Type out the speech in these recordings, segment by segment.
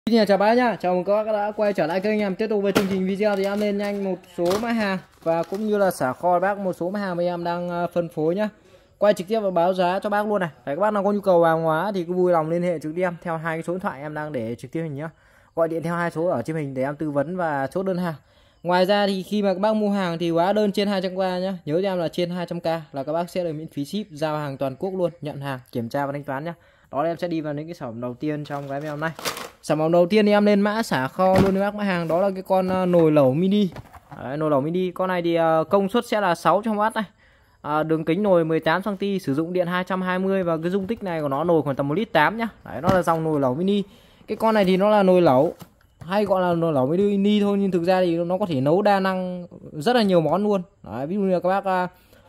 Xin chào bác nhá, chào mừng các bác đã quay trở lại kênh em. Tiếp tục với chương trình video thì em lên nhanh một số mã hàng và cũng như là xả kho bác một số mã hàng mà em đang phân phối nhá. Quay trực tiếp và báo giá cho bác luôn này. Để các bác nào có nhu cầu hàng hóa thì cứ vui lòng liên hệ trực tiếp theo hai cái số điện thoại em đang để trực tiếp hình nhá. Gọi điện theo hai số ở trên hình để em tư vấn và chốt đơn hàng. Ngoài ra thì khi mà các bác mua hàng thì hóa đơn trên 200k nhá. Nhớ cho em là trên 200k là các bác sẽ được miễn phí ship, giao hàng toàn quốc luôn, nhận hàng, kiểm tra và thanh toán nhá. Đó em sẽ đi vào những cái sản phẩm đầu tiên trong cái video này. Sản phẩm đầu tiên thì em lên mã xả kho luôn với bác mã hàng, đó là cái con nồi lẩu mini. Đấy, nồi lẩu mini con này thì công suất sẽ là 600W này, đường kính nồi 18cm, sử dụng điện 220 và cái dung tích này của nó nồi khoảng tầm 1,8 lít nhá. Đấy, nó là dòng nồi lẩu mini. Cái con này thì nó là nồi lẩu hay gọi là nồi lẩu mini thôi, nhưng thực ra thì nó có thể nấu đa năng rất là nhiều món luôn. Đấy, ví dụ như các bác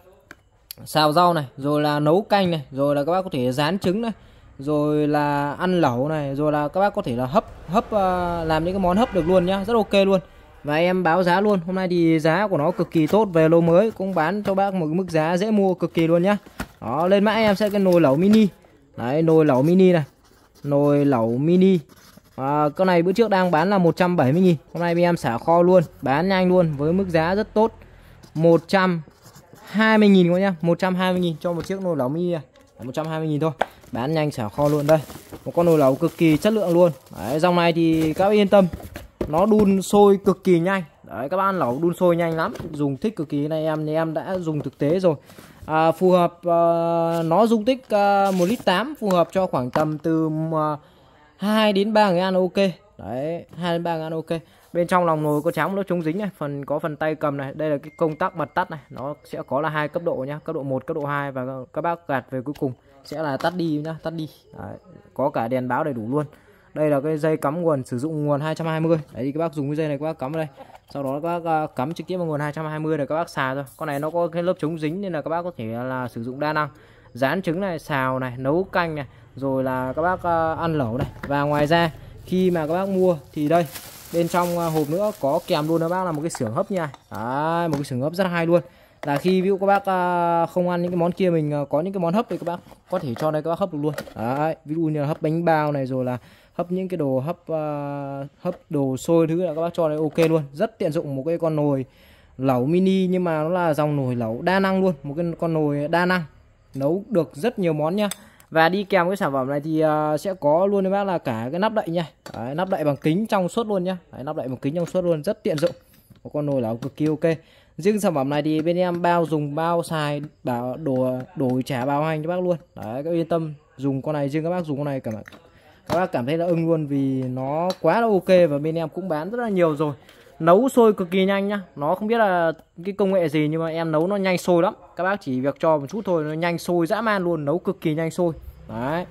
xào rau này, rồi là nấu canh này, rồi là các bác có thể rán trứng này, rồi là ăn lẩu này, rồi là các bác có thể là hấp làm những cái món hấp được luôn nhá, rất ok luôn. Và em báo giá luôn, hôm nay thì giá của nó cực kỳ tốt, về lô mới cũng bán cho bác một cái mức giá dễ mua cực kỳ luôn nhá. Đó, lên mã em sẽ cái nồi lẩu mini. Đấy, nồi lẩu mini này, nồi lẩu mini. Con này bữa trước đang bán là 170.000, hôm nay bên em xả kho luôn, bán nhanh luôn với mức giá rất tốt, 120.000 các nhá, 120.000 cho một chiếc nồi lẩu mini này, 120.000 thôi, bán nhanh xả kho luôn. Đây, một con nồi lẩu cực kỳ chất lượng luôn. Đấy, dòng này thì các bác yên tâm, nó đun sôi cực kỳ nhanh. Đấy, các bác ăn lẩu đun sôi nhanh lắm, dùng thích cực kỳ. Này em đã dùng thực tế rồi. Phù hợp, nó dung tích 1,8 lít, phù hợp cho khoảng tầm từ 2 đến 3 người ăn ok. Đấy, 2 đến 3 người ăn ok. Bên trong lòng nồi có trắng lớp chống dính này, có phần tay cầm này, đây là cái công tắc bật tắt này, nó sẽ có là hai cấp độ nhá, cấp độ 1, cấp độ 2 và các bác gạt về cuối cùng sẽ là tắt đi nhá, tắt đi. Đấy, có cả đèn báo đầy đủ luôn. Đây là cái dây cắm nguồn, sử dụng nguồn 220. Đấy thì các bác dùng cái dây này các bác cắm vào đây. Sau đó các bác cắm trực tiếp vào nguồn 220 này các bác xài thôi. Con này nó có cái lớp chống dính nên là các bác có thể là sử dụng đa năng. Rán trứng này, xào này, nấu canh này, rồi là các bác ăn lẩu này. Và ngoài ra khi mà các bác mua thì đây, bên trong hộp nữa có kèm luôn các bác là một cái xưởng hấp nha. Đấy, một cái xưởng hấp rất hay luôn. Là khi ví dụ các bác không ăn những cái món kia, mình có những cái món hấp thì các bác có thể cho đây các bác hấp được luôn. Đấy, ví dụ như là hấp bánh bao này, rồi là hấp những cái đồ hấp đồ sôi thứ là các bác cho đây ok luôn. Rất tiện dụng, một cái con nồi lẩu mini nhưng mà nó là dòng nồi lẩu đa năng luôn, một cái con nồi đa năng nấu được rất nhiều món nhá. Và đi kèm cái sản phẩm này thì sẽ có luôn các bác là cả cái nắp đậy nha. Đấy, nắp đậy bằng kính trong suốt luôn nhá. Đấy, nắp đậy bằng kính trong suốt luôn, rất tiện dụng, một con nồi lẩu cực kỳ ok. Riêng sản phẩm này thì bên em bao dùng, bao xài, bảo đổi trả bảo hành cho bác luôn. Đấy, các yên tâm dùng con này, riêng các bác dùng con này các bác cảm thấy là ưng luôn, vì nó quá là ok và bên em cũng bán rất là nhiều rồi. Nấu sôi cực kỳ nhanh nhá, nó không biết là cái công nghệ gì nhưng mà em nấu nó nhanh sôi lắm. Các bác chỉ việc cho một chút thôi nó nhanh sôi dã man luôn, nấu cực kỳ nhanh sôi. Đấy,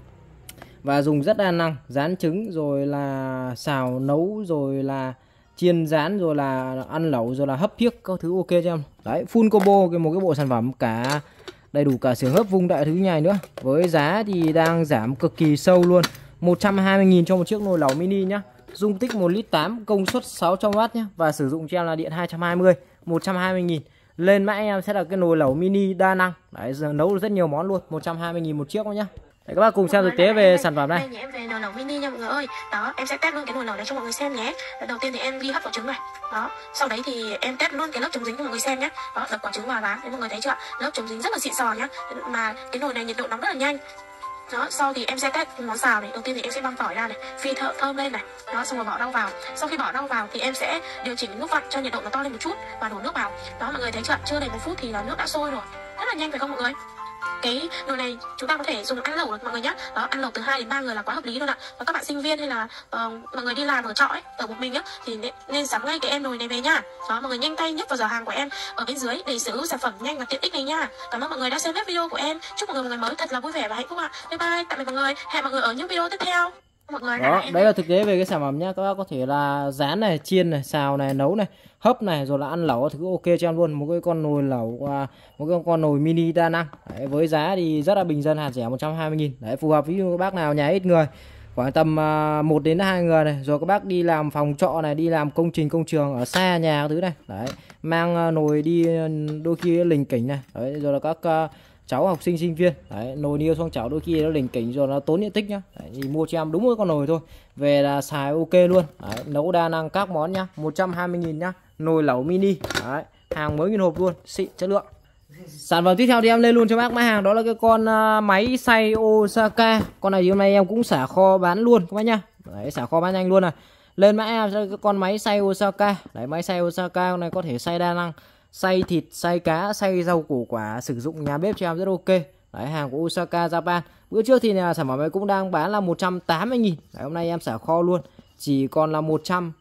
và dùng rất đa năng, rán trứng rồi là xào nấu, rồi là chiên rán, rồi là ăn lẩu, rồi là hấp thiếc các thứ ok cho em. Đấy, full combo, một cái bộ sản phẩm cả đầy đủ cả xưởng hấp vung đại thứ này nữa. Với giá thì đang giảm cực kỳ sâu luôn, 120.000 cho một chiếc nồi lẩu mini nhá. Dung tích 1,8 lít, công suất 600W nhá, và sử dụng cho em là điện 220, 120.000. Lên mã em sẽ là cái nồi lẩu mini đa năng. Đấy, giờ nấu được rất nhiều món luôn, 120.000 một chiếc nhá. Để các bác cùng xem thực tế về sản phẩm này. Em về nồi lẩu mini nha mọi người ơi. Đó, em sẽ test luôn cái nồi lẩu này cho mọi người xem nhé. Đầu tiên thì em đi hấp quả trứng này. Đó, sau đấy thì em test luôn cái lớp chống dính cho mọi người xem nhé. Đó, đập quả trứng vào lá, mọi người thấy chưa? Lớp chống dính rất là xịn sò nhá. Mà cái nồi này nhiệt độ nóng rất là nhanh. Đó, sau thì em sẽ test món xào này. Đầu tiên thì em sẽ băm tỏi ra này, phi thơm lên này. Đó, xong rồi bỏ rau vào. Sau khi bỏ rau vào thì em sẽ điều chỉnh nước vặn cho nhiệt độ nó to lên một chút và đổ nước vào. Đó, mọi người thấy chưa? Chưa đầy 1 phút thì là nước đã sôi rồi. Rất là nhanh phải không mọi người? Cái nồi này chúng ta có thể dùng ăn lẩu được mọi người nhé. Đó, ăn lẩu từ 2 đến 3 người là quá hợp lý luôn ạ. Và các bạn sinh viên hay là mọi người đi làm ở trọ ấy, ở một mình á, thì nên sắm ngay cái em nồi này về nha. Đó, mọi người nhanh tay nhấp vào giỏ hàng của em ở bên dưới để sở hữu sản phẩm nhanh và tiện ích này nha. Cảm ơn mọi người đã xem hết video của em. Chúc mọi người một ngày mới thật là vui vẻ và hạnh phúc ạ. Bye bye, tạm biệt mọi người. Hẹn mọi người ở những video tiếp theo. Mọi người đó, đấy là thực tế về cái sản phẩm nhá. Các bác có thể là rán này, chiên này, xào này, nấu này, hấp này, rồi là ăn lẩu thứ ok cho em luôn. Một cái con nồi lẩu, một cái con nồi mini đa năng. Đấy, với giá thì rất là bình dân, hạt rẻ, 120.000. Đấy, phù hợp ví dụ các bác nào nhà ít người, khoảng tầm 1 đến 2 người này, rồi các bác đi làm phòng trọ này, đi làm công trình công trường ở xa nhà thứ này. Đấy, mang nồi đi đôi khi lình kỉnh này. Đấy, rồi là các cháu học sinh sinh viên. Đấy, nồi niêu xong chảo đôi khi nó đỉnh kỉnh rồi nó tốn diện tích nhá. Đấy, thì mua cho em đúng cái con nồi thôi, về là xài ok luôn. Đấy, nấu đa năng các món nhá, 120.000 nhá, nồi lẩu mini. Đấy, hàng mới nguyên hộp luôn, xịn chất lượng. Sản phẩm tiếp theo thì em lên luôn cho bác mã hàng, đó là cái con máy xay Osaka. Con này thì hôm nay em cũng xả kho bán luôn các bác nhá. Đấy, xả kho bán nhanh luôn này. Lên mã em cho cái con máy xay Osaka. Đấy, máy xay Osaka con này có thể xay đa năng, xay thịt, xay cá, xay rau củ quả, sử dụng nhà bếp cho em rất ok. Đấy, hàng của Osaka Japan. Bữa trước thì là sản phẩm này cũng đang bán là 180.000. Đấy, hôm nay em xả kho luôn chỉ còn là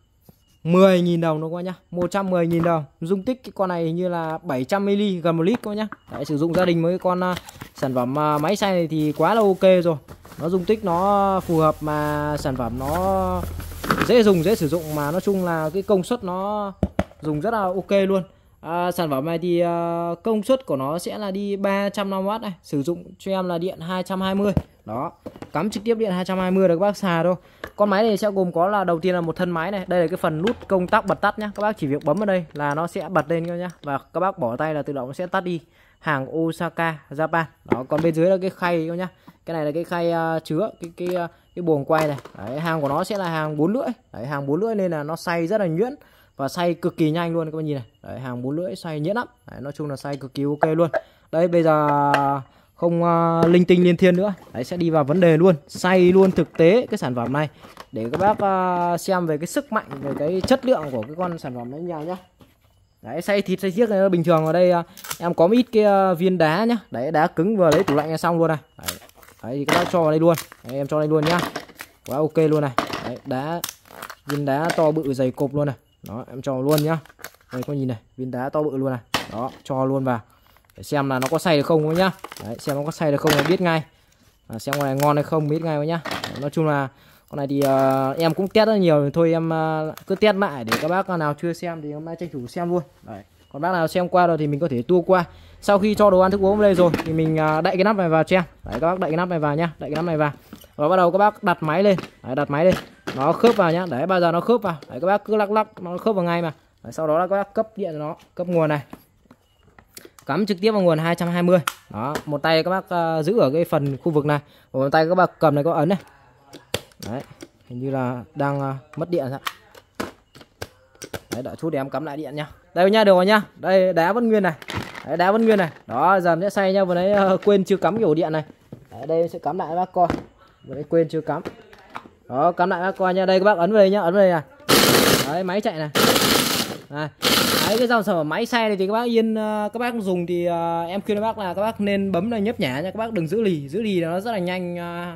110.000 đồng đúng không nhá. 110.000 đồng. Dung tích cái con này hình như là 700ml, gần 1 lít các nhá. Đấy, sử dụng gia đình với con sản phẩm máy xay này thì quá là ok rồi. Nó dung tích nó phù hợp mà sản phẩm nó dễ dùng, dễ sử dụng, mà nói chung là cái công suất nó dùng rất là ok luôn. Sản phẩm này thì công suất của nó sẽ là đi 350W này, sử dụng cho em là điện 220. Đó, cắm trực tiếp điện 220 được các bác xài thôi. Con máy này sẽ gồm có là đầu tiên là một thân máy này, đây là cái phần nút công tắc bật tắt nhá. Các bác chỉ việc bấm vào đây là nó sẽ bật lên nhá, và các bác bỏ tay là tự động nó sẽ tắt đi. Hàng Osaka Japan. Đó, còn bên dưới là cái khay nhá. Cái này là cái khay chứa cái buồng quay này. Đấy, hàng của nó sẽ là hàng 4 lưỡi. Đấy, hàng 4 lưỡi nên là nó xay rất là nhuyễn và xay cực kỳ nhanh luôn các bạn nhìn này. Đấy, hàng 4 lưỡi xay nhuyễn lắm. Đấy, nói chung là xay cực kỳ ok luôn. Đấy, bây giờ không linh tinh liên thiên nữa. Đấy, sẽ đi vào vấn đề luôn, xay luôn thực tế cái sản phẩm này để các bác xem về cái sức mạnh, về cái chất lượng của cái con sản phẩm đấy nhau nhá. Đấy, xay thịt xay xiếc này nó bình thường. Ở đây em có ít cái viên đá nhá. Đấy, đá cứng vừa lấy tủ lạnh xong luôn này. Đấy, đấy thì các bác cho vào đây luôn. Đấy, em cho đây luôn nhá, quá ok luôn này. Đấy, đá, viên đá to bự dày cộp luôn này. Đó, em cho luôn nhá. Đây có nhìn này, viên đá to bự luôn này. Đó, cho luôn vào để xem là nó có xay được không nhá. Đấy, xem nó có xay được không là biết ngay. Xem con này ngon hay không biết ngay nhá. Đấy, nói chung là con này thì em cũng test rất nhiều, thôi em cứ test lại để các bác nào chưa xem thì hôm nay tranh thủ xem luôn. Đấy, còn bác nào xem qua rồi thì mình có thể tua qua. Sau khi cho đồ ăn thức uống vào đây rồi thì mình đậy cái nắp này vào cho em. Đấy, các bác đậy cái nắp này vào nhá, đậy cái nắp này vào. Và bắt đầu các bác đặt máy lên. Đấy, đặt máy lên, nó khớp vào nhá. Đấy, bao giờ nó khớp vào, đấy các bác cứ lắc lắc nó khớp vào ngay mà. Đấy, sau đó là các bác cấp điện cho nó, cấp nguồn này, cắm trực tiếp vào nguồn 220. Đó, một tay các bác giữ ở cái phần khu vực này, một tay các bác cầm này có ấn này. Đấy, hình như là đang mất điện rồi. Đấy, đợi chút để em cắm lại điện nhá. Đây nhá, được rồi nhá. Đây đá vẫn nguyên này. Đấy, đá vẫn nguyên này. Đó, giờ sẽ xay nhá. Vừa nãy quên chưa cắm cái ổ điện này. Đấy, đây sẽ cắm lại bác coi. Vừa nãy quên chưa cắm. Đó, cắm lại bác coi nha. Đây các bác ấn vào đây nhá, ấn vào đây này. Đấy, máy chạy này. Này. Đấy, cái dòng sản phẩm máy xay này thì các bác yên, các bác dùng thì em khuyên các bác là các bác nên bấm này nhấp nhả nha, các bác đừng giữ lì là nó rất là nhanh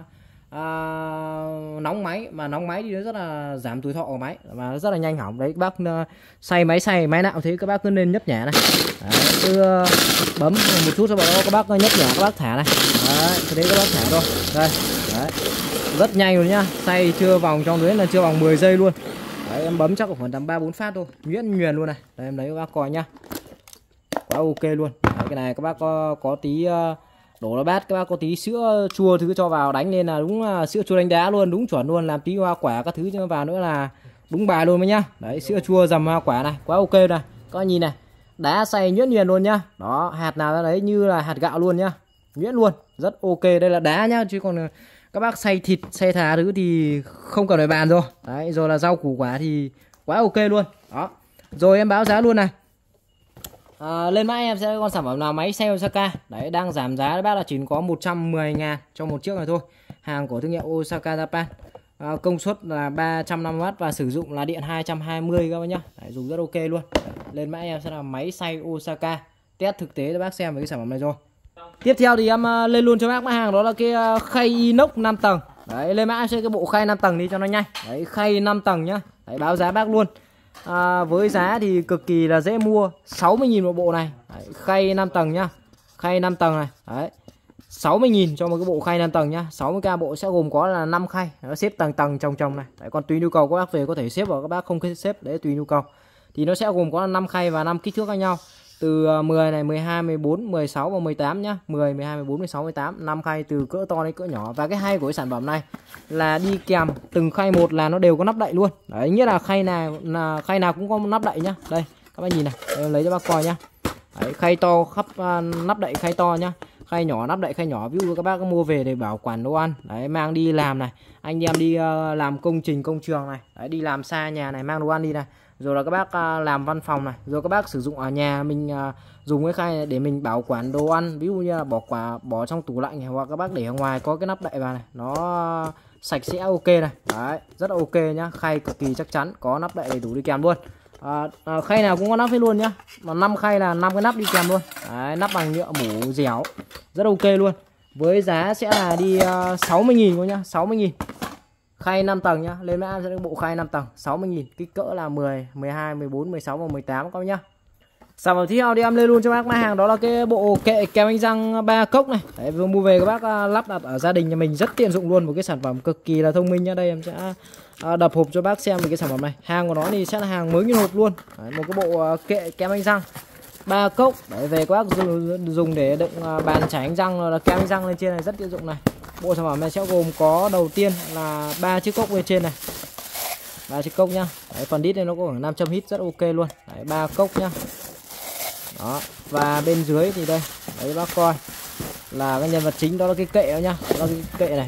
nóng máy, mà nóng máy thì nó rất là giảm tuổi thọ của máy và nó rất là nhanh hỏng. Đấy, các bác xay máy nào thế các bác cứ nên nhấp nhả này. Đấy, cứ bấm một chút sau đó các bác nhấp nhả, các bác thả này. Đấy, thế các bác thả thôi. Đây, đấy, rất nhanh luôn nhá, xay chưa vòng trong đấy là chưa vòng 10 giây luôn. Đấy, em bấm chắc khoảng tầm 3-4 phát thôi, nhuyễn nhuyền luôn này. Đây, em lấy các bác coi nhá, quá ok luôn. Đấy, cái này các bác có tí đổ vào bát, các bác có tí sữa chua thứ cho vào đánh lên là đúng sữa chua đánh đá luôn, đúng chuẩn luôn. Làm tí hoa quả các thứ cho vào nữa là đúng bài luôn mới nhá. Đấy, sữa chua dầm hoa quả này, quá ok này. Các bác nhìn này, đá xay nhuyễn nhuyền luôn nhá. Đó, hạt nào ra đấy như là hạt gạo luôn nhá, nhuyễn luôn, rất ok. Đây là đá nhá, chứ còn các bác xay thịt xay thà thứ thì không cần phải bàn rồi. Đấy, rồi là rau củ quả thì quá ok luôn. Đó, rồi em báo giá luôn này. Lên mã em sẽ con sản phẩm nào máy xay Osaka. Đấy, đang giảm giá đấy bác, là chỉ có 110.000 cho một chiếc này thôi. Hàng của thương hiệu Osaka Japan. Công suất là 350W và sử dụng là điện 220 các bác nhá. Đấy, dùng rất ok luôn. Đấy, lên mã em sẽ là máy xay Osaka. Test thực tế cho bác xem với cái sản phẩm này rồi. Tiếp theo thì em lên luôn cho bác mã hàng, đó là cái khay inox 5 tầng. Đấy, lên mã em sẽ cái bộ khay 5 tầng đi cho nó nhanh. Đấy, khay 5 tầng nhá. Đấy, báo giá bác luôn. Với giá thì cực kỳ là dễ mua, 60.000 một bộ này. Đấy, khay 5 tầng nhá, khay 5 tầng này. Đấy, 60.000 cho một cái bộ khay 5 tầng nhá. 60k bộ sẽ gồm có là 5 khay, nó xếp tầng chồng này. Đấy, còn tùy nhu cầu các bác về có thể xếp vào, các bác không xếp đấy tùy nhu cầu. Thì nó sẽ gồm có là 5 khay và 5 kích thước khác nhau. Từ 10 này, 12, 14, 16 và 18 nhá. 10, 12, 14, 16, 18, 5 khay từ cỡ to đến cỡ nhỏ. Và cái hay của cái sản phẩm này là đi kèm từng khay một là nó đều có nắp đậy luôn. Đấy, nghĩa là khay nào cũng có nắp đậy nhá. Đây, các bác nhìn này, đây, lấy cho bác coi nhá. Đấy, khay to khắp nắp đậy khay to nhá. khay nhỏ, nắp đậy khay nhỏ, ví dụ các bác mua về để bảo quản đồ ăn đấy, mang đi làm này, anh em đi làm công trình công trường này đấy, đi làm xa nhà này, mang đồ ăn đi này, rồi là các bác làm văn phòng này, rồi các bác sử dụng ở nhà mình dùng cái khay này để mình bảo quản đồ ăn, ví dụ như là bỏ trong tủ lạnh này, hoặc các bác để ở ngoài có cái nắp đậy vào này, nó sạch sẽ ok này đấy, rất là ok nhá. Khay cực kỳ chắc chắn, có nắp đậy đầy đủ đi kèm luôn. Khay nào cũng có nắp hết luôn nhá, mà 5 khay là 5 cái nắp đi kèm luôn đấy, nắp bằng nhựa mủ dẻo, rất ok luôn. Với giá sẽ là đi 60.000 thôi nhá, 60.000. Khay 5 tầng nhá, lên mã sẽ được bộ khay 5 tầng 60.000, kích cỡ là 10, 12, 14, 16 và 18 các bác nhá. Sản phẩm tiếp theo thì em lên luôn cho bác mã hàng, đó là cái bộ kệ kem đánh răng 3 cốc này. Đấy, vừa mua về các bác lắp đặt ở gia đình nhà mình rất tiện dụng luôn, một cái sản phẩm cực kỳ là thông minh nhá. Đây em sẽ đập hộp cho bác xem về cái sản phẩm này. Hàng của nó thì sẽ là hàng mới như hộp luôn. Đấy, một cái bộ kệ kem đánh răng 3 cốc. Đấy, về các bác dùng để đựng bàn chải đánh răng, rồi là kem đánh răng lên trên này, rất tiện dụng này. Bộ sản phẩm này sẽ gồm có đầu tiên là 3 chiếc cốc bên trên này, 3 chiếc cốc nhá. Đấy, phần đít này nó có khoảng 500 hít, rất ok luôn. Đấy, 3 cốc nhá. Đó, và bên dưới thì đây, đấy bác coi là cái nhân vật chính, đó là cái kệ đó nhá, đó là cái kệ này,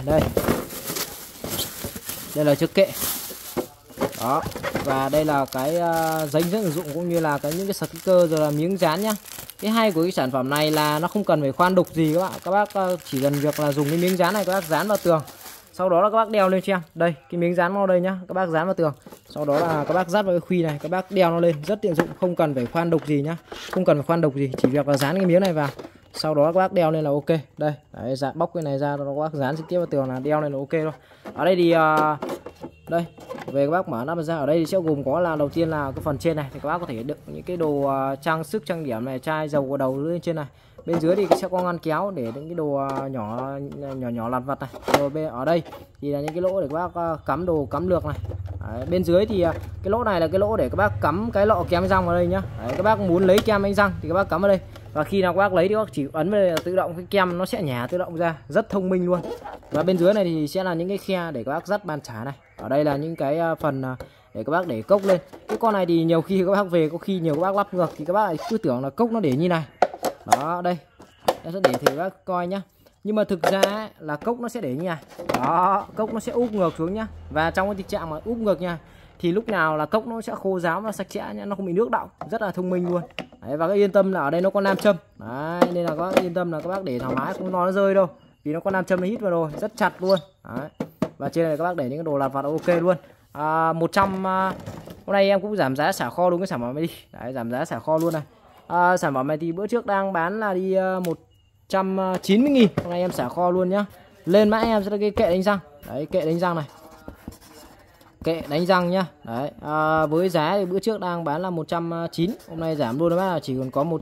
đây là chiếc kệ đó, và đây là cái giấy dẫn sử dụng cũng như là những cái sticker rồi là miếng dán nhá. Cái hay của cái sản phẩm này là nó không cần phải khoan đục gì các bác chỉ cần việc là dùng cái miếng dán này các bác dán vào tường, sau đó là các bác đeo lên cho em. Đây, cái miếng dán vào đây nhá, các bác dán vào tường, sau đó là các bác dắt vào cái khuy này, các bác đeo nó lên, rất tiện dụng, không cần phải khoan đục gì nhá, không cần phải khoan đục gì, chỉ việc là dán cái miếng này vào, sau đó các bác đeo lên là ok. Đây, đấy, bóc cái này ra, các bác dán trực tiếp vào tường là đeo lên là ok thôi. Ở đây thì đây, về các bác mở nắp ra, ở đây thì sẽ gồm có là đầu tiên là cái phần trên này thì các bác có thể đựng những cái đồ trang sức trang điểm này, chai dầu của đầu lên trên này. Bên dưới thì sẽ có ngăn kéo để những cái đồ nhỏ lặt vặt này. Rồi ở đây thì là những cái lỗ để các bác cắm đồ, cắm lược này. Đấy, bên dưới thì cái lỗ này là cái lỗ để các bác cắm cái lọ kem đánh răng vào đây nhá. Đấy, các bác muốn lấy kem đánh răng thì các bác cắm vào đây, và khi nào các bác lấy thì các bác chỉ ấn vào đây là tự động cái kem nó sẽ nhả tự động ra, rất thông minh luôn. Và bên dưới này thì sẽ là những cái khe để các bác dắt bàn chải này. Ở đây là những cái phần để các bác để cốc lên. Cái con này thì nhiều khi các bác về có khi nhiều các bác lắp ngược thì các bác lại cứ tưởng là cốc nó để như này. Đó, đây em sẽ để thì các bác coi nhá, nhưng mà thực ra ấy, là cốc nó sẽ để như này. Đó, cốc nó sẽ úp ngược xuống nhá, và trong cái tình trạng mà úp ngược nha thì lúc nào là cốc nó sẽ khô ráo và sạch sẽ nhá, nó không bị nước đọng, rất là thông minh luôn. Đấy, và các yên tâm là ở đây nó có nam châm. Đấy, nên là các bác yên tâm là các bác để thoải mái, không nó rơi đâu, vì nó có nam châm nó hít vào rồi, rất chặt luôn. Đấy, và trên này các bác để những cái đồ lặt vặt ok luôn. 100 hôm nay em cũng giảm giá xả kho đúng cái sản phẩm này đi. Đấy, giảm giá xả kho luôn này. Sản phẩm này thì bữa trước đang bán là đi 190.000, hôm nay em xả kho luôn nhá. Lên mã em sẽ là cái kệ đánh răng. Đấy, kệ đánh răng này, kệ đánh răng nhá. Đấy, với giá thì bữa trước đang bán là 190, hôm nay giảm luôn là chỉ còn có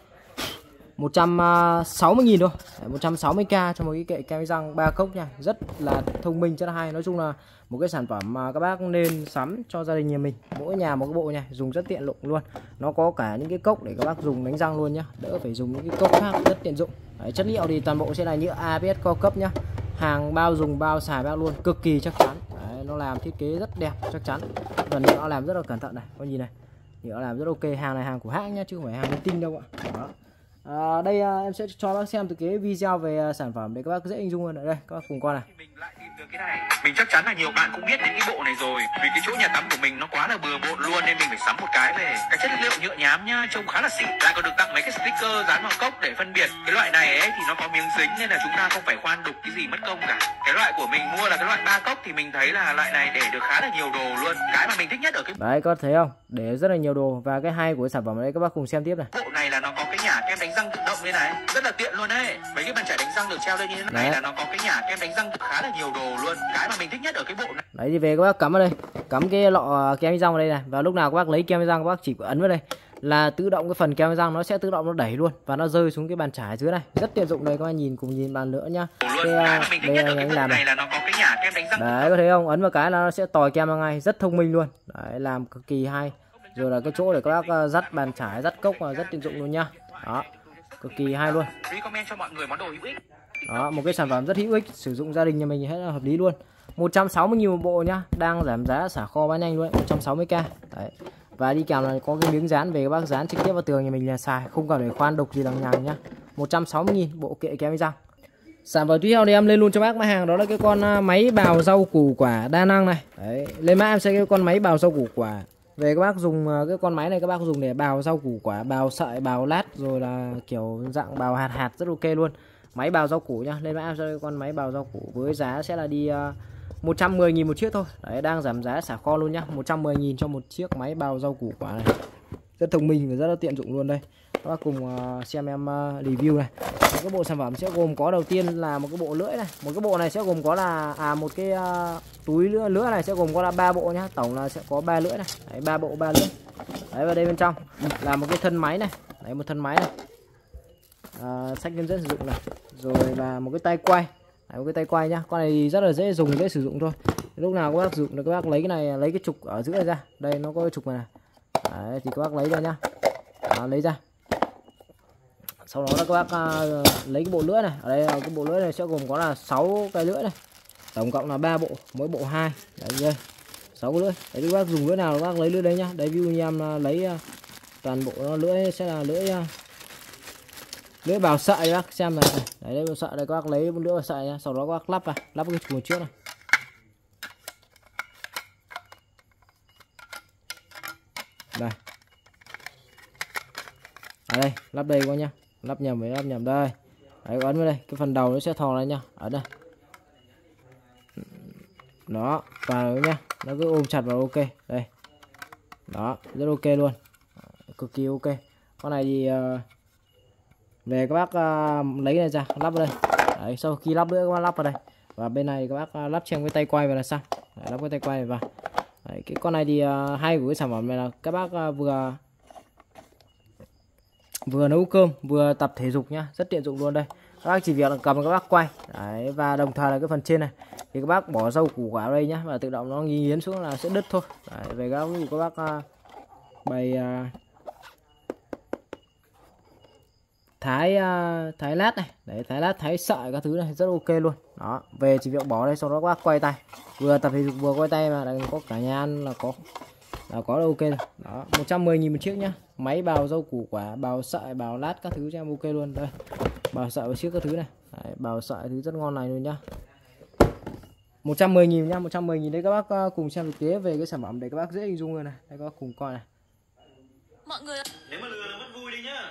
160.000 thôi. 160k cho một cái kệ kem đánh răng 3 cốc nha, rất là thông minh, rất là hay. Nói chung là một cái sản phẩm mà các bác nên sắm cho gia đình nhà mình, mỗi nhà một cái bộ nha, dùng rất tiện dụng luôn. Nó có cả những cái cốc để các bác dùng đánh răng luôn nhá, đỡ phải dùng những cái cốc khác, rất tiện dụng. Đấy, chất liệu thì toàn bộ sẽ là nhựa ABS cao cấp nhá, hàng bao dùng bao xài bác luôn, cực kỳ chắc chắn. Đấy, nó làm thiết kế rất đẹp, chắc chắn, và nhựa làm rất là cẩn thận này, có nhìn này, nhựa làm rất ok. Hàng này hàng của hãng nhá, chứ không phải hàng linh tinh đâu ạ. Đó. Đây em sẽ cho bác xem từ cái video về sản phẩm để các bác dễ hình dung hơn. Ở đây các bác cùng coi này. Mình lại tìm được cái này. Mình chắc chắn là nhiều bạn cũng biết đến cái bộ này rồi, vì cái chỗ nhà tắm của mình nó quá là bừa bộn luôn, nên mình phải sắm một cái về. Cái chất liệu nhựa nhám nhá, trông khá là xịn, lại còn được tặng mấy cái sticker dán vào cốc để phân biệt. Cái loại này ấy thì nó có miếng dính nên là chúng ta không phải khoan đục cái gì mất công cả. Cái loại của mình mua là cái loại 3 cốc thì mình thấy là loại này để được khá là nhiều đồ luôn. Cái mà mình thích nhất ở cái đấy, có thấy không, để rất là nhiều đồ. Và cái hay của cái sản phẩm này các bác cùng xem tiếp này. bộ này là nó có cái nhả kem đánh răng tự động đây này, rất là tiện luôn đấy. Mấy cái bàn chải đánh răng được treo lên như thế này là nó có cái nhả kem đánh răng khá là nhiều đồ luôn. Cái mà mình thích nhất ở cái bộ này. Đấy, thì về các bác cắm vào đây, cắm cái lọ kem đánh răng vào đây này, và lúc nào các bác lấy kem đánh răng các bác chỉ ấn vào đây là tự động cái phần kem đánh răng nó sẽ tự động nó đẩy luôn, và nó rơi xuống cái bàn chải dưới này, rất tiện dụng. Đây các bác nhìn cùng nhìn bàn nữa nhá. Đây anh làm này, là nó có cái nhả kem đánh răng. đấy, có thấy không, ấn vào cái là nó sẽ tòi kem ra ngay, rất thông minh luôn. Đấy, làm cực kỳ hay. Rồi là cái chỗ để các bác dắt bàn chải, dắt cốc là rất tiện dụng luôn nhá. Đó, cực kỳ hay luôn. Recommend cho mọi người món đồ hữu ích. Đó, một cái sản phẩm rất hữu ích, sử dụng gia đình nhà mình hết là hợp lý luôn. 160.000 một bộ nhá, đang giảm giá xả kho bán nhanh luôn, 160k. Đấy. Và đi kèm là có cái miếng dán về, các bác dán trực tiếp vào tường nhà mình là xài, không cần phải khoan đục gì đằng nhằng nhá. 160.000 bộ kệ kém răng. Sản phẩm tiếp theo thì em lên luôn cho bác máy hàng, đó là cái con máy bào rau củ quả đa năng này. Đấy, lên mã em sẽ cái con máy bào rau củ quả. Về các bác dùng cái con máy này các bác dùng để bào rau củ quả, bào sợi, bào lát, rồi là kiểu dạng bào hạt hạt rất ok luôn. Máy bào rau củ nhá. Lên mã em sẽ cái con máy bào rau củ với giá sẽ là đi 110.000 một chiếc thôi. Đấy, đang giảm giá xả kho luôn nhá. 110.000 cho một chiếc máy bào rau củ quả này. Rất thông minh và rất là tiện dụng luôn đây. Các bác cùng xem em review này. Cái bộ sản phẩm sẽ gồm có đầu tiên là một cái bộ lưỡi này. Một cái bộ này sẽ gồm có là một cái túi lưỡi này sẽ gồm có là 3 bộ nhá. Tổng là sẽ có 3 lưỡi này. Đấy, 3 bộ 3 lưỡi. Đấy, và đây bên trong là một cái thân máy này. Đấy, một thân máy này. Sách hướng dẫn sử dụng này. Rồi là một cái tay quay. Đấy, một cái tay quay nhá. Con này thì rất là dễ dùng, dễ sử dụng thôi. Lúc nào các bác sử dụng thì các bác lấy cái này, lấy cái trục ở giữa ra. Đây nó có cái trục này. Đấy, thì các bác lấy ra nhá. Đó, lấy ra. Sau đó là các bác lấy cái bộ lưỡi này. Ở đây là cái bộ lưỡi này sẽ gồm có là 6 cái lưỡi này. Tổng cộng là 3 bộ, mỗi bộ 2. Đấy đây. 6 cái lưỡi. Đấy, các bác dùng lưỡi nào các bác lấy lưỡi đấy nhá. Đấy, ví dụ như em lấy toàn bộ lưỡi sẽ là lưỡi bào sợi bác xem này. Đấy, lưỡi bào sợi đây, các bác lấy lưỡi bào sợi nhá. Sau đó các bác lắp vào, lắp cái chuồng trước này. Đây. Ở đây, lắp đây qua nhá. Lắp nhầm với lắp nhầm đây. Đấy, ấn vào đây, cái phần đầu nó sẽ thò ra nha. Ở đây. Đó, vào nhá. Nó cứ ôm chặt vào, ok. Đây. Đó, rất ok luôn. Cực kỳ ok. Con này thì về các bác lấy cái này ra, lắp vào đây. Đấy, sau khi lắp nữa các bác lắp vào đây. Và bên này các bác lắp thêm cái tay quay vào là xong. Đấy, lắp cái tay quay vào. Đấy, cái con này thì hay của cái sản phẩm này là các bác vừa nấu cơm vừa tập thể dục nhá, rất tiện dụng luôn đây. Các bác chỉ việc là cầm các bác quay. Đấy, và đồng thời là cái phần trên này thì các bác bỏ rau củ quả vào đây nhá, và tự động nó nghiến xuống là sẽ đứt thôi. Đấy, về các bác bày thái lát này. Đấy, thái lát, thái sợi các thứ này rất ok luôn. Đó, về chỉ việc bỏ đây, sau đó các bác quay tay, vừa tập thể dục vừa quay tay mà lại có cả nhà ăn là có ok rồi. Đó, 110.000 một chiếc nhá. Máy bào rau củ quả, bào sợi, bào lát các thứ cho em ok luôn. Đây, bào sợi và chiếc các thứ này. Đấy, bào sợi thứ rất ngon này luôn nhá. 110.000 nhá, 110.000 đấy. Các bác cùng xem thực tế về cái sản phẩm để các bác dễ hình dung hơn này. Đây, các bác cùng coi này. Mọi người nếu mà lừa là mất vui đi nhá.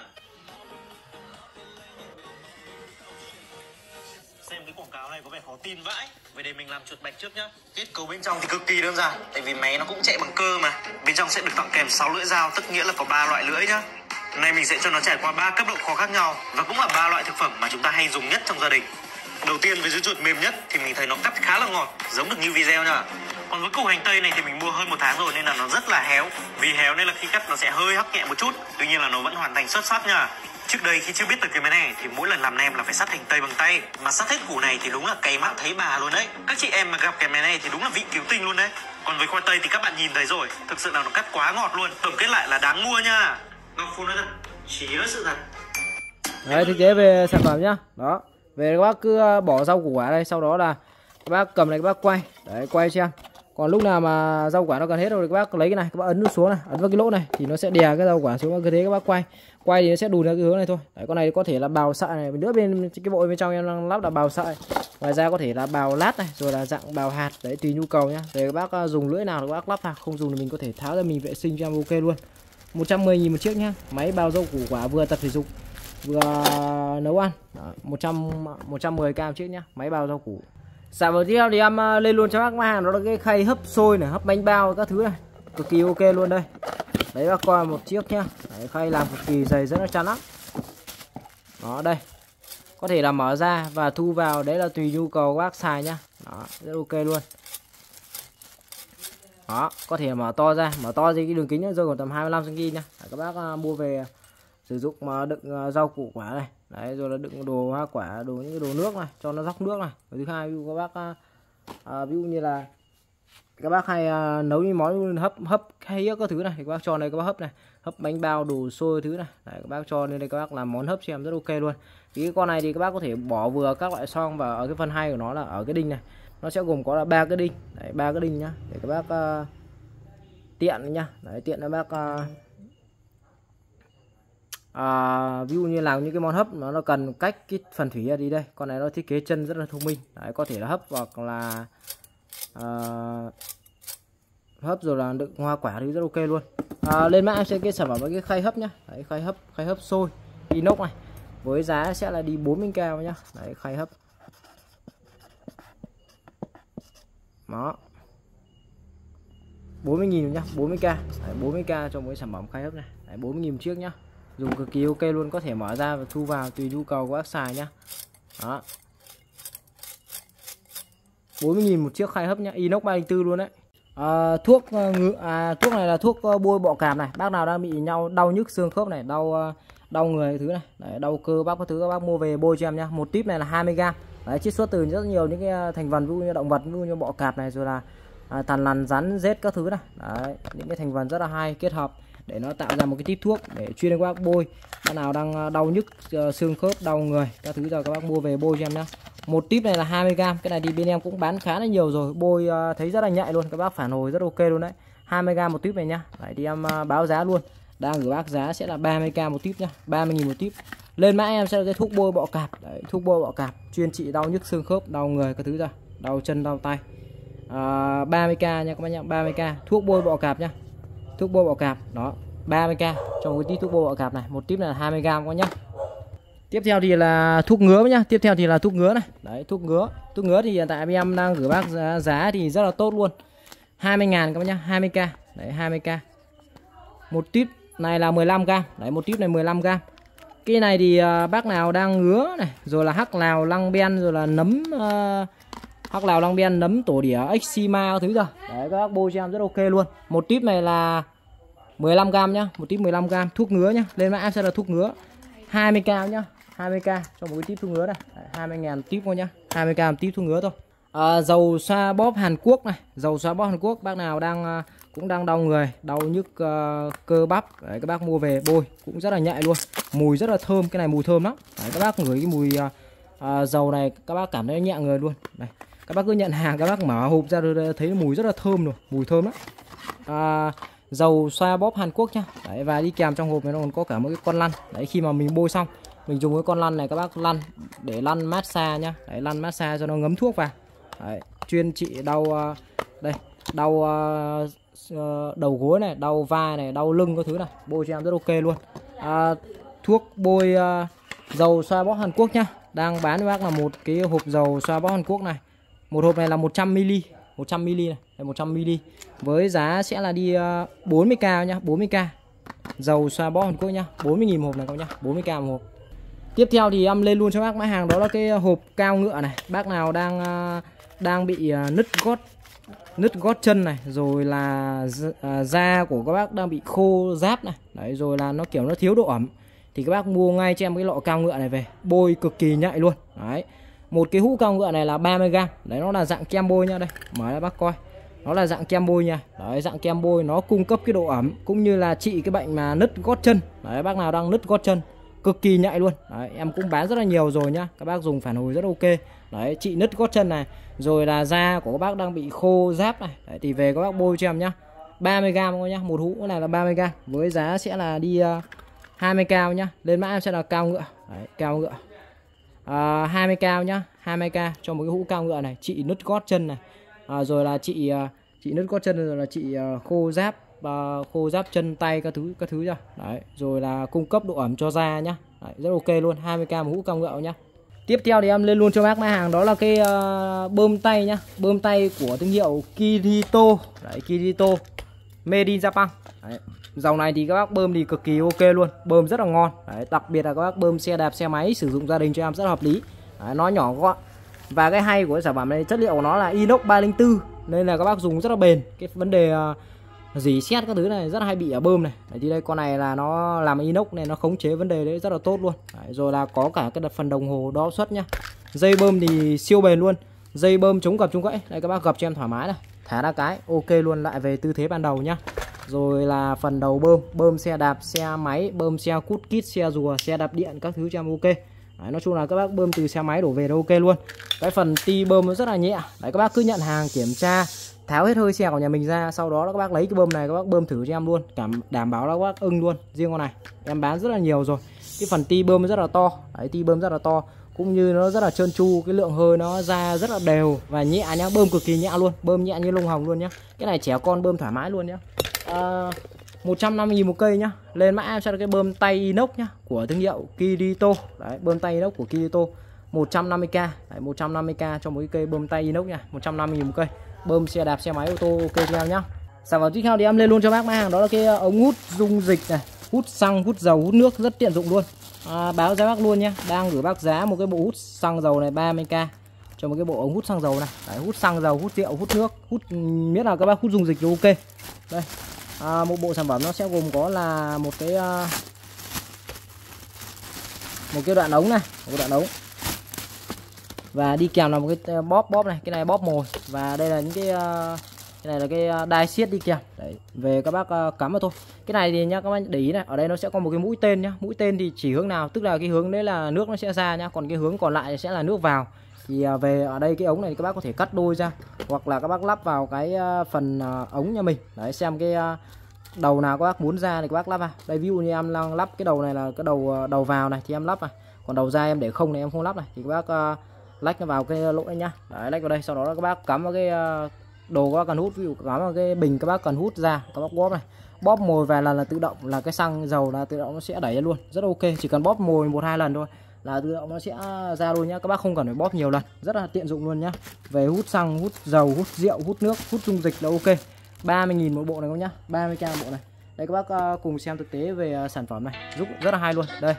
Xem cái quảng cáo này có vẻ khó tin vãi. Vậy để mình làm chuột bạch trước nhá. Kết cấu bên trong thì cực kỳ đơn giản, tại vì máy nó cũng chạy bằng cơ mà. Bên trong sẽ được tặng kèm 6 lưỡi dao, tức nghĩa là có 3 loại lưỡi nhá. Này mình sẽ cho nó trải qua 3 cấp độ khó khác nhau, và cũng là 3 loại thực phẩm mà chúng ta hay dùng nhất trong gia đình. Đầu tiên với dưa chuột mềm nhất thì mình thấy nó cắt khá là ngọt, giống được như video nha. Còn với củ hành tây này thì mình mua hơn 1 tháng rồi nên là nó rất là héo. Vì héo nên là khi cắt nó sẽ hơi hắc nhẹ một chút, tuy nhiên là nó vẫn hoàn thành xuất sắc nha. Trước đây khi chưa biết được cái máy này thì mỗi lần làm nem là phải sắt hành tây bằng tay, mà sắt hết củ này thì đúng là cày mạo thấy bà luôn đấy. Các chị em mà gặp cái máy này thì đúng là vị cứu tinh luôn đấy. Còn với khoai tây thì các bạn nhìn thấy rồi, thực sự là nó cắt quá ngọt luôn. Tổng kết lại là đáng mua nha. Ngọc Phu nói thật, chỉ nói sự thật. Đấy, thực tế về sản phẩm nhá. Đó, về các bác cứ bỏ rau củ quả đây, sau đó là các bác cầm này các bác quay. Đấy, quay xem. Còn lúc nào mà rau quả nó gần hết rồi thì các bác lấy cái này, các bác ấn xuống này, ấn vào cái lỗ này thì nó sẽ đè cái rau quả xuống, cứ thế các bác quay thì nó sẽ đùn ra cái hướng này thôi. Đấy, con này có thể là bào sợi này, nữa bên cái bộ bên trong em đang lắp là bào sợi. Ngoài ra có thể là bào lát này, rồi là dạng bào hạt, đấy tùy nhu cầu nhá. Để các bác dùng lưỡi nào thì các bác lắp vào, không dùng thì mình có thể tháo ra mình vệ sinh cho em ok luôn. 110.000 một chiếc nhá. Máy bào rau củ quả vừa tập thể dục vừa nấu ăn. Đó, 110k một chiếc nhá, máy bào rau củ. Sản phẩm tiếp theo thì em lên luôn cho bác máy hàng, đó là cái khay hấp xôi này, hấp bánh bao các thứ này, cực kỳ ok luôn đây. Đấy, bác coi một chiếc nhá. Đấy, khay làm cực kỳ dày, rất là chắn lắm. Đó, đây có thể là mở ra và thu vào, đấy là tùy nhu cầu bác xài nhá. Đó, rất ok luôn. Đó, có thể mở to ra, mở to thì cái đường kính nó rơi khoảng tầm 25 cm nhá. Đấy, các bác mua về sử dụng mà đựng rau củ quả này. Đấy, rồi là đựng đồ hoa quả, những cái đồ nước này, cho nó dốc nước này. Và thứ hai, ví dụ các bác ví dụ như là các bác hay nấu những món hấp hay các thứ này thì các bác cho này, các bác hấp này, hấp bánh bao, đồ xôi thứ này. Đấy, các bác cho lên đây các bác làm món hấp cho em rất ok luôn. Thì cái con này thì các bác có thể bỏ vừa các loại xoong, và ở cái phần hay của nó là ở cái đinh này, nó sẽ gồm có là 3 cái đinh. Đấy, 3 cái đinh nhá, để các bác tiện nhá. Đấy, tiện các bác ví dụ như làm những cái món hấp nó cần cách cái phần thủy ra đi đây. Con này nó thiết kế chân rất là thông minh. Đấy, có thể là hấp hoặc là hấp rồi là đựng hoa quả thì rất ok luôn. Lên mã em sẽ cái sản phẩm với cái khay hấp nhá. Đấy, khay hấp xôi inox này với giá sẽ là đi 40k nhá. Đấy, khay hấp đó 40.000 nhá, 40k. Đấy, 40k cho mỗi sản phẩm khay hấp này. Đấy, 40.000 chiếc nhá, dùng cực kỳ ok luôn, có thể mở ra và thu vào tùy nhu cầu của bác xài nhá. Đó 40.000 một chiếc khay hấp nhá, inox 304 luôn đấy. Thuốc này là thuốc bôi bọ cạp này. Bác nào đang bị đau nhức xương khớp này, đau người thứ này, đấy, đau cơ bắp các thứ, các bác mua về bôi cho em nhá. Một típ này là 20g. Đấy, chiết xuất từ rất nhiều những cái thành phần ví dụ như động vật, ví dụ như bọ cạp này, rồi là thằn lằn, rắn, rết các thứ này. Đấy, những cái thành phần rất là hay kết hợp để nó tạo ra một cái típ thuốc để chuyên cho các bác bôi. Bác nào đang đau nhức xương khớp, đau người các thứ, giờ các bác mua về bôi cho em nhá. Một típ này là 20g. Cái này thì bên em cũng bán khá là nhiều rồi, bôi thấy rất là nhạy luôn, các bác phản hồi rất ok luôn đấy. 20g một típ này nhá. Đấy, thì em báo giá luôn, đang gửi bác giá sẽ là 30k một típ nhá, 30.000 một típ. Lên mã em sẽ là cái thuốc bôi bọ cạp. Đấy, thuốc bôi bọ cạp chuyên trị đau nhức xương khớp, đau người các thứ, ra đau chân đau tay. 30k nha các bác nhá, 30k thuốc bôi bọ cạp nhá, thuốc bôi bọ cạp đó, 30k cho một cái típ thuốc bôi bọ cạp này. Một típ này là 20g các bác nhá. Tiếp theo thì là thuốc ngứa nhá, tiếp theo thì là thuốc ngứa này. Đấy, thuốc ngứa thì hiện tại em đang gửi bác giá thì rất là tốt luôn, 20.000 các bác nhá, 20k. Đấy, 20k. Một típ này là 15g. Đấy, một típ này 15g. Cái này thì bác nào đang ngứa này, rồi là hắc lào, lăng ben, rồi là nấm hắc lào, lăng ben, nấm, tổ đỉa, eczema các thứ rồi. Đấy, các bác bôi cho em rất ok luôn. Một típ này là 15g nhá, một típ 15g thuốc ngứa nhá. Lên mã em sẽ là thuốc ngứa 20k nhá, 20k cho một cái típ thuốc ngứa này. 20.000 típ thôi nhá, 20k một típ thuốc ngứa thôi. Dầu xoa bóp Hàn Quốc này, dầu xoa bóp Hàn Quốc, bác nào cũng đang đau người, đau nhức cơ bắp. Đấy, các bác mua về bôi cũng rất là nhạy luôn, mùi rất là thơm, cái này mùi thơm lắm. Đấy, các bác ngửi cái mùi dầu này các bác cảm thấy nhẹ người luôn. Đây, các bác cứ nhận hàng, các bác mở hộp ra thấy mùi rất là thơm rồi, mùi thơm lắm. Dầu xoa bóp Hàn Quốc nhá. Đấy, và đi kèm trong hộp này nó còn có cả một cái con lăn. Đấy, khi mà mình bôi xong mình dùng cái con lăn này các bác lăn để lăn massage nhá. Đấy, lăn massage cho nó ngấm thuốc vào. Đấy, chuyên trị đau đau đầu gối này, đau vai này, đau lưng các thứ này, bôi cho em rất ok luôn. Thuốc bôi dầu xoa bóp Hàn Quốc nhá, đang bán với bác là một cái hộp dầu xoa bóp Hàn Quốc này. Một hộp này là 100ml, 100ml này, 100ml với giá sẽ là đi 40k nhá, 40k. Dầu xoa bóp Hàn Quốc nhá, 40.000 hộp này các nhá, 40k một hộp. Tiếp theo thì em lên luôn cho bác mã hàng đó là cái hộp cao ngựa này. Bác nào đang bị nứt gót chân này, rồi là da của các bác đang bị khô ráp này, đấy, rồi là nó kiểu nó thiếu độ ẩm thì các bác mua ngay cho em cái lọ cao ngựa này về, bôi cực kỳ nhạy luôn. Đấy, một cái hũ cao ngựa này là 30g. Đấy, nó là dạng kem bôi nha, đây mở ra bác coi, nó là dạng kem bôi nha. Đấy, dạng kem bôi nó cung cấp cái độ ẩm cũng như là trị cái bệnh mà nứt gót chân. Đấy, bác nào đang nứt gót chân cực kỳ nhạy luôn. Đấy, em cũng bán rất là nhiều rồi nhá, các bác dùng phản hồi rất ok. Đấy, trị nứt gót chân này, rồi là da của các bác đang bị khô ráp này. Đấy, thì về các bác bôi cho em nhá, 30g nhá, một hũ này là 30g với giá sẽ là đi 20k nhá. Lên mã em sẽ là cao ngựa. Đấy, cao ngựa 20k nhá, 20k cho một cái hũ cao ngựa này, trị nứt gót chân này, rồi là trị nứt gót chân, rồi là trị khô ráp chân tay các thứ ra. Đấy, rồi là cung cấp độ ẩm cho da nhá. Đấy, rất ok luôn, 20k một hũ cao ngựa nhá. Tiếp theo thì em lên luôn cho bác mã hàng đó là cái bơm tay nhá, bơm tay của thương hiệu Kirito. Đấy, Kirito made in Japan. Đấy, dòng này thì các bác bơm thì cực kỳ ok luôn, bơm rất là ngon. Đấy, đặc biệt là các bác bơm xe đạp, xe máy sử dụng gia đình cho em rất là hợp lý. Đấy, nó nhỏ gọn và cái hay của cái sản phẩm này, chất liệu của nó là inox 304 nên là các bác dùng rất là bền. Cái vấn đề dỉ sét các thứ này rất là hay bị ở bơm này. Đấy, thì đây con này là nó làm inox này, nó khống chế vấn đề đấy rất là tốt luôn. Đấy, rồi là có cả cái phần đồng hồ đo suất nhá. Dây bơm thì siêu bền luôn, dây bơm chống gập chống gãy. Đây, các bác gập cho em thoải mái này, thả ra cái ok luôn, lại về tư thế ban đầu nhá. Rồi là phần đầu bơm xe đạp, xe máy, bơm xe cút kít, xe rùa, xe đạp điện các thứ cho em ok. Đấy, nói chung là các bác bơm từ xe máy đổ về nó ok luôn. Cái phần ti bơm nó rất là nhẹ. Đấy, các bác cứ nhận hàng kiểm tra tháo hết hơi xe của nhà mình ra, sau đó các bác lấy cái bơm này các bác bơm thử cho em luôn, đảm bảo là các bác ưng luôn. Riêng con này em bán rất là nhiều rồi, cái phần ti bơm rất là to. Đấy, ti bơm rất là to, cũng như nó rất là trơn tru, cái lượng hơi nó ra rất là đều và nhẹ nhá, bơm cực kỳ nhẹ luôn, bơm nhẹ như lông hồng luôn nhá. Cái này trẻ con bơm thoải mái luôn nhá. 150.000 một cây nhá. Lên mã em sẽ là cái bơm tay inox nhá, của thương hiệu Kirito. Đấy, bơm tay inox của Kirito 150k. Đấy, 150k cho một cái cây bơm tay inox nha, 150.000 một cây. Bơm xe đạp, xe máy, ô tô ok cho em nhá. Sản phẩm tiếp theo thì em lên luôn cho bác mã hàng, đó là cái ống hút dung dịch này, hút xăng, hút dầu, hút nước, rất tiện dụng luôn. Báo giá bác luôn nhá, đang gửi bác giá một cái bộ hút xăng dầu này 30k cho một cái bộ ống hút xăng dầu này. Đấy, hút xăng dầu, hút rượu, hút nước, hút miễn là các bác hút dung dịch thì ok. Đây, một bộ sản phẩm nó sẽ gồm có là một cái đoạn ống này, một cái đoạn ống, và đi kèm là một cái bóp này, cái này bóp mồi, và đây là những cái này là cái đai siết đi kèm. Đấy, về các bác cắm vào thôi. Cái này thì nhá, các bác để ý này, ở đây nó sẽ có một cái mũi tên nhá. Mũi tên thì chỉ hướng nào, tức là cái hướng đấy là nước nó sẽ ra nhá, còn cái hướng còn lại sẽ là nước vào. Thì về ở đây cái ống này các bác có thể cắt đôi ra, hoặc là các bác lắp vào cái phần ống nhà mình. Đấy, xem cái đầu nào các bác muốn ra thì các bác lắp vào. Đây, ví dụ như em đang lắp cái đầu này là cái đầu vào này thì em lắp này, còn đầu ra em để không này em không lắp này, thì các bác lách nó vào cái lỗ này nhá. Đấy, lách vào đây, sau đó các bác cắm vào cái đồ các bác cần hút, ví dụ cắm vào cái bình các bác cần hút ra, các bác bóp này, bóp mồi vài lần là tự động là cái xăng dầu là tự động nó sẽ đẩy ra luôn, rất ok. Chỉ cần bóp mồi 1-2 lần thôi là tự động nó sẽ ra luôn nhá, các bác không cần phải bóp nhiều lần, rất là tiện dụng luôn nhá. Về hút xăng, hút dầu, hút rượu, hút nước, hút dung dịch là ok. 30.000 một bộ này các nhá, 30k bộ này. Đây, các bác cùng xem thực tế về sản phẩm này, giúp rất là hay luôn. Đây,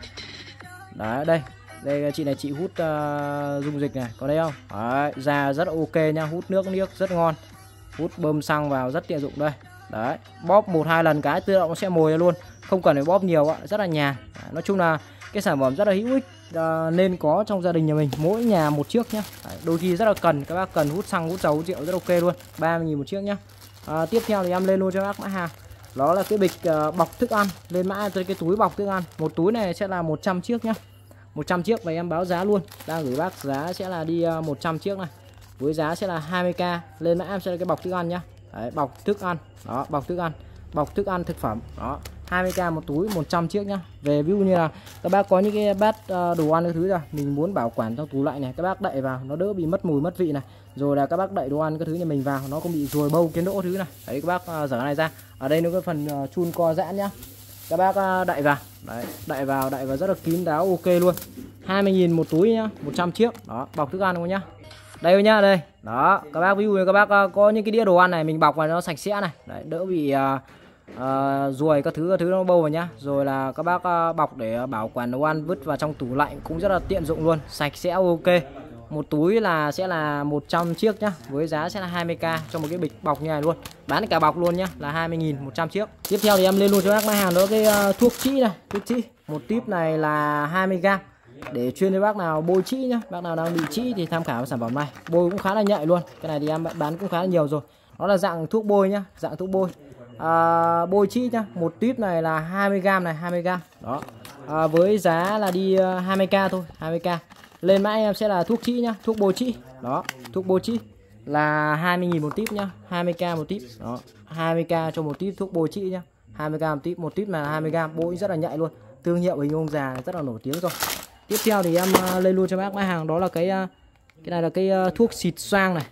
đấy, đây chị này chị hút dung dịch này, có đây không? Đấy, ra rất ok nha, hút nước rất ngon, hút bơm xăng vào rất tiện dụng. Đây, đấy, bóp 1-2 lần cái tự động nó sẽ mồi ra luôn, không cần phải bóp nhiều ạ, rất là nhàn. Nói chung là cái sản phẩm rất là hữu ích, nên có trong gia đình nhà mình, mỗi nhà một chiếc nhá. Đấy, đôi khi rất là cần, các bác cần hút xăng, hút dầu, hút rượu rất ok luôn. 30.000 một chiếc nhá. Tiếp theo thì em lên luôn cho bác mã hàng, đó là cái bịch bọc thức ăn. Lên mã cho cái túi bọc thức ăn, một túi này sẽ là 100 chiếc nhá, 100 chiếc, và em báo giá luôn, đang gửi bác giá sẽ là đi 100 chiếc này, với giá sẽ là 20k. Lên mã em sẽ là cái bọc thức ăn nhá. Đấy, bọc thức ăn đó, bọc thức ăn thực phẩm đó, 20k một túi, 100 chiếc nhá. Về ví dụ như là các bác có những cái bát đồ ăn cái thứ rồi mình muốn bảo quản trong tủ lạnh này, các bác đậy vào nó đỡ bị mất mùi mất vị này, rồi là các bác đậy đồ ăn cái thứ nhà mình vào nó không bị ruồi bâu kiến đỗ thứ này. Đấy, các bác dở này ra, ở đây nó có phần chun co giãn nhá, các bác đậy vào. Đấy, đậy vào rất là kín đáo ok luôn. 20.000 một túi nhá, 100 chiếc đó, bọc thức ăn không nhá. Đây nhá, đây đó, các bác ví dụ như các bác có những cái đĩa đồ ăn này mình bọc vào nó sạch sẽ này. Đấy, đỡ bị ruồi các thứ nó bâu vào nhá. Rồi là các bác bọc để bảo quản đồ ăn vứt vào trong tủ lạnh cũng rất là tiện dụng luôn, sạch sẽ ok. Một túi là sẽ là 100 chiếc nhá, với giá sẽ là 20k cho một cái bịch bọc như này luôn, bán cả bọc luôn nhá, là 20.000 100 chiếc. Tiếp theo thì em lên luôn cho bác hàng đó cái thuốc trĩ này, thuốc trĩ. Một típ này là 20g, để chuyên cho bác nào bôi trĩ nhá, bác nào đang bị trĩ thì tham khảo sản phẩm này, bôi cũng khá là nhạy luôn. Cái này thì em bán cũng khá là nhiều rồi, nó là dạng thuốc bôi nhá, dạng thuốc bôi bôi trĩ nhá. Một típ này là 20g này, 20g đó, với giá là đi 20k thôi, 20k. Lên mã em sẽ là thuốc trĩ nhá, thuốc bôi trĩ đó, thuốc bôi trĩ là 20.000 một típ nhá, 20k một típ đó, 20k cho một típ thuốc bôi trĩ nhá, 20g một típ là 20g, bôi rất là nhạy luôn, thương hiệu hình ông già rất là nổi tiếng rồi. Tiếp theo thì em lên luôn cho bác mã hàng, đó là cái này là cái thuốc xịt xoang này,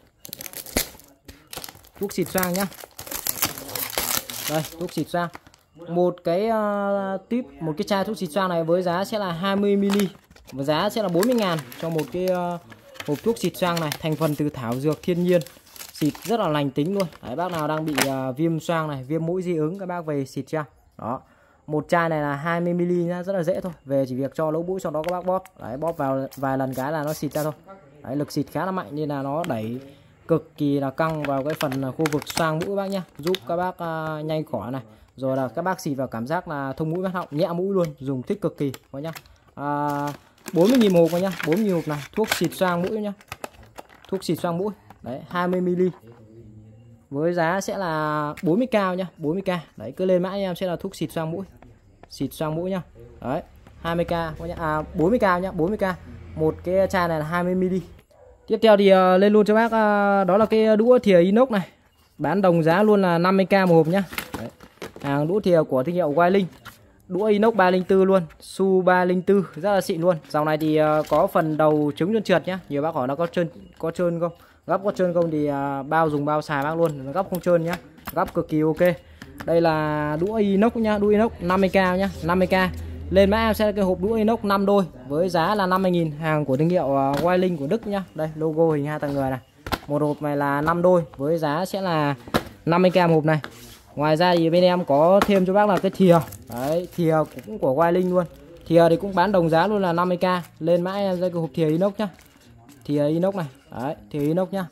thuốc xịt xoang nhá. Đây, thuốc xịt xoang, một cái típ, một cái chai thuốc xịt xoang này với giá sẽ là 20ml, và giá sẽ là 40.000 cho một cái hộp thuốc xịt xoang này, thành phần từ thảo dược thiên nhiên, xịt rất là lành tính luôn. Đấy, bác nào đang bị viêm xoang này, viêm mũi dị ứng, các bác về xịt cho đó. Một chai này là 20ml nhá, rất là dễ thôi, về chỉ việc cho lỗ mũi, sau đó các bác bóp. Đấy, bóp vào vài lần cái là nó xịt ra thôi. Đấy, lực xịt khá là mạnh nên là nó đẩy cực kỳ là căng vào cái phần khu vực xoang mũi bác nhá, giúp các bác nhanh khỏi này, rồi là các bác xịt vào cảm giác là thông mũi mắt họng, nhẹ mũi luôn, dùng thích cực kỳ có nhá. 40.000 một nhá, 40.000 hộp này, thuốc xịt xoang mũi nhá, thuốc xịt xoang mũi. Đấy, 20ml với giá sẽ là 40k nhá, 40k. Đấy, cứ lên mã em sẽ là thuốc xịt xoang mũi nhá. Đấy, 20k 40k nhá, 40k. Một cái chai này là 20ml. Tiếp theo thì lên luôn cho bác đó là cái đũa thìa inox này. bán đồng giá luôn là 50k một hộp nhá. Đấy. Hàng đũa thìa của thương hiệu Wailing, đũa inox 304 luôn, Su 304 rất là xịn luôn. Dòng này thì có phần đầu trứng trơn trượt nhá. Nhiều bác hỏi nó có trơn không, gấp có trơn không thì bao dùng bao xài bác luôn, gấp không trơn nhá, gấp cực kỳ ok. Đây là đũa inox nhá, đũa inox 50k nhá, 50k. Lên mã em sẽ là cái hộp đũa inox 5 đôi với giá là 50.000, hàng của thương hiệu Wailing của Đức nhá. Đây logo hình hai thằng người này. Một hộp này là 5 đôi với giá sẽ là 50k một hộp này. Ngoài ra thì bên em có thêm cho bác là cái thìa. Đấy, thìa cũng của Wailing luôn. Thìa thì cũng bán đồng giá luôn là 50k. Lên mã em ra cái hộp thìa inox nhá. Thìa inox này. Đấy, thìa inox nhá.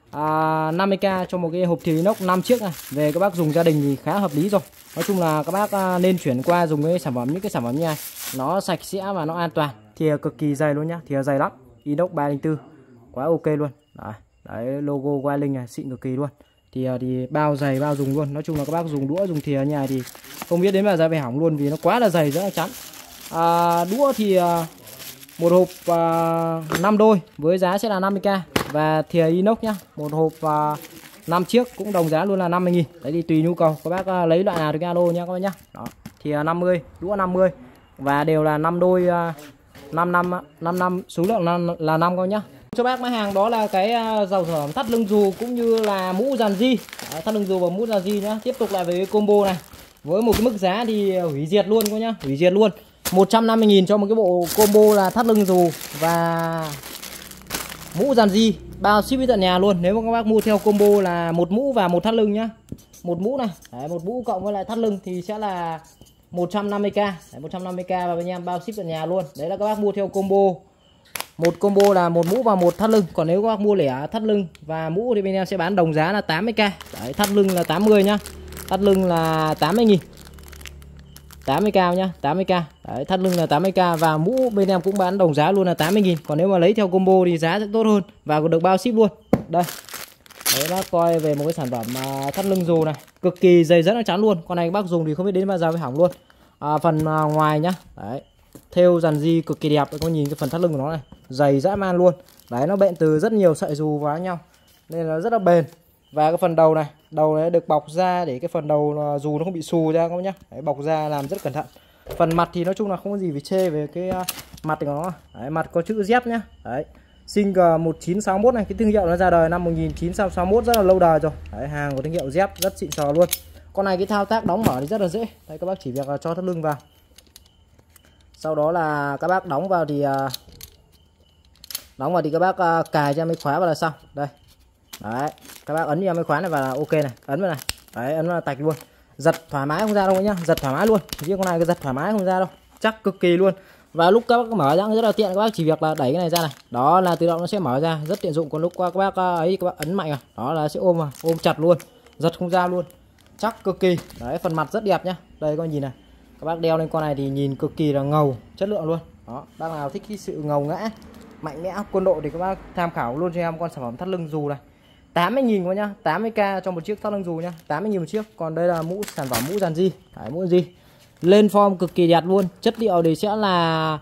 50k cho một cái hộp thìa inox 5 chiếc này. Về các bác dùng gia đình thì khá hợp lý rồi. Nói chung là các bác nên chuyển qua dùng cái sản phẩm, những cái sản phẩm như này. Nó sạch sẽ và nó an toàn. Thìa cực kỳ dày luôn nhá, thìa dày lắm. Inox 304. Quá ok luôn. Đấy, đấy logo Wailing này xịn cực kỳ luôn. Thì bao dày bao dùng luôn. Nói chung là các bác dùng đũa dùng thìa như này thì không biết đến bao giờ về hỏng luôn, vì nó quá là dày, rất là chắn. Đũa thì một hộp 5 đôi với giá sẽ là 50k. Và thìa inox nhá, một hộp 5 chiếc cũng đồng giá luôn là 50.000. Đấy thì tùy nhu cầu các bác lấy loại nào thì alo nhá các bác nhá. Đó, thìa 50, đũa 50 và đều là 5 đôi 5 năm số lượng là 5 các nhá. Cho bác mã hàng đó là cái dầu sản phẩm thắt lưng dù cũng như là mũ dàn di. Thắt lưng dù và mũ dàn di nhá. Tiếp tục lại với cái combo này với một cái mức giá thì hủy diệt luôn các nhá, hủy diệt luôn. 150.000 cho một cái bộ combo là thắt lưng dù và mũ dàn di, bao ship đến tận nhà luôn. Nếu mà các bác mua theo combo là một mũ và một thắt lưng nhá, một mũ này, đấy, một mũ cộng với lại thắt lưng thì sẽ là 150k. Đấy, 150k và bên em bao ship tận nhà luôn. Đấy là các bác mua theo combo. Một combo là một mũ và một thắt lưng. Còn nếu các bác mua lẻ thắt lưng và mũ thì bên em sẽ bán đồng giá là 80k. Đấy, thắt lưng là 80 nhá. Thắt lưng là 80.000. 80k nhá, 80k. Đấy, thắt lưng là 80k và mũ bên em cũng bán đồng giá luôn là 80.000. Còn nếu mà lấy theo combo thì giá sẽ tốt hơn và còn được bao ship luôn. Đây. Đấy, bác coi về một cái sản phẩm thắt lưng dù này, cực kỳ dày rất là chắn luôn. Con này bác dùng thì không biết đến bao giờ mới hỏng luôn. Phần ngoài nhá. Đấy. Thêu dàn di cực kỳ đẹp. Các nhìn cái phần thắt lưng của nó này, dày dã man luôn. Đấy, nó bện từ rất nhiều sợi dù vào nhau nên là rất là bền. Và cái phần đầu này, đầu này được bọc ra để cái phần đầu dù nó không bị xù ra các bác nhá. Đấy, bọc ra làm rất cẩn thận. Phần mặt thì nói chung là không có gì phải chê về cái mặt của nó. Đấy, mặt có chữ Z nhá. Đấy, Singer 1961 này, cái thương hiệu nó ra đời năm 1961, rất là lâu đời rồi. Đấy, hàng của thương hiệu Z rất xịn sò luôn. Con này cái thao tác đóng mở thì rất là dễ. Đây, các bác chỉ việc là cho thắt lưng vào. Sau đó là các bác đóng vào thì các bác cài cho mấy khóa vào là xong. Đây. Đấy, các bác ấn vào mấy khóa này và ok này, ấn vào này. Đấy, ấn vào tạch luôn. Giật thoải mái không ra đâu nhá, giật thoải mái luôn. Riêng con này cái giật thoải mái không ra đâu, chắc cực kỳ luôn. Và lúc các bác mở ra rất là tiện, các bác chỉ việc là đẩy cái này ra này. Đó là tự động nó sẽ mở ra, rất tiện dụng. Còn lúc qua các bác ấy các bác ấn mạnh vào, đó là sẽ ôm chặt luôn, giật không ra luôn. Chắc cực kỳ. Đấy, phần mặt rất đẹp nhá. Đây các bác nhìn này. Các bác đeo lên con này thì nhìn cực kỳ là ngầu, chất lượng luôn. Đó, bác nào thích cái sự ngầu ngã, mạnh mẽ, quân đội thì các bác tham khảo luôn cho em con sản phẩm thắt lưng dù này. 80.000 quá nhá, 80k cho một chiếc thắt lưng dù nhá, 80.000 một chiếc. Còn đây là mũ sản phẩm mũ dàn di. Đấy, mũ dàn di. Lên form cực kỳ đẹp luôn. Chất liệu thì sẽ là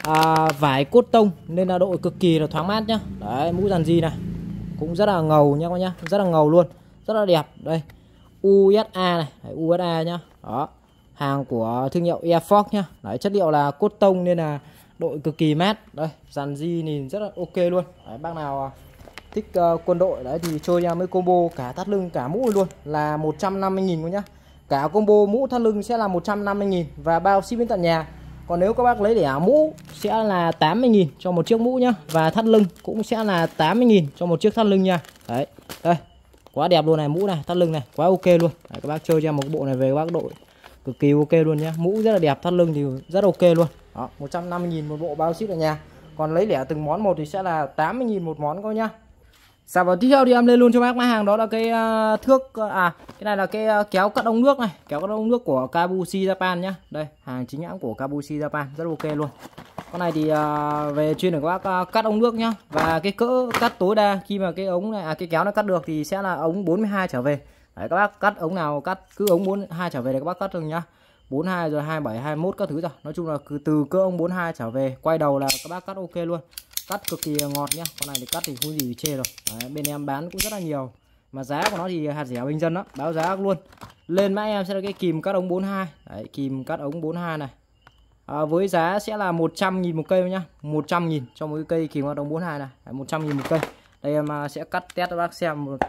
vải cốt tông nên là độ cực kỳ là thoáng mát nhá. Đấy, mũ dàn di này cũng rất là ngầu nha các bác nhá, rất là ngầu luôn, rất là đẹp. Đây, USA này, đấy, USA nhá. Đó, hàng của thương hiệu Air Force nhá. Đấy, chất liệu là cốt tông nên là độ cực kỳ mát. Đây, dàn di nhìn rất là ok luôn. Đấy, bác nào thích quân đội đấy thì chơi em với combo cả thắt lưng cả mũ luôn là 150.000 nhá. Cả combo mũ thắt lưng sẽ là 150.000 và bao ship đến tận nhà. Còn nếu các bác lấy để mũ sẽ là 80.000 cho một chiếc mũ nhá. Và thắt lưng cũng sẽ là 80.000 cho một chiếc thắt lưng nha. Đấy, đây, quá đẹp luôn này, mũ này, thắt lưng này, quá ok luôn. Đấy, các bác chơi cho một cái bộ này về các bác đội cực kỳ ok luôn nhá. Mũ rất là đẹp, thắt lưng thì rất ok luôn. Đó, 150.000 một bộ bao ship ở nhà. Còn lấy lẻ từng món một thì sẽ là 80.000 một món coi nhá. Sản phẩm tiếp theo thì em lên luôn cho bác mã hàng đó là cái thước cái này là cái kéo cắt ống nước này, kéo cắt ống nước của Kabushi Japan nhá. Đây, hàng chính hãng của Kabushi Japan, rất ok luôn. Con này thì về chuyên để các bác cắt ống nước nhá. Và cái cỡ cắt tối đa khi mà cái ống này cái kéo nó cắt được thì sẽ là ống 42 trở về. Đấy, các bác cắt ống nào cắt cứ ống 42 trở về để các bác cắt được nhá. 42 rồi 27 21 các thứ rồi. Nói chung là từ cỡ ống 42 trở về quay đầu là các bác cắt ok luôn. Cắt cực kỳ ngọt nhá. Con này thì cắt thì không gì chê rồi. Đấy, bên em bán cũng rất là nhiều. Mà giá của nó thì hạt rẻ bình dân đó, báo giá luôn. Lên mã em sẽ là cái kìm cắt ống 42. Đấy, kìm cắt ống 42 này. Với giá sẽ là 100.000 một cây nhá, 100.000 cho một cái cây kìm cắt ống 42 này. Đấy, 100.000 một cây. Đây em sẽ cắt test cho bác xem một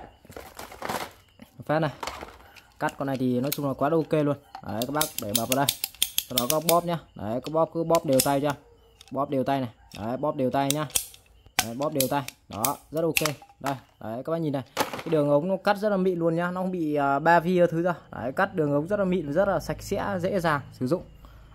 phát này. Cắt con này thì nói chung là quá ok luôn. Đấy, các bác để bập vào đây. Sau đó các bóp nhá. Đấy, các bóp cứ bóp đều tay cho. Bóp đều tay này. Đấy, bóp đều tay nhá. Đấy, bóp đều tay. Đó, rất ok. Đây, đấy các bác nhìn này. Cái đường ống nó cắt rất là mịn luôn nhá, nó không bị ba vi thứ ra. Đấy, cắt đường ống rất là mịn, rất là sạch sẽ, dễ dàng sử dụng.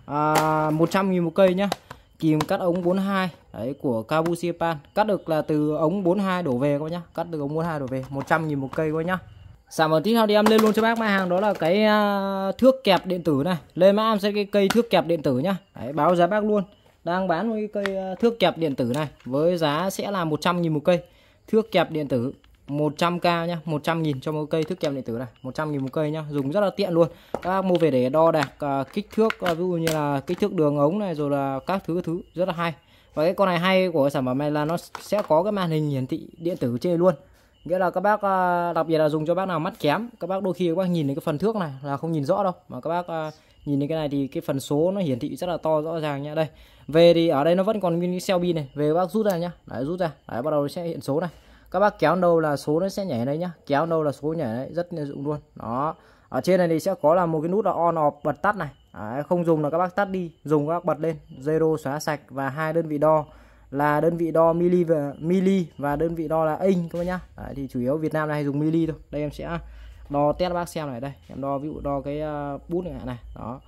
100.000 một cây nhá. Kìm cắt ống 42 đấy của Kabushi Japan, cắt được là từ ống 42 đổ về các bác nhá, cắt từ ống 42 đổ về, 100.000 một cây các bác nhá. Sản phẩm tiếp theo thì em lên luôn cho bác mã hàng đó là cái thước kẹp điện tử này. Lên mã em sẽ cái cây thước kẹp điện tử nhá. Đấy, báo giá bác luôn. Đang bán một cái cây thước kẹp điện tử này với giá sẽ là 100.000 một cây. Thước kẹp điện tử 100k nhá, 100.000 cho một cây thước kẹp điện tử này, 100.000 một cây nhá, dùng rất là tiện luôn. Các bác mua về để đo đạc kích thước, ví dụ như là kích thước đường ống này rồi là các thứ rất là hay. Và cái con này hay của sản phẩm này là nó sẽ có cái màn hình hiển thị điện tử trên luôn. Nghĩa là các bác đặc biệt là dùng cho bác nào mắt kém, các bác đôi khi các bác nhìn thấy cái phần thước này là không nhìn rõ đâu, mà các bác nhìn thấy cái này thì cái phần số nó hiển thị rất là to rõ ràng nhá. Đây. Về thì ở đây nó vẫn còn nguyên cái cell pin này, về các bác rút ra nhá. Đấy, rút ra. Đấy, bắt đầu nó sẽ hiện số này. Các bác kéo đâu là số nó sẽ nhảy đây nhá, kéo đâu là số nhảy đấy, rất tiện dụng luôn. Đó. Ở trên này thì sẽ có là một cái nút là on off, bật tắt này. Đấy, không dùng là các bác tắt đi, dùng các bác bật lên, zero xóa sạch, và hai đơn vị đo là đơn vị đo mili và đơn vị đo là inch các bác nhá. Đấy, thì chủ yếu Việt Nam này hay dùng mili thôi. Đây em sẽ đo test bác xem này, đây em đo ví dụ đo cái bút này. Đó,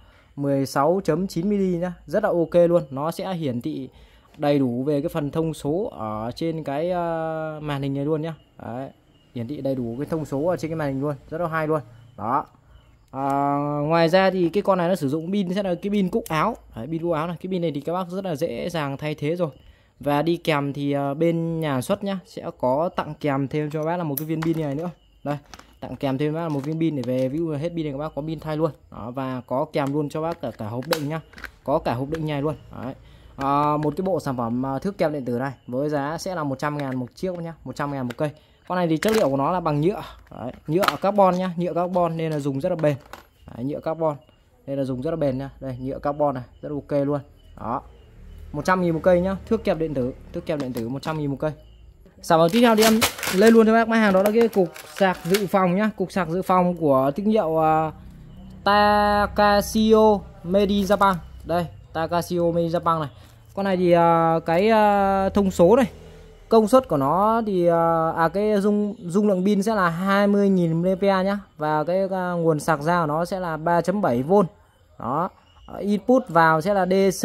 16.9 mili nhá, rất là ok luôn. Nó sẽ hiển thị đầy đủ về cái phần thông số ở trên cái màn hình này luôn nhá. Đấy, hiển thị đầy đủ cái thông số ở trên cái màn hình luôn, rất là hay luôn. Đó. Ngoài ra thì cái con này nó sử dụng pin sẽ là cái pin cúc áo. Đấy, pin cúc áo này, cái pin này thì các bác rất là dễ dàng thay thế rồi. Và đi kèm thì bên nhà xuất nhá sẽ có tặng kèm thêm cho bác là một cái viên pin này nữa. Đây, tặng kèm thêm bác là một viên pin để về ví dụ hết pin này các bác có pin thay luôn. Đó, và có kèm luôn cho bác cả hộp đựng nhá, có cả hộp đựng nhài luôn. Đấy. Một cái bộ sản phẩm thước kẹp điện tử này với giá sẽ là 100.000 một chiếc nhá, 100.000 một cây. Con này thì chất liệu của nó là bằng nhựa. Đấy, nhựa carbon nhá, nhựa carbon nên là dùng rất là bền. Đấy, nhựa carbon nên là dùng rất là bền nhá. Đây, nhựa carbon này, rất ok luôn. Đó. 100.000 một cây nhá, thước kẹp điện tử, 100.000 một cây. Sản phẩm tiếp theo thì em lên luôn cho bác máy hàng đó là cái cục sạc dự phòng nhá, cục sạc dự phòng của thương hiệu Takashio Made in Japan. Đây, Takashio Made in Japan này. Con này thì cái thông số này, công suất của nó thì cái dung lượng pin sẽ là 20.000 mAh nhá, và cái nguồn sạc ra của nó sẽ là 3.7V. Đó. Input vào sẽ là DC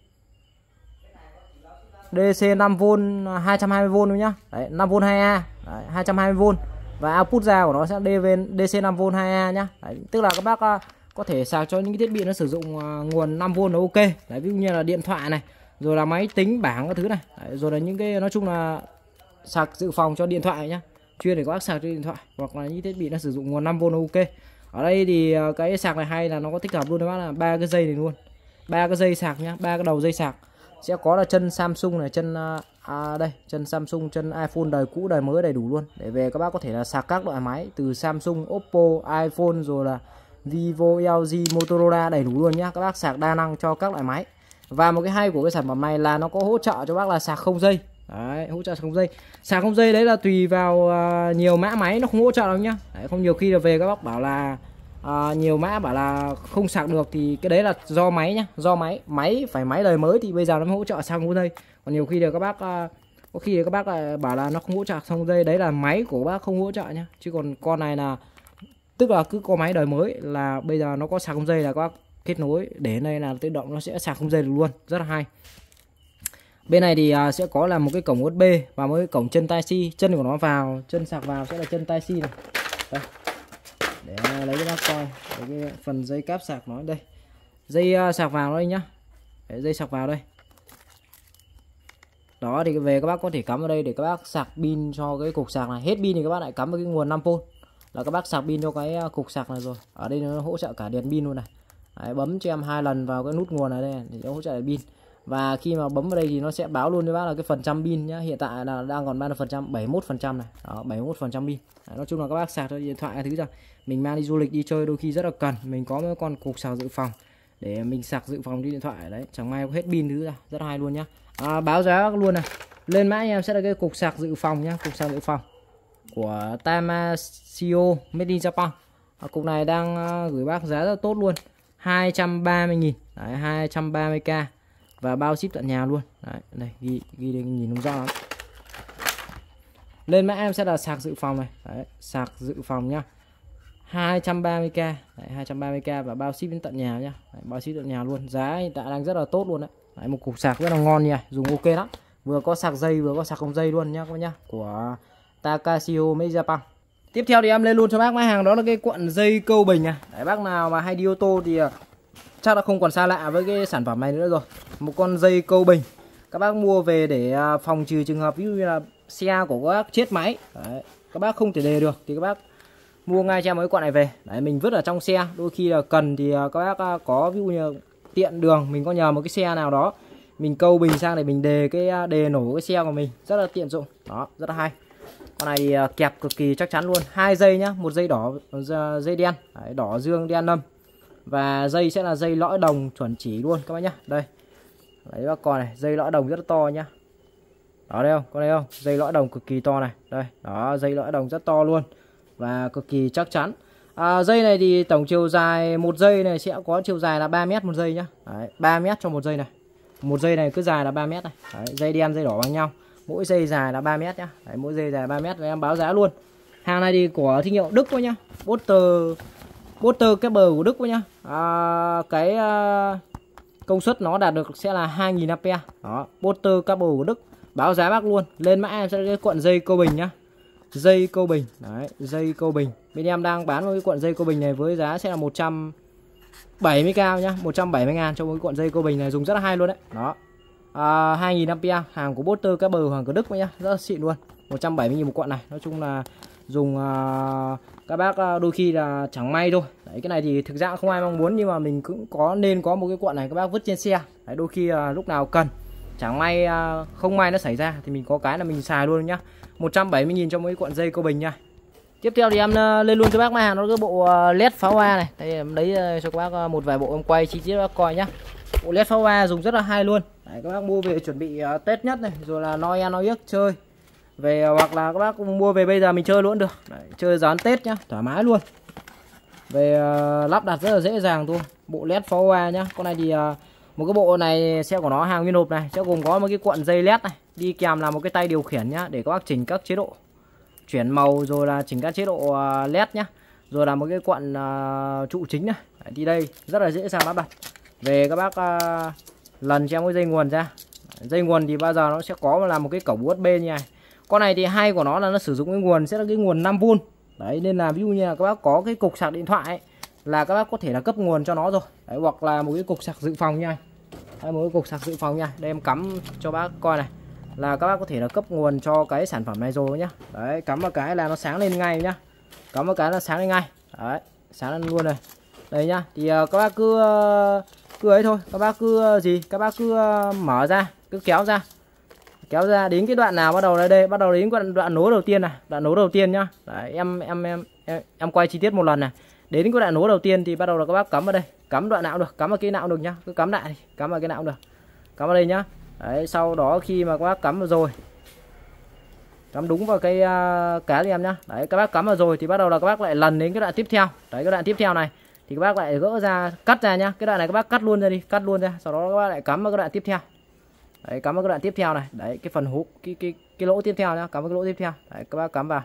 5V 220V luôn nhá. Đấy, 5V 2A. Đấy, 220V. Và output ra của nó sẽ DC 5V 2A nhá. Đấy, tức là các bác có thể sạc cho những cái thiết bị nó sử dụng nguồn 5V nó ok. Đấy, ví dụ như là điện thoại này, rồi là máy tính bảng các thứ này. Đấy, rồi là những cái nói chung là sạc dự phòng cho điện thoại nhá, chuyên để các bác sạc cho điện thoại, hoặc là những thiết bị nó sử dụng nguồn 5V nó ok. Ở đây thì cái sạc này hay là nó có tích hợp luôn các bác là 3 cái dây này luôn, 3 cái dây sạc nhá, 3 cái đầu dây sạc. Sẽ có là chân Samsung này, chân đây, chân Samsung, chân iPhone đời cũ đời mới đầy đủ luôn, để về các bác có thể là sạc các loại máy từ Samsung, Oppo, iPhone, rồi là Vivo, LG, Motorola đầy đủ luôn nhá. Các bác sạc đa năng cho các loại máy. Và một cái hay của cái sản phẩm này là nó có hỗ trợ cho bác là sạc không dây. Đấy, hỗ trợ không dây. Sạc không dây đấy là tùy vào nhiều mã máy nó không hỗ trợ đâu nhá. Đấy, không nhiều khi là về các bác bảo là nhiều mã bảo là không sạc được thì cái đấy là do máy nhá, do máy phải máy đời mới thì bây giờ nó mới hỗ trợ sạc không dây. Còn nhiều khi là các bác có khi là các bác bảo là nó không hỗ trợ sạc không dây, đấy là máy của bác không hỗ trợ nhá. Chứ còn con này là tức là cứ có máy đời mới là bây giờ nó có sạc không dây là các bác kết nối để đây là tự động nó sẽ sạc không dây được luôn, rất là hay. Bên này thì sẽ có là một cái cổng USB và một cái cổng chân Type C, chân của nó vào, chân sạc vào sẽ là chân Type C này. Đây. Để lấy cho bác coi cái phần dây cáp sạc nó đây, dây sạc vào đây nhá. Để dây sạc vào đây. Đó thì về các bác có thể cắm vào đây để các bác sạc pin cho cái cục sạc này. Hết pin thì các bác lại cắm vào cái nguồn 5V là các bác sạc pin cho cái cục sạc này rồi. Ở đây nó hỗ trợ cả đèn pin luôn này. Đấy, bấm cho em 2 lần vào cái nút nguồn này đây để hỗ trợ đèn pin. Và khi mà bấm vào đây thì nó sẽ báo luôn cho bác là cái phần trăm pin nhá. Hiện tại là đang còn 30%, 71% này. Đó, 71% pin. Đấy, nói chung là các bác sạc cho điện thoại thứ ra mình mang đi du lịch đi chơi đôi khi rất là cần, mình có một con cục sạc dự phòng để mình sạc dự phòng đi điện thoại đấy, chẳng may có hết pin thứ ra, rất hay luôn nhá. Báo giá bác luôn này. Lên mã em sẽ là cái cục sạc dự phòng nhá, cục sạc dự phòng của Tamashio Made in Japan. Cục này đang gửi bác giá rất tốt luôn, 230.000. Đấy, 230k và bao ship tận nhà luôn. Đấy, đây ghi đây nhìn không rõ lắm. Lên mã em sẽ là sạc dự phòng này. Đấy, sạc dự phòng nhá. 230k. Đấy, 230k và bao ship đến tận nhà nhá. Đấy, bao ship tận nhà luôn. Giá hiện tại đang rất là tốt luôn đấy. Đấy, một cục sạc rất là ngon nha, dùng ok lắm. Vừa có sạc dây vừa có sạc không dây luôn nhá các bác nhá, của Takashio Made in Japan. Tiếp theo thì em lên luôn cho bác mã hàng đó là cái cuộn dây câu bình này. Đấy, bác nào mà hay đi ô tô thì chắc là không còn xa lạ với cái sản phẩm này nữa rồi. Một con dây câu bình các bác mua về để phòng trừ trường hợp ví dụ như là xe của các bác chết máy. Đấy, các bác không thể đề được thì các bác mua ngay cho mấy cuộn này về. Đấy, mình vứt ở trong xe, đôi khi là cần thì các bác có ví dụ như tiện đường mình có nhờ một cái xe nào đó mình câu bình sang để mình đề nổ cái xe của mình, rất là tiện dụng. Đó, rất là hay. Con này thì kẹp cực kỳ chắc chắn luôn. 2 dây nhá, một dây đỏ, dây đen. Đấy, đỏ dương đen âm. Và dây sẽ là dây lõi đồng chuẩn chỉ luôn các bác nhá. Đây. Đấy bác coi này, dây lõi đồng rất là to nhá. Đó đây không? Có đây không? Dây lõi đồng cực kỳ to này. Đây, đó, dây lõi đồng rất to luôn và cực kỳ chắc chắn. Dây này thì tổng chiều dài một dây này sẽ có chiều dài là 3 mét một dây nhá. Đấy, 3 mét cho một dây này. Một dây này cứ dài là 3 mét này. Đấy, dây đen dây đỏ bằng nhau. Mỗi dây dài là 3 mét nhá. Đấy, mỗi dây dài 3 mét và em báo giá luôn. Hàng này thì của thương hiệu Đức thôi nhá. Butter cable của Đức thôi nhá. Công suất nó đạt được sẽ là 2000A. Đó, Butter cable của Đức. Báo giá bác luôn. Lên mã em sẽ là cái cuộn dây câu bình nhá. Dây câu bình. Đấy, dây câu bình. Bên em đang bán một cái cuộn dây câu bình này với giá sẽ là 170k nhá, 170.000 cho một cái cuộn dây câu bình này, dùng rất là hay luôn đấy. Đó. 2000A, hàng của Butter cable, hàng của Đức nhá, rất là xịn luôn. 170.000 một cuộn này. Nói chung là dùng các bác đôi khi là chẳng may thôi. Đấy, cái này thì thực ra không ai mong muốn nhưng mà mình cũng nên có một cái cuộn này các bác vứt trên xe. Đấy, đôi khi lúc nào cần chẳng may không may nó xảy ra thì mình có cái là mình xài luôn nhá. 170.000 cho mỗi cuộn dây câu bình nha. Tiếp theo thì em lên luôn cho bác hàng nó cái bộ led pháo hoa này. Đây em lấy cho các bác một vài bộ em quay chi tiết bác coi nhá. Bộ led pháo hoa dùng rất là hay luôn. Đấy, các bác mua về chuẩn bị Tết nhất này, rồi là noi ăn noi yếc chơi về, hoặc là các bác mua về bây giờ mình chơi luôn được. Đấy, chơi dán Tết nhá, thoải mái luôn. Về lắp đặt rất là dễ dàng thôi. Bộ led pháo hoa nhá. Con này thì một cái bộ này xe của nó hàng nguyên hộp này sẽ gồm có một cái cuộn dây led này, đi kèm là một cái tay điều khiển nhá, để các bác chỉnh các chế độ chuyển màu, rồi là chỉnh các chế độ led nhá, rồi là một cái cuộn trụ chính này. Đấy, thì đây rất là dễ dàng lắp đặt. Về các bác lần cho cái dây nguồn ra. Dây nguồn thì bao giờ nó sẽ có là một cái cổng USB như này. Con này thì hay của nó là nó sử dụng cái nguồn sẽ là cái nguồn 5V. Đấy, nên là ví dụ như là các bác có cái cục sạc điện thoại ấy, là các bác có thể là cấp nguồn cho nó rồi. Đấy, hoặc là một cái cục sạc dự phòng nha. Đấy, một cái cục sạc dự phòng nha. Đây em cắm cho bác coi này, là các bác có thể là cấp nguồn cho cái sản phẩm này rồi nhá. Đấy, cắm vào cái là nó sáng lên ngay nhá. Cắm vào cái là sáng lên ngay. Đấy, sáng lên luôn rồi. Đây nhá. Thì các bác cứ ấy thôi, các bác các bác cứ mở ra, cứ kéo ra đến cái đoạn nào bắt đầu đây, bắt đầu đến đoạn nối đầu tiên này, đoạn nối đầu tiên nhá. Đấy, em quay chi tiết một lần này. Đến cái đoạn nối đầu tiên thì bắt đầu là các bác cắm vào đây, cắm đoạn nào cũng được, cắm vào cái nào cũng được nhá, cứ cắm lại đi, cắm vào cái nào cũng được, cắm vào đây nhá. Đấy, sau đó khi mà các bác cắm vào rồi, cắm đúng vào cái cá em nhá. Đấy, các bác cắm vào rồi thì bắt đầu là các bác lại lần đến cái đoạn tiếp theo. Đấy, cái đoạn tiếp theo này thì các bác lại gỡ ra, cắt ra nhá. Cái đoạn này các bác cắt luôn ra đi, cắt luôn ra, sau đó các bác lại cắm vào cái đoạn tiếp theo. Đấy, cắm vào cái đoạn tiếp theo này. Đấy, cái phần hút cái lỗ tiếp theo nhá, cắm vào cái lỗ tiếp theo. Đấy, các bác cắm vào.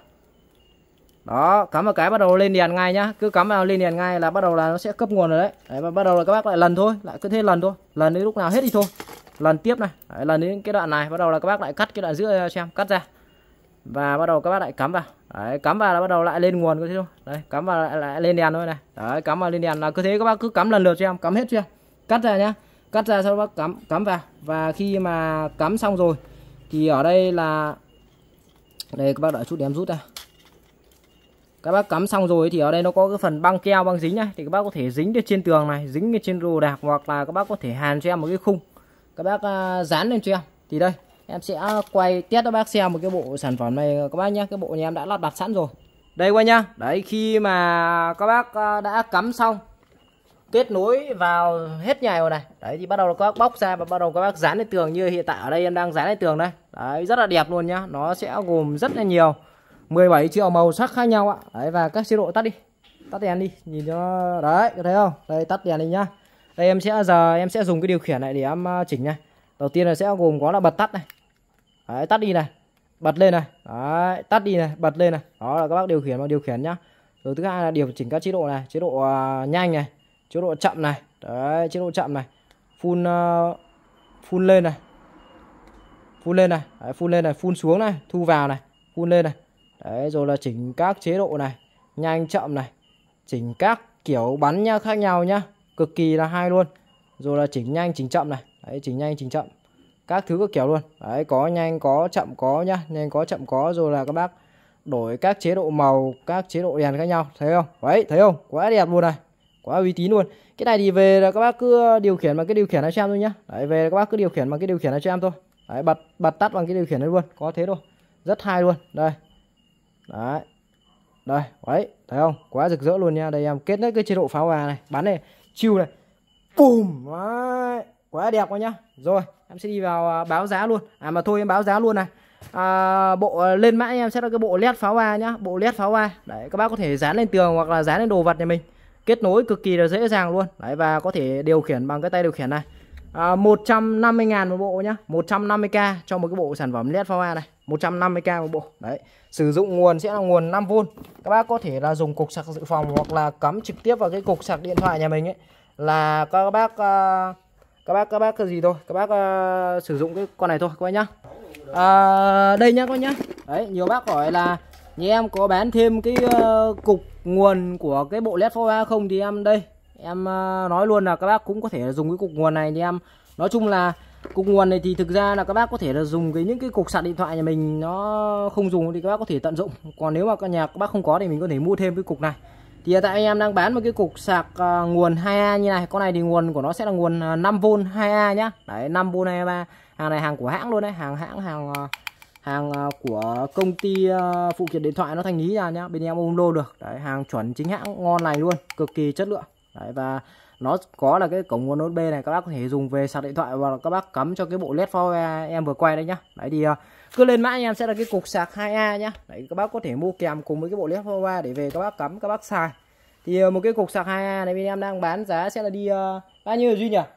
Đó, cắm vào cái bắt đầu lên đèn ngay nhá. Cứ cắm vào lên đèn ngay là bắt đầu là nó sẽ cấp nguồn rồi đấy. Đấy, và bắt đầu là các bác lại lần thôi, lại cứ thế lần thôi. Lần đến lúc nào hết thì thôi. Lần tiếp này. Đấy, lần đến cái đoạn này bắt đầu là các bác lại cắt cái đoạn giữa ra xem, cắt ra. Và bắt đầu các bác lại cắm vào. Đấy, cắm vào là bắt đầu lại lên nguồn cứ thế thôi. Đấy, cắm vào lại lên đèn thôi này. Đấy, cắm vào lên đèn là cứ thế các bác cứ cắm lần lượt cho em, cắm hết chưa? Cắt ra nhá. Cắt ra sau đó bác cắm vào. Và khi mà cắm xong rồi thì ở đây là đây, các bác đợi chút để em rút ra. Các bác cắm xong rồi thì ở đây nó có cái phần băng keo, băng dính này, thì các bác có thể dính trên tường này, dính trên đồ đạc, hoặc là các bác có thể hàn cho em một cái khung các bác dán lên cho em. Thì đây em sẽ quay test các bác xem một cái bộ sản phẩm này các bác nhé. Cái bộ nhà em đã lắp đặt sẵn rồi. Đây các bác nhá. Đấy, khi mà các bác đã cắm xong, kết nối vào hết nhà rồi này. Đấy thì bắt đầu các bác bóc ra và bắt đầu các bác dán lên tường, như hiện tại ở đây em đang dán lên tường đây. Đấy, rất là đẹp luôn nhá. Nó sẽ gồm rất là nhiều 17 triệu màu sắc khác nhau ạ. Đấy, và các chế độ tắt đi. Tắt đèn đi, nhìn cho đấy, thấy không? Đây, tắt đèn đi nhá. Đây em sẽ dùng cái điều khiển này để em chỉnh này. Đầu tiên là sẽ gồm có là bật tắt này. Đấy, tắt đi này, bật lên này. Đấy, tắt đi này, bật lên này. Đó là các bác điều khiển bằng điều khiển nhá. Rồi thứ hai là điều chỉnh các chế độ này, chế độ nhanh này, chế độ chậm này. Đấy, chế độ chậm này. Phun lên này. Phun lên này, đấy, phun lên này, phun xuống này, thu vào này, phun lên này. Đấy, rồi là chỉnh các chế độ này, nhanh chậm này, chỉnh các kiểu bắn nha khác nhau nhá, cực kỳ là hay luôn. Rồi là chỉnh nhanh chỉnh chậm này. Đấy, chỉnh nhanh chỉnh chậm các thứ các kiểu luôn. Đấy, có nhanh có chậm có nhá, nhanh có chậm có. Rồi là các bác đổi các chế độ màu, các chế độ đèn khác nhau, thấy không? Đấy, thấy không? Quá đẹp luôn này, quá uy tín luôn. Cái này thì về là các bác cứ điều khiển bằng cái điều khiển này cho em thôi nhá. Đấy, về các bác cứ điều khiển bằng cái điều khiển này cho em thôi. Đấy, bật tắt bằng cái điều khiển này luôn, có thế thôi, rất hay luôn. Đây, đấy, đây, đấy, thấy không? Quá rực rỡ luôn nha. Đây em kết hết cái chế độ pháo hoa này, bắn này, chiêu này, bùm, đấy, quá đẹp quá nhá. Rồi em sẽ đi vào báo giá luôn. Mà thôi em báo giá luôn này. Bộ lên mã em sẽ là cái bộ led pháo hoa nhá, bộ led pháo hoa. Đấy, các bác có thể dán lên tường hoặc là dán lên đồ vật nhà mình, kết nối cực kỳ là dễ dàng luôn. Đấy, và có thể điều khiển bằng cái tay điều khiển này. 150.000 một bộ nhá, 150k cho một cái bộ sản phẩm led pháo hoa này, 150k một bộ. Đấy, sử dụng nguồn sẽ là nguồn 5V. Các bác có thể là dùng cục sạc dự phòng hoặc là cắm trực tiếp vào cái cục sạc điện thoại nhà mình ấy, là các bác cái gì thôi, các bác sử dụng cái con này thôi các bác nhá. Đây nhá các bác nhá. Đấy, nhiều bác hỏi là nhà em có bán thêm cái cục nguồn của cái bộ led pháo hoa không, thì em đây em nói luôn là các bác cũng có thể dùng cái cục nguồn này. Thì em nói chung là cục nguồn này thì thực ra là các bác có thể là dùng những cái cục sạc điện thoại nhà mình nó không dùng thì các bác có thể tận dụng. Còn nếu mà các nhà các bác không có thì mình có thể mua thêm cái cục này. Thì hiện tại em đang bán một cái cục sạc nguồn 2A như này. Con này thì nguồn của nó sẽ là nguồn 5V 2A nhá. Đấy, 5V 2A. Hàng này hàng của hãng luôn đấy, hàng của công ty phụ kiện điện thoại nó thành lý ra nhá. Bên em ôm lô được. Đấy, hàng chuẩn chính hãng ngon này luôn, cực kỳ chất lượng. Đấy, và nó có là cái cổng nguồn USB này, các bác có thể dùng về sạc điện thoại và các bác cắm cho cái bộ led pháo em vừa quay đấy nhá. Đấy thì cứ lên mã em sẽ là cái cục sạc 2A nhá. Đấy, các bác có thể mua kèm cùng với cái bộ led pháo để về các bác cắm các bác xài. Thì một cái cục sạc 2A này bên em đang bán giá sẽ là đi bao nhiêu Duy nhỉ?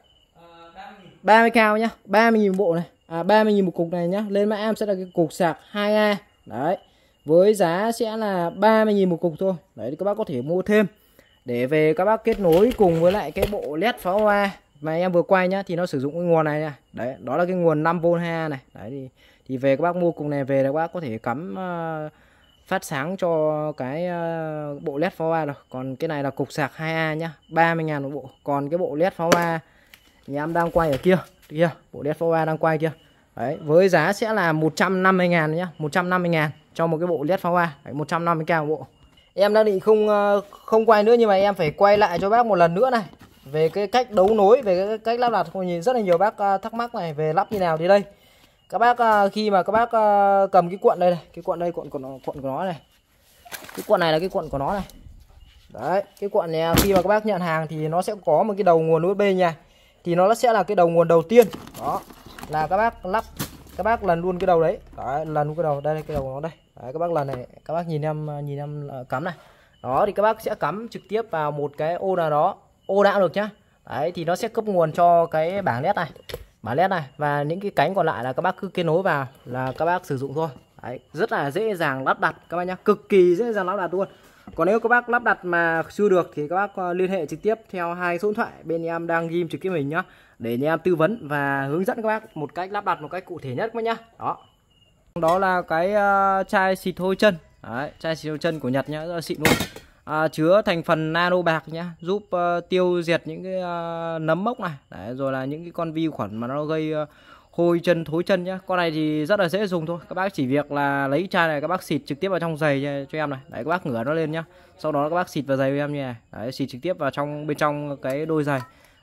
30k nhá, 30.000 bộ này. 30.000 một cục này nhá. Lên mã em sẽ là cái cục sạc 2A. Đấy, với giá sẽ là 30.000 một cục thôi. Đấy, các bác có thể mua thêm để về các bác kết nối cùng với lại cái bộ led pháo hoa mà em vừa quay nhá. Thì nó sử dụng cái nguồn này nha. Đấy, đó là cái nguồn 5V 2A này. Đấy thì về các bác mua cục này về là các bác có thể cắm phát sáng cho cái bộ led pháo hoa rồi. Còn cái này là cục sạc 2A nhá, 30.000 một bộ. Còn cái bộ led pháo hoa nhà em đang quay ở kia, bộ led pháo hoa đang quay kia. Đấy, với giá sẽ là 150.000 nhá, 150.000 cho một cái bộ led pháo hoa. Đấy, 150k một bộ. Em đang định không quay nữa nhưng mà em phải quay lại cho bác một lần nữa này, về cái cách đấu nối, về cái cách lắp đặt. Không, nhìn rất là nhiều bác thắc mắc này về lắp như nào. Thì đây các bác khi mà các bác cầm cái cuộn đây này, cái cuộn đây, cuộn của nó này, cái cuộn này là cái cuộn của nó này. Đấy, cái cuộn này khi mà các bác nhận hàng thì nó sẽ có một cái đầu nguồn USB nha. Thì nó sẽ là cái đầu nguồn đầu tiên. Đó là các bác lắp, các bác lần luôn cái đầu đấy. Đấy, lần luôn cái đầu đây, cái đầu của nó đây. Đấy, các bác lần này, các bác nhìn em cắm này. Đó thì các bác sẽ cắm trực tiếp vào một cái ô nào đó, ô đã được nhá. Đấy thì nó sẽ cấp nguồn cho cái bảng led này, và những cái cánh còn lại là các bác cứ kết nối vào là các bác sử dụng thôi. Đấy, rất là dễ dàng lắp đặt các bác nhá, cực kỳ dễ dàng lắp đặt luôn. Còn nếu các bác lắp đặt mà chưa được thì các bác liên hệ trực tiếp theo hai số điện thoại bên em đang ghim trực tiếp mình nhá, để nhà em tư vấn và hướng dẫn các bác một cách lắp đặt một cách cụ thể nhất các bác nhá. Đó là cái chai xịt hôi chân. Đấy, chai xịt hôi chân của Nhật nhá, rất là xịn luôn. Chứa thành phần nano bạc nhá, giúp tiêu diệt những cái nấm mốc này. Đấy, rồi là những cái con vi khuẩn mà nó gây hôi chân, thối chân nhá. Con này thì rất là dễ dùng thôi. Các bác chỉ việc là lấy chai này các bác xịt trực tiếp vào trong giày cho em này. Đấy, các bác ngửa nó lên nhá. Sau đó các bác xịt vào giày của em như này. Đấy, xịt trực tiếp vào bên trong cái đôi giày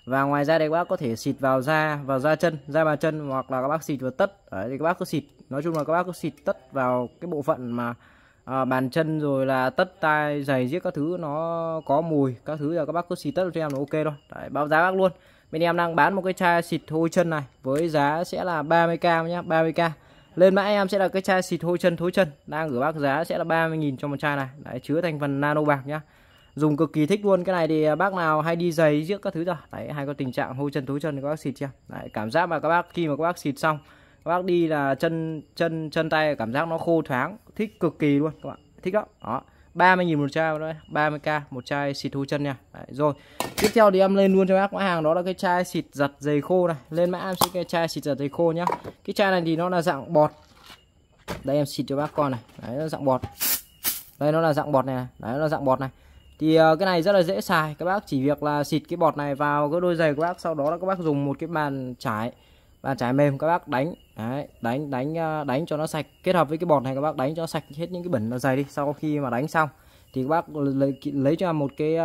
Và ngoài ra đây các bác có thể xịt vào da chân, da bàn chân, hoặc là các bác xịt vào tất. Đấy, thì các bác cứ xịt, nói chung là các bác cứ xịt tất vào cái bộ phận mà bàn chân rồi là tất tay giày giết các thứ nó có mùi các thứ, là các bác cứ xịt tất cho em là ok thôi. Đấy, báo giá bác luôn. Bên em đang bán một cái chai xịt hôi chân này với giá sẽ là 30k nhá, 30k. Lên mã em sẽ là cái chai xịt hôi chân thối chân, đang gửi bác giá sẽ là 30.000 cho một chai này. Đấy, chứa thành phần nano bạc nhá. Dùng cực kỳ thích luôn. Cái này thì bác nào hay đi giày giết các thứ rồi, đấy, hay có tình trạng hôi chân thối chân thì các bác xịt chưa. Đấy, cảm giác mà các bác khi mà các bác xịt xong các bác đi là chân tay cảm giác nó khô thoáng, thích cực kỳ luôn các bạn, thích đó. Đó, 30.000 một chai đấy, 30k một chai xịt hôi chân nha. Đấy, rồi tiếp theo thì em lên luôn cho bác mã hàng đó là cái chai xịt giặt giày khô này. Lên mã em sẽ cái chai xịt giặt giày khô nhá. Cái chai này thì nó là dạng bọt. Đây em xịt cho bác con này. Đấy, nó dạng bọt. Đây nó là dạng bọt này. Đấy, nó là dạng bọt này. Thì cái này rất là dễ xài. Các bác chỉ việc là xịt cái bọt này vào cái đôi giày của bác, sau đó là các bác dùng một cái bàn chải mềm, các bác đánh. Đấy, đánh cho nó sạch. Kết hợp với cái bọt này các bác đánh cho nó sạch hết những cái bẩn ở giày đi. Sau khi mà đánh xong thì các bác lấy cho một cái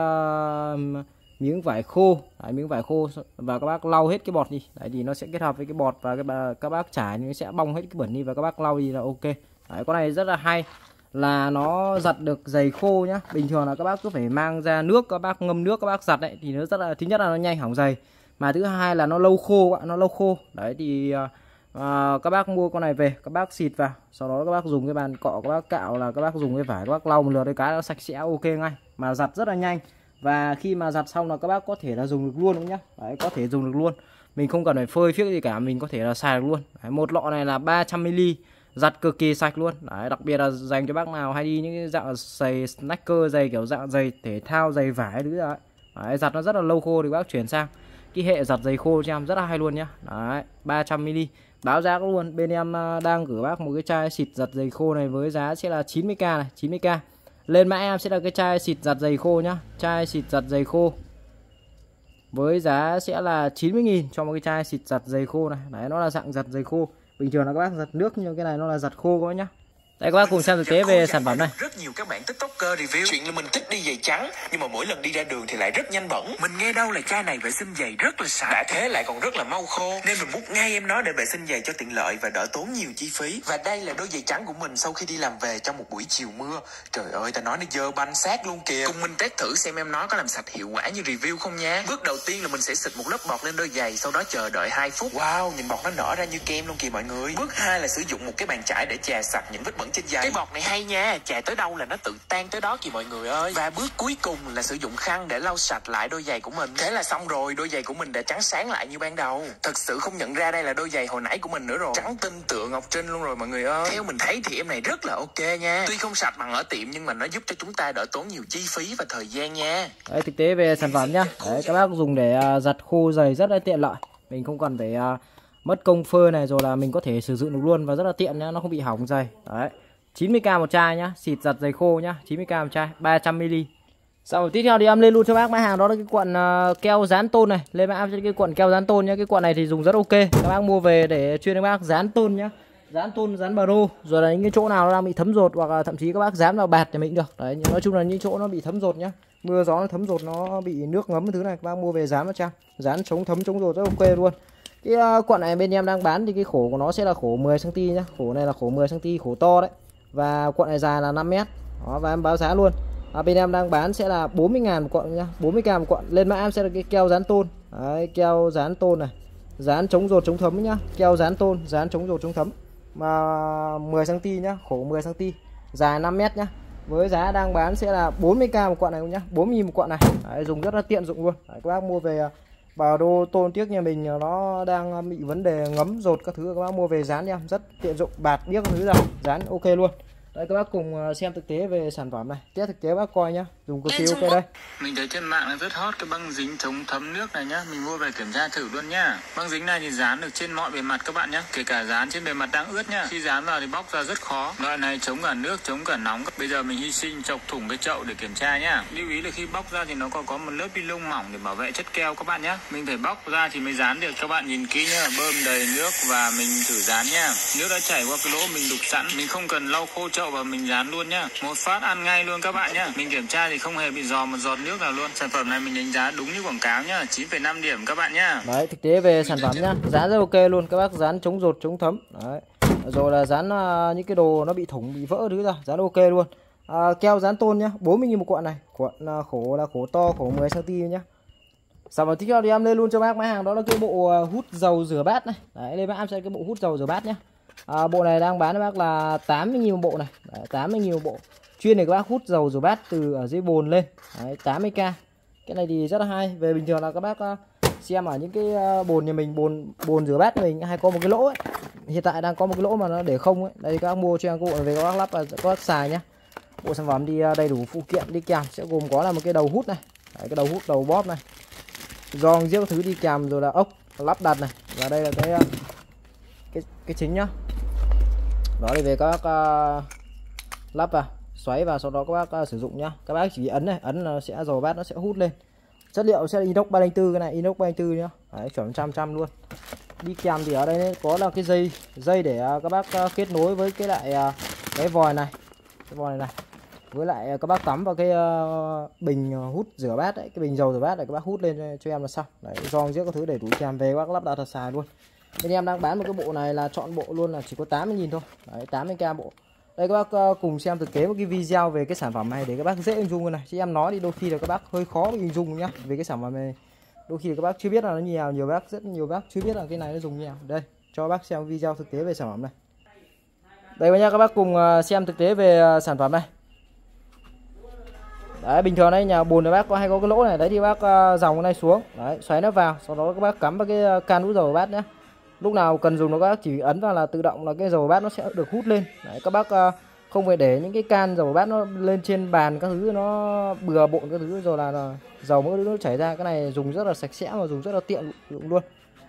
miếng vải khô. Đấy, miếng vải khô và các bác lau hết cái bọt đi. Đấy, thì nó sẽ kết hợp với cái bọt và các bác chải nó sẽ bong hết cái bẩn đi và các bác lau đi là ok. Đấy, con này rất là hay, là nó giặt được giày khô nhá. Bình thường là các bác cứ phải mang ra nước, các bác ngâm nước các bác giặt đấy, thì nó rất là, thứ nhất là nó nhanh hỏng giày, mà thứ hai là nó lâu khô, nó lâu khô. Đấy thì các bác mua con này về các bác xịt vào, sau đó các bác dùng cái bàn cọ các bác cạo, là các bác dùng cái vải các bác lau một lượt, cái nó sạch sẽ ok ngay, mà giặt rất là nhanh. Và khi mà giặt xong là các bác có thể là dùng được luôn đúng nhá. Đấy, có thể dùng được luôn, mình không cần phải phơi phiếc gì cả, mình có thể là xài được luôn. Đấy, một lọ này là 300ml, giặt cực kỳ sạch luôn. Đấy, đặc biệt là dành cho bác nào hay đi những cái dạng giày sneaker, giày kiểu dạng giày thể thao, giày vải thứ đấy. Đấy, giặt nó rất là lâu khô thì bác chuyển sang cái hệ giặt giày khô cho em, rất là hay luôn nhá. Đấy, 300ml. Báo giá luôn, bên em đang gửi bác một cái chai xịt giặt giày khô này với giá sẽ là 90k này, 90k. Lên mã em sẽ là cái chai xịt giặt giày khô nhá. Chai xịt giặt giày khô với giá sẽ là 90.000 cho một cái chai xịt giặt giày khô này. Đấy, nó là dạng giặt giày khô. Bình thường là các bác giặt nước, nhưng cái này nó là giặt khô các bác nhá. Đây các bác cùng xem thực tế về sản phẩm này. Rất nhiều các bạn tiktoker review chuyện là mình thích đi giày trắng, nhưng mà mỗi lần đi ra đường thì lại rất nhanh bẩn. Mình nghe đâu là chai này vệ sinh giày rất là sạch, đã thế lại còn rất là mau khô, nên mình múc ngay em nó để vệ sinh giày cho tiện lợi và đỡ tốn nhiều chi phí. Và đây là đôi giày trắng của mình sau khi đi làm về trong một buổi chiều mưa. Trời ơi, ta nói nó dơ banh xác luôn kìa. Cùng mình test thử xem em nó có làm sạch hiệu quả như review không nha. Bước đầu tiên là mình sẽ xịt một lớp bọt lên đôi giày, sau đó chờ đợi 2 phút. Wow, nhìn bọt nó nở ra như kem luôn kìa mọi người. Bước 2 là sử dụng một cái bàn chải để chà sạch những vết bẩn trên giày. Cái bọt này hay nha, chà tới đâu là nó tự tan tới đó kìa mọi người ơi. Và bước cuối cùng là sử dụng khăn để lau sạch lại đôi giày của mình. Thế là xong rồi, đôi giày của mình đã trắng sáng lại như ban đầu. Thật sự không nhận ra đây là đôi giày hồi nãy của mình nữa rồi. Trắng tinh tựa ngọc trinh luôn rồi mọi người ơi. Theo mình thấy thì em này rất là ok nha. Tuy không sạch bằng ở tiệm nhưng mà nó giúp cho chúng ta đỡ tốn nhiều chi phí và thời gian nha. Đấy, thực tế về sản phẩm nhá. Đấy, các bác dùng để giặt khô giày rất là tiện lợi. Mình không cần phải mất công phơi này, rồi là mình có thể sử dụng được luôn và rất là tiện nhá, nó không bị hỏng giày. Đấy, 90k một chai nhá, xịt giặt giày khô nhá, 90k một chai, 300ml. Sau tiếp theo thì em lên luôn cho bác mã hàng đó là cái cuộn keo dán tôn này. Lên mã cho cái cuộn keo dán tôn nhá. Cái cuộn này thì dùng rất ok, các bác mua về để chuyên các bác dán tôn nhá, dán tôn, dán bờ rô, rồi là những cái chỗ nào nó đang bị thấm dột, hoặc là thậm chí các bác dán vào bạt thì mình cũng được. Đấy, nói chung là những chỗ nó bị thấm dột nhá, mưa gió nó thấm dột, nó bị nước ngấm cái thứ này, các bác mua về dán vào trang, dán chống thấm chống dột rất ok luôn. Cái cuộn này bên em đang bán thì cái khổ của nó sẽ là khổ 10 cm nhá. Khổ này là khổ 10 cm, khổ to đấy. Và cuộn này dài là 5 m. Đó, và em báo giá luôn. Bên em đang bán sẽ là 40.000 một cuộn nhá, 40k một cuộn. Lên mã em sẽ là cái keo dán tôn. Đấy, keo dán tôn này, dán chống dột chống thấm nhá. Keo dán tôn, dán chống dột chống thấm. Mà 10 cm nhá, khổ 10 cm, dài 5 m nhá. Với giá đang bán sẽ là 40k một cuộn này nhá, 40.000 một cuộn này. Đấy, dùng rất là tiện dụng luôn. Đấy, các bác mua về vào đô tôn, tiếc nhà mình nó đang bị vấn đề ngấm dột các thứ, các bác mua về dán nha, rất tiện dụng, bạt điếc các thứ ra dán ok luôn. Đây các bác cùng xem thực tế về sản phẩm này, test thực tế bác coi nhá, dùng cực kỳ ok đây. Mình thấy trên mạng là rất hot cái băng dính chống thấm nước này nhá, mình mua về kiểm tra thử luôn nhá. Băng dính này thì dán được trên mọi bề mặt các bạn nhá, kể cả dán trên bề mặt đang ướt nhá. Khi dán vào thì bóc ra rất khó. Loại này chống cả nước, chống cả nóng. Bây giờ mình hy sinh chọc thủng cái chậu để kiểm tra nhá. Lưu ý là khi bóc ra thì nó còn có một lớp ni lông mỏng để bảo vệ chất keo các bạn nhá. Mình phải bóc ra thì mới dán được, các bạn nhìn kỹ nhá. Bơm đầy nước và mình thử dán nhá. Nước đã chảy qua cái lỗ mình đục sẵn, mình không cần lau khô chậu và mình dán luôn nhá. Một phát ăn ngay luôn các bạn nhá. Mình kiểm tra thì không hề bị rò một giọt nước nào luôn. Sản phẩm này mình đánh giá đúng như quảng cáo nhá, 9,5 điểm các bạn nhá. Đấy, thực tế về sản phẩm nhá, dán rất ok luôn, các bác dán chống rột chống thấm. Đấy. Rồi là dán những cái đồ nó bị thủng bị vỡ thứ ra, dán ok luôn. Keo dán tôn nhá, 40.000 một cuộn này, cuộn khổ là khổ to, khổ 10 cm nhá. Sản phẩm tiếp theo thì em lên luôn cho bác mã hàng đó là cái bộ hút dầu rửa bát này. Đấy, lên bác em sẽ cái bộ hút dầu rửa bát nhá. Bộ này đang bán cho bác là 80.000 một bộ này. Đấy, 80.000 một bộ. Chuyên để các bác hút dầu rửa bát từ ở dưới bồn lên. Đấy, 80k. Cái này thì rất là hay. Về bình thường là các bác xem ở những cái bồn nhà mình, bồn rửa bát mình hay có một cái lỗ ấy. Hiện tại đang có một cái lỗ mà nó để không ấy. Đây các bác mua cho em cái bộ này về các bác lắp và các bác xài nhá. Bộ sản phẩm thì đầy đủ phụ kiện đi kèm, sẽ gồm có là một cái đầu hút này. Đấy, cái đầu hút đầu bóp này, giòn riêng thứ đi kèm, rồi là ốc lắp đặt này, và đây là cái chính nhá. Đó thì về các bác lắp vào, xoáy vào, sau đó các bác sử dụng nhá. Các bác chỉ ấn này, ấn là sẽ dầu bát nó sẽ hút lên. Chất liệu sẽ là inox 304, cái này inox 304 nhá. Đấy, chuẩn 100% luôn. Đi kèm thì ở đây có là cái dây để các bác kết nối với cái lại cái vòi này, cái vòi này, với lại các bác cắm vào cái bình hút rửa bát đấy, cái bình dầu rửa bát này các bác hút lên cho em là xong. Đấy, giòn giết các thứ để đủ kèm về các bác lắp đặt là xài luôn. Bên em đang bán một cái bộ này là chọn bộ luôn là chỉ có 80.000 thôi. Đấy, 80k bộ. Đây các bác cùng xem thực tế một cái video về cái sản phẩm này để các bác dễ hình dung hơn này. Chứ em nói thì đôi khi là các bác hơi khó bị hình dung nhá. Về cái sản phẩm này đôi khi là các bác chưa biết là nó như nào, rất nhiều bác chưa biết là cái này nó dùng như nào. Đây, cho bác xem video thực tế về sản phẩm này. Đây nha, các bác cùng xem thực tế về sản phẩm này. Đấy, bình thường đây nhà bồn này bác có hay có cái lỗ này, đấy thì bác dòng cái này xuống, đấy, xoáy nó vào, sau đó các bác cắm vào cái can hút dầu bát nhé. Lúc nào cần dùng nó các bác chỉ ấn vào là tự động là cái dầu bát nó sẽ được hút lên. Đấy, các bác không phải để những cái can dầu bát nó lên trên bàn các thứ nó bừa bộn các thứ rồi là dầu mỡ nó chảy ra. Cái này dùng rất là sạch sẽ và dùng rất là tiện dụng luôn.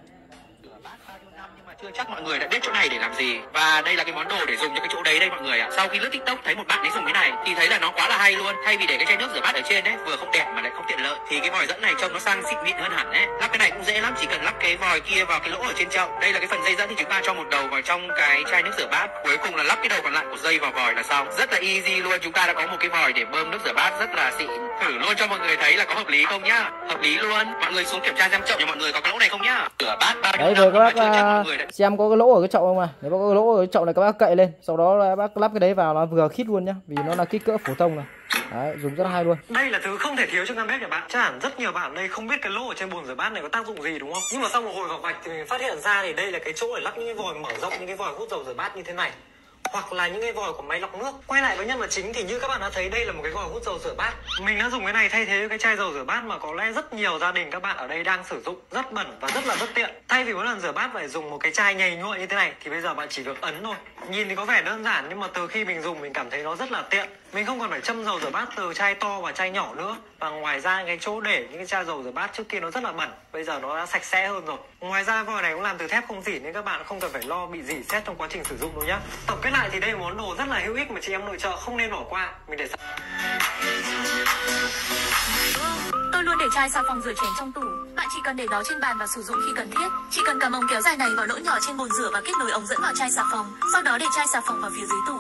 Chưa chắc mọi người đã biết chỗ này để làm gì, và đây là cái món đồ để dùng cho cái chỗ đấy đây mọi người ạ. Sau khi lướt TikTok thấy một bạn ấy dùng cái này thì thấy là nó quá là hay luôn. Thay vì để cái chai nước rửa bát ở trên đấy vừa không đẹp mà lại không tiện lợi thì cái vòi dẫn này trông nó sang xịn mịn hơn hẳn đấy. Lắp cái này cũng dễ lắm, chỉ cần lắp cái vòi kia vào cái lỗ ở trên chậu. Đây là cái phần dây dẫn thì chúng ta cho một đầu vào trong cái chai nước rửa bát, cuối cùng là lắp cái đầu còn lại của dây vào vòi là xong. Rất là easy luôn, chúng ta đã có một cái vòi để bơm nước rửa bát rất là xịn. Thử luôn cho mọi người thấy là có hợp lý không nhá. Hợp lý luôn. Mọi người xuống kiểm tra xem chậu nhà mọi người có cái lỗ này không nhá. Rửa bát bao nhiêu đấy, năm rồi các mà chưa chắc mọi bác người đã... xem có cái lỗ ở cái chậu không mà. Nếu có cái lỗ ở cái chậu này các bác cậy lên, sau đó là bác lắp cái đấy vào nó vừa khít luôn nhá, vì nó là kích cỡ phổ thông này. Đấy, dùng rất hay luôn. Đây là thứ không thể thiếu trong căn bếp nhà bạn. Chắc hẳn rất nhiều bạn ở đây không biết cái lỗ ở trên bồn rửa bát này có tác dụng gì đúng không? Nhưng mà sau một hồi vào vạch thì mình phát hiện ra thì đây là cái chỗ để lắp những cái vòi mở rộng, những cái vòi hút dầu rửa bát như thế này, hoặc là những cái vòi của máy lọc nước. Quay lại với nhân vật chính thì như các bạn đã thấy đây là một cái vòi hút dầu rửa bát. Mình đã dùng cái này thay thế cái chai dầu rửa bát mà có lẽ rất nhiều gia đình các bạn ở đây đang sử dụng, rất bẩn và rất là bất tiện. Thay vì mỗi lần rửa bát phải dùng một cái chai nhầy nhụa như thế này thì bây giờ bạn chỉ việc ấn thôi. Nhìn thì có vẻ đơn giản nhưng mà từ khi mình dùng mình cảm thấy nó rất là tiện. Mình không còn phải châm dầu rửa bát từ chai to và chai nhỏ nữa. Và ngoài ra cái chỗ để những cái chai dầu rửa bát trước kia nó rất là bẩn, bây giờ nó đã sạch sẽ hơn rồi. Ngoài ra vòi này cũng làm từ thép không rỉ nên các bạn không cần phải lo bị rỉ sét trong quá trình sử dụng đâu nhá. Tổng kết lại thì đây là món đồ rất là hữu ích mà chị em nội trợ không nên bỏ qua. Mình để Tôi luôn để chai xà phòng rửa chén trong tủ. Bạn chỉ cần để nó trên bàn và sử dụng khi cần thiết. Chỉ cần cắm ống kéo dài này vào lỗ nhỏ trên bồn rửa và kết nối ống dẫn vào chai xà phòng. Sau đó để chai xà phòng vào phía dưới tủ.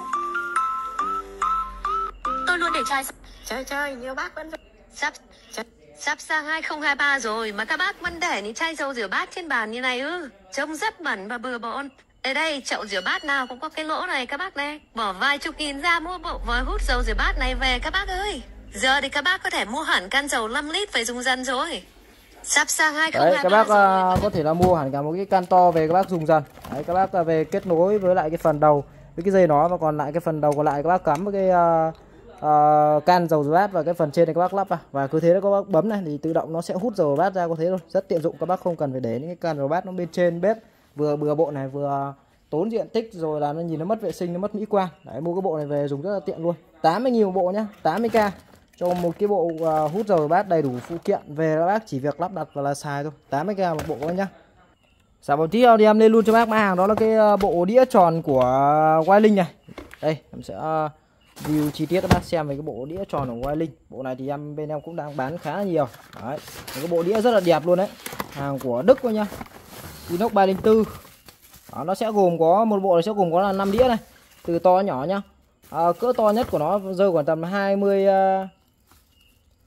Tôi luôn để chai Trời, nhiều bác vẫn sắp sang 2023 rồi mà các bác vẫn để những chai dầu rửa bát trên bàn như này ư? Trông rất bẩn và bừa bộn. Ở đây chậu rửa bát nào cũng có cái lỗ này các bác này. Bỏ vài chục nghìn ra mua bộ vòi hút dầu rửa bát này về các bác ơi. Giờ thì các bác có thể mua hẳn can dầu 5 lít về dùng dần rồi. Sắp sang 2023 đấy, các bác rồi. có thể là mua hẳn cả một cái can to về các bác dùng dần. Đấy, các bác về kết nối với lại cái phần đầu với cái dây nó, và còn lại cái phần đầu còn lại các bác cắm với cái can dầu rửa bát và cái phần trên này các bác lắp vào, và cứ thế đó các bác bấm này thì tự động nó sẽ hút dầu bát ra, có thế thôi, rất tiện dụng. Các bác không cần phải để những cái can dầu bát nó bên trên bếp, vừa bừa bộn này, vừa tốn diện tích, rồi là nó nhìn nó mất vệ sinh, nó mất mỹ quan. Đấy, mua cái bộ này về dùng rất là tiện luôn. 80.000 một bộ nhá, 80k cho một cái bộ hút dầu bát đầy đủ phụ kiện về, các bác chỉ việc lắp đặt và là xài thôi. 80k một bộ các nhá. Sản phẩm tiếp theo thì em lên luôn cho bác mã hàng đó là cái bộ đĩa tròn của Wiling này. Đây em sẽ review chi tiết các bác xem về cái bộ đĩa tròn của Wiling. Bộ này thì bên em cũng đang bán khá là nhiều. Đấy, cái bộ đĩa rất là đẹp luôn đấy, hàng của Đức thôi nhá, inox 304. Đó, nó sẽ gồm có một bộ này sẽ gồm có là 5 đĩa này, từ to nhỏ nhá. Cỡ to nhất của nó rơi khoảng tầm 20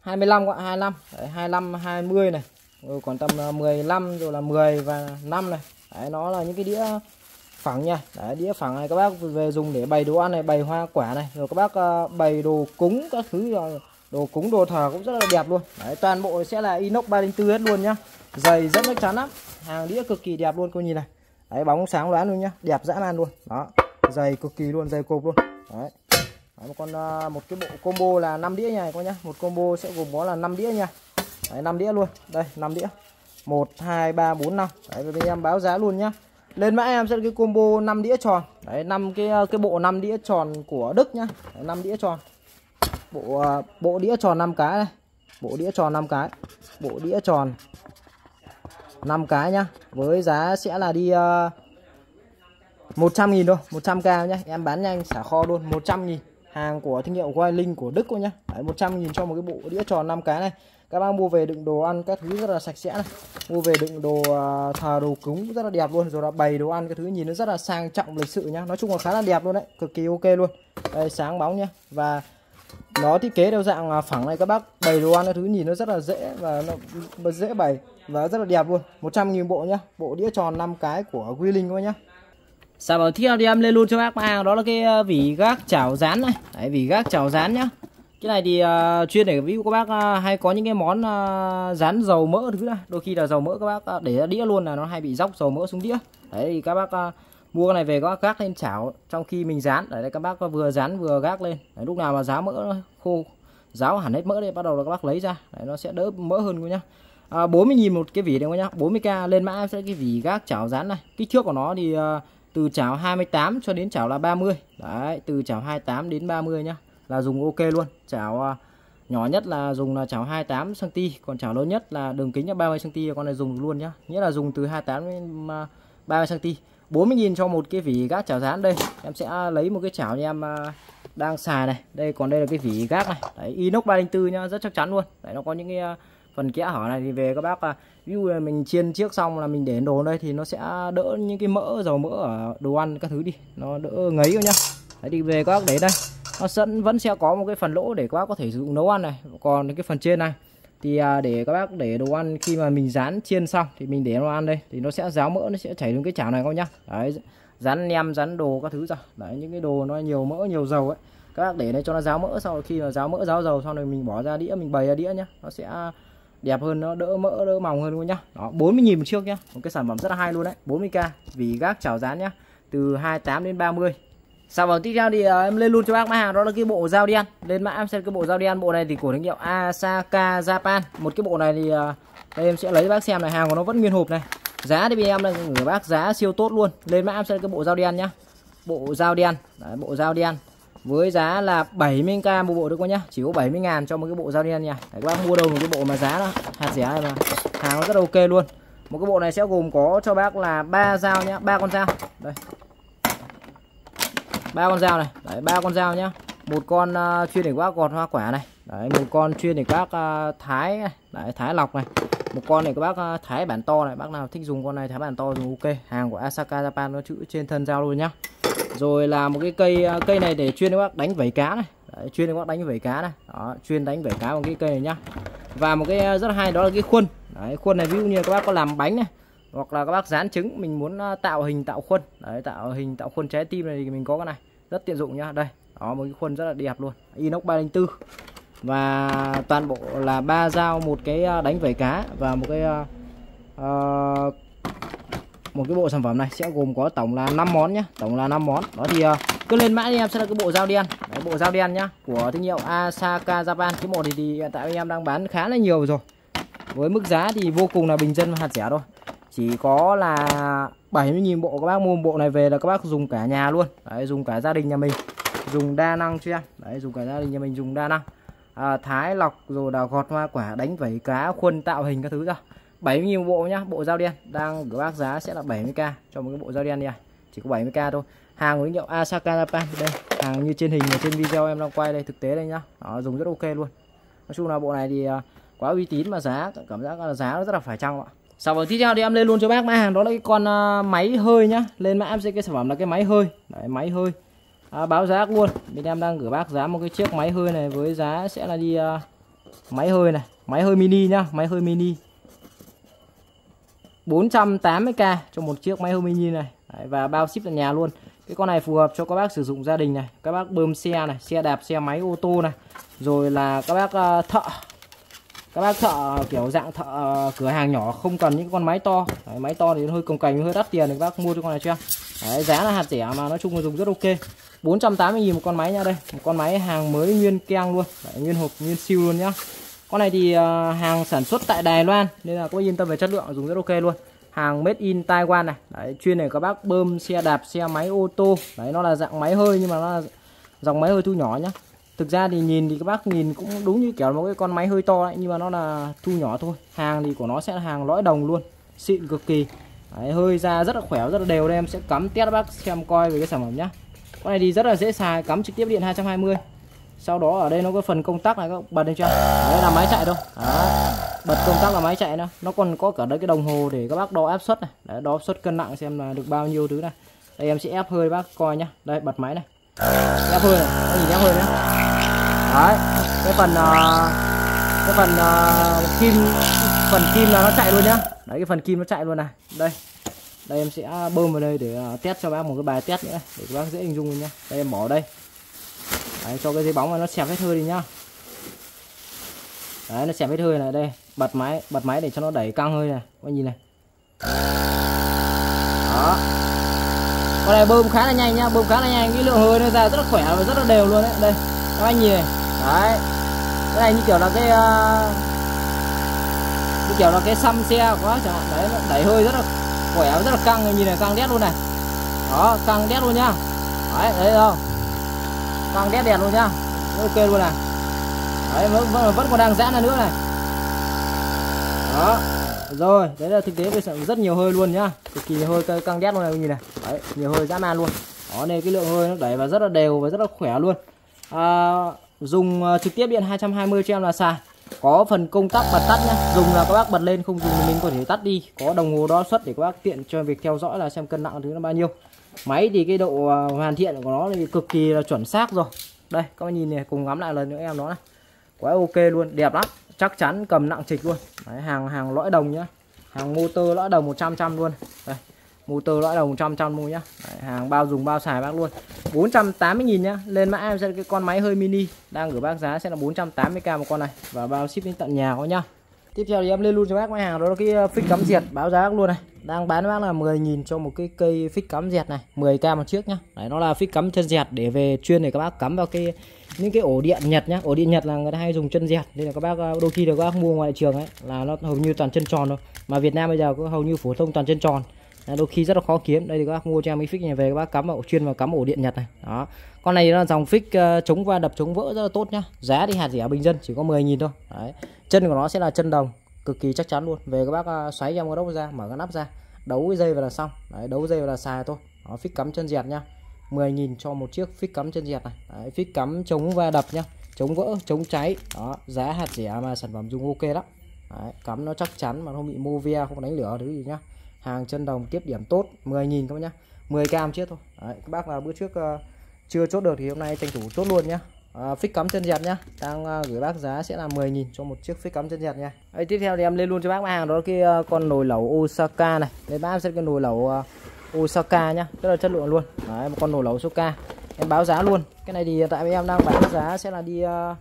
25 gọi 25. Đấy, 25 20 này. Rồi còn tầm 15 rồi là 10 và 5 này. Đấy, nó là những cái đĩa phẳng nha. Đấy, đĩa phẳng này các bác về dùng để bày đồ ăn này, bày hoa quả này, rồi các bác bày đồ cúng các thứ, đồ cúng đồ thờ cũng rất là đẹp luôn. Đấy, toàn bộ sẽ là inox 304 hết luôn nhá. Dày rất chắc chắn lắm. Hàng đĩa cực kỳ đẹp luôn cô nhìn này. Đấy, bóng sáng loáng luôn nhá, đẹp dã man luôn. Đó, dày cực kỳ luôn, dày cộp luôn. Đấy. Đấy, một cái bộ combo là 5 đĩa nha các nhá. Một combo sẽ gồm có là 5 đĩa nha. Đấy, 5 đĩa luôn. Đây, 5 đĩa. 1 2 3 4 5. Đấy, bên em báo giá luôn nhá. Lên mã em sẽ cái combo 5 đĩa tròn. Đấy, 5 cái bộ 5 đĩa tròn của Đức nhá. Đấy, 5 đĩa tròn. Bộ đĩa tròn 5 cái này. Bộ đĩa tròn 5 cái. Bộ đĩa tròn 5 cái nhá. Với giá sẽ là đi 100.000 thôi, 100k nhá. Em bán nhanh xả kho luôn, 100.000. Hàng của thương hiệu White Link của Đức cô nhá. Đấy, 100.000 cho một cái bộ đĩa tròn 5 cái này. Các bác mua về đựng đồ ăn các thứ rất là sạch sẽ này. Mua về đựng đồ thờ đồ cúng rất là đẹp luôn. Rồi là bày đồ ăn cái thứ nhìn nó rất là sang trọng lịch sự nhá. Nói chung là khá là đẹp luôn đấy, cực kỳ ok luôn. Đây, sáng bóng nhá. Và nó thiết kế theo dạng phẳng này, các bác bày đồ ăn cái thứ nhìn nó rất là dễ và nó dễ bày và rất là đẹp luôn. 100.000 bộ nhá. Bộ đĩa tròn 5 cái của White Link các nhá. Sản phẩm tiếp theo thì em lên luôn cho bác hàng, đó là cái vỉ gác chảo rán này. Đấy, vỉ gác chảo rán nhá. Cái này thì chuyên để ví dụ các bác hay có những cái món rán dầu mỡ thứ này, đôi khi là dầu mỡ các bác để ra đĩa luôn là nó hay bị dóc dầu mỡ xuống đĩa. Đấy thì các bác mua cái này về các bác gác lên chảo trong khi mình rán. Đấy, các bác vừa rán vừa gác lên. Đấy, lúc nào mà ráo mỡ khô, ráo hẳn hết mỡ đi, bắt đầu là các bác lấy ra. Đấy, nó sẽ đỡ mỡ hơn cô nhá. 40.000 một cái vỉ này cô nhá, 40k. Lên mã sẽ cái vỉ gác chảo rán này. Kích thước của nó thì từ chảo 28 cho đến chảo là 30. Đấy, từ chảo 28 đến 30 nhá. Là dùng ok luôn. Chảo nhỏ nhất là dùng là chảo 28 cm, còn chảo lớn nhất là đường kính là 30 cm, con này dùng luôn nhá. Nghĩa là dùng từ 28 đến 30 cm. 40.000 cho một cái vỉ gác chảo rán. Đây, em sẽ lấy một cái chảo như em đang xài này. Đây, còn đây là cái vỉ gác này. Đấy, inox 304 nhá, rất chắc chắn luôn. Đấy, nó có những cái phần kẽ hở này thì về các bác ví dụ là mình chiên trước xong là mình để đồ đây thì nó sẽ đỡ những cái mỡ dầu mỡ ở đồ ăn các thứ đi, nó đỡ ngấy nhá. Đấy thì về các bác để đây nó vẫn sẽ có một cái phần lỗ để các bác có thể sử dụng nấu ăn này. Còn cái phần trên này thì để các bác để đồ ăn khi mà mình rán chiên xong thì mình để đồ ăn đây thì nó sẽ ráo mỡ, nó sẽ chảy xuống cái chảo này các nhá. Đấy, rán nem rán đồ các thứ ra. Đấy, những cái đồ nó nhiều mỡ nhiều dầu ấy, các bác để đây cho nó ráo mỡ, sau khi mà ráo mỡ ráo dầu xong rồi mình bỏ ra đĩa, mình bày ra đĩa nhá, nó sẽ đẹp hơn, nó đỡ mỡ đỡ mỏng hơn luôn nhá. Đó, 40.000 một chiếc nhá, một cái sản phẩm rất là hay luôn đấy. 40k vỉ gác chảo rán nhá, từ 28 đến 30. Sản phẩm tiếp theo thì em lên luôn cho bác mã hàng, đó là cái bộ dao đen. Lên mã em xem cái bộ dao đen, bộ này thì của thương hiệu Asaka Japan. Một cái bộ này thì đây em sẽ lấy bác xem này, hàng của nó vẫn nguyên hộp này. Giá thì bên em là gửi bác giá siêu tốt luôn. Lên mã em xem cái bộ dao đen nhá. Bộ dao đen, đấy, bộ dao đen với giá là 70k một bộ được không nhá, chỉ có 70.000 cho một cái bộ dao đen nha. Đấy, các bác mua đâu một cái bộ mà giá nó hạt rẻ này mà hàng nó rất ok luôn. Một cái bộ này sẽ gồm có cho bác là 3 dao nhá, 3 con dao. Đây. 3 con dao này, đấy 3 con dao nhá. Một con chuyên để các bác gọt hoa quả này. Đấy, một con chuyên để các bác thái này, đấy, thái lọc này. Một con này các bác thái bản to này, bác nào thích dùng con này thái bản to dùng ok. Hàng của Asaka Japan nó chữ trên thân dao luôn nhá. Rồi là một cái cây này để chuyên các bác đánh vẩy cá này. Đấy, chuyên các bác đánh vẩy cá này. Đó, chuyên đánh vẩy cá bằng cái cây này nhá. Và một cái rất là hay đó là cái khuôn. Đấy, khuôn này ví dụ như các bác có làm bánh này, hoặc là các bác rán trứng, mình muốn tạo hình tạo khuôn. Đấy, tạo hình tạo khuôn trái tim này thì mình có cái này, rất tiện dụng nhá. Đây, đó một cái khuôn rất là đẹp luôn. Inox 304. Và toàn bộ là 3 dao, một cái đánh vẩy cá và một cái bộ sản phẩm này sẽ gồm có tổng là 5 món nhá, tổng là 5 món. Đó thì cứ lên mã đi em sẽ là cái bộ dao đen. Đấy, bộ dao đen nhá, của thương hiệu Asaka Japan. Cái bộ này thì hiện tại em đang bán khá là nhiều rồi. Với mức giá thì vô cùng là bình dân và hạt rẻ thôi. Chỉ có là 70.000 bộ, các bác mua bộ này về là các bác dùng cả nhà luôn. Đấy, dùng cả gia đình nhà mình, dùng đa năng cho em. Đấy, dùng cả gia đình nhà mình dùng đa năng. Thái lọc rồi là gọt hoa quả, đánh vẩy cá, khuôn tạo hình các thứ ra. 70.000 bộ nhá, bộ dao đen đang gửi bác giá sẽ là 70k cho một cái bộ dao đen này. Chỉ có 70k thôi. Hàng của thương hiệu Asaka Japan. Đây, hàng như trên hình ở trên video em đang quay đây, thực tế đây nhá. Đó, dùng rất ok luôn. Nói chung là bộ này thì quá uy tín mà giá cảm giác là giá nó rất là phải chăng ạ. Sau đó tiếp theo thì em lên luôn cho bác mã hàng, đó là cái con máy hơi nhá. Lên mã em sẽ cái sản phẩm là cái máy hơi. Đấy, máy hơi. Báo giá luôn. Bên em đang gửi bác giá một cái chiếc máy hơi này với giá sẽ là đi Máy hơi này, máy hơi mini nhá, máy hơi mini 480k cho một chiếc máy hơi mini này. Đấy, và bao ship tận nhà luôn. Cái con này phù hợp cho các bác sử dụng gia đình này, các bác bơm xe này, xe đạp, xe máy, ô tô này, rồi là các bác thợ, các bác thợ kiểu dạng thợ cửa hàng nhỏ không cần những con máy to. Đấy, máy to thì hơi cồng kềnh, hơi đắt tiền thì các bác mua cho con này cho em. Đấy, giá là hạt rẻ mà nói chung là dùng rất ok. 480.000 một con máy nha. Đây một con máy hàng mới nguyên keng luôn. Đấy, nguyên hộp nguyên siêu luôn nhá. Con này thì hàng sản xuất tại Đài Loan nên là có yên tâm về chất lượng, dùng rất ok luôn. Hàng made in Taiwan này. Đấy, chuyên để các bác bơm xe đạp, xe máy, ô tô. Đấy, nó là dạng máy hơi nhưng mà nó là dòng máy hơi thu nhỏ nhá. Thực ra thì nhìn thì các bác nhìn cũng đúng như kiểu một cái con máy hơi to ấy, nhưng mà nó là thu nhỏ thôi. Hàng thì của nó sẽ là hàng lõi đồng luôn, xịn cực kỳ. Đấy, hơi ra rất là khỏe, rất là đều. Đây em sẽ cắm test các bác xem coi về cái sản phẩm nhá. Con này thì rất là dễ xài, cắm trực tiếp điện 220. Sau đó ở đây nó có phần công tắc này, các bật lên chưa? Đấy là máy chạy đâu. Đó. Bật công tắc là máy chạy nữa. Nó còn có cả đấy cái đồng hồ để các bác đo áp suất này. Đấy, đo áp suất cân nặng xem là được bao nhiêu thứ này. Đây em sẽ ép hơi bác coi nhá. Đây bật máy này. Ép hơi này, nó nhìn ép hơi nhá. Đấy, cái phần kim là nó chạy luôn nhá. Đấy, cái phần kim nó chạy luôn này. Đây em sẽ bơm vào đây để test cho bác một cái bài test nữa để các bác dễ hình dung nhá. Đây em bỏ ở đây. Đấy, cho cái dây bóng này nó xẹp hết hơi đi nhá. Đấy, nó xẹp hết hơi này. Đây bật máy để cho nó đẩy căng hơi này, các nhìn này. Đó, con này bơm khá là nhanh nhá, bơm khá là nhanh, cái lượng hơi nó ra rất là khỏe và rất là đều luôn đấy. Đây các anh nhìn này. Đấy, cái này như kiểu là cái xăm xe quá chẳng hạn. Đấy, nó đẩy hơi rất là khỏe, rất là căng, nhìn này, căng đét luôn này. Đó, căng đét luôn nhá. Đấy, thấy không? Căng đét đẹp luôn nhá. Ok luôn này. Đấy, vẫn còn đang giãn ra nữa này. Đó. Rồi, đấy là thực tế bây giờ rất nhiều hơi luôn nhá. Cực kỳ nhiều hơi, căng đét luôn này, nhìn này. Đấy, nhiều hơi dã man luôn. Đó, nên cái lượng hơi nó đẩy vào rất là đều và rất là khỏe luôn. Dùng trực tiếp điện 220 cho em là xài. Có phần công tắc bật tắt nhá. Dùng là các bác bật lên, không dùng thì mình có thể tắt đi. Có đồng hồ đo suất để các bác tiện cho việc theo dõi là xem cân nặng thứ nó bao nhiêu. Máy thì cái độ hoàn thiện của nó thì cực kỳ là chuẩn xác rồi. Đây các bác nhìn này, cùng ngắm lại lần nữa em nó này. Quá ok luôn, đẹp lắm, chắc chắn cầm nặng trịch luôn. Đấy, hàng lõi đồng nhá. Hàng motor lõi đồng 100% luôn. Đây, motor lõi đồng 100% luôn nhá. Đấy, hàng bao dùng bao xài bác luôn. 480.000 nhá. Lên mã em sẽ cái con máy hơi mini đang gửi bác giá sẽ là 480k một con này và bao ship đến tận nhà có nhá. Tiếp theo thì em lên luôn cho bác máy hàng đó là cái phích cắm diệt, báo giá bác luôn này. Đang bán bác là 10.000 cho một cái cây phích cắm diệt này, 10k một chiếc nhá. Đấy, nó là phích cắm chân diệt để về chuyên để các bác cắm vào những cái ổ điện Nhật nhá. Ổ điện Nhật là người ta hay dùng chân diệt nên là các bác đôi khi được các bác mua ngoài trường ấy là nó hầu như toàn chân tròn thôi. Mà Việt Nam bây giờ có hầu như phổ thông toàn chân tròn. Đấy, đôi khi rất là khó kiếm. Đây thì các bác mua cho em cái phích này về các bác cắm vào chuyên vào cắm ổ điện Nhật này. Đó. Con này nó là dòng phích chống va đập, chống vỡ rất là tốt nhá. Giá thì hạt rẻ bình dân chỉ có 10.000 thôi. Đấy. Chân của nó sẽ là chân đồng, cực kỳ chắc chắn luôn. Về các bác xoáy em cái đốc ra, mở cái nắp ra, đấu cái dây vào là xong. Đấy, đấu dây vào là xài thôi. Đó, phích cắm chân diệt nhá. 10.000 cho một chiếc phích cắm chân diệt này. Đấy, phích cắm chống va đập nhá, chống vỡ, chống cháy. Đó, giá hạt rẻ mà sản phẩm dùng ok lắm. Đấy, cắm nó chắc chắn mà không bị mô via, không đánh lửa thứ gì nhá. Hàng chân đồng tiếp điểm tốt, 10.000 các bác nhá. 10k một chiếc thôi. Đấy, các bác nào bữa trước chưa chốt được thì hôm nay tranh thủ chốt luôn nhá. Phích cắm chân diệt nhá, đang gửi bác giá sẽ là 10.000 cho một chiếc phích cắm chân diệt nha. Đây, tiếp theo thì em lên luôn cho bác hàng đó là cái con nồi lẩu Osaka này. Đây bác sẽ cái nồi lẩu Osaka nhá, rất là chất lượng luôn. Đấy, một con nồi lẩu Osaka. Em báo giá luôn. Cái này thì hiện tại em đang bán giá sẽ là đi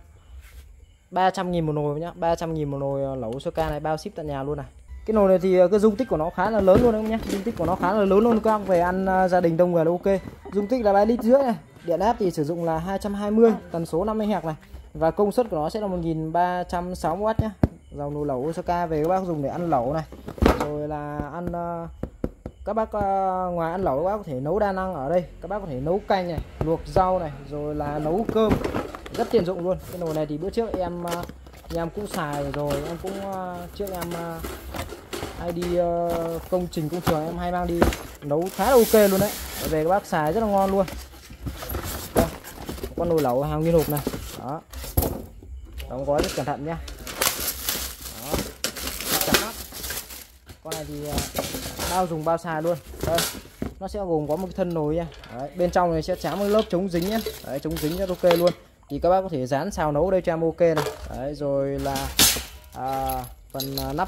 300.000 một nồi nhá, 300.000 một nồi lẩu Osaka này, bao ship tận nhà luôn này. Cái nồi này thì cái dung tích của nó khá là lớn luôn đấy nhá. Dung tích của nó khá là lớn luôn, các bác về ăn gia đình đông người là ok. Dung tích là 3,5 lít này. Điện áp thì sử dụng là 220, tần số 50 Hz này. Và công suất của nó sẽ là 1360W nhá. Dòng nồi lẩu Osaka về các bác dùng để ăn lẩu này. Rồi là ăn các bác ngoài ăn lẩu các bác có thể nấu đa năng ở đây. Các bác có thể nấu canh này, luộc rau này, rồi là nấu cơm. Rất tiện dụng luôn. Cái nồi này thì bữa trước em cũng xài rồi, em cũng trước em hay đi công trình công trường em hay mang đi nấu khá là ok luôn đấy. Về các bác xài rất là ngon luôn. Đây, con nồi lẩu hàng nguyên hộp này. Đó, đóng gói rất cẩn thận nhá. Đó, chặt lắm. Con này thì bao dùng bao xài luôn. Đây, nó sẽ gồm có một cái thân nồi nha. Đấy, bên trong này sẽ tráng một lớp chống dính nhé. Đấy, chống dính rất ok luôn. thì các bác có thể dán xào nấu đây cho em ok này. Đấy, rồi là phần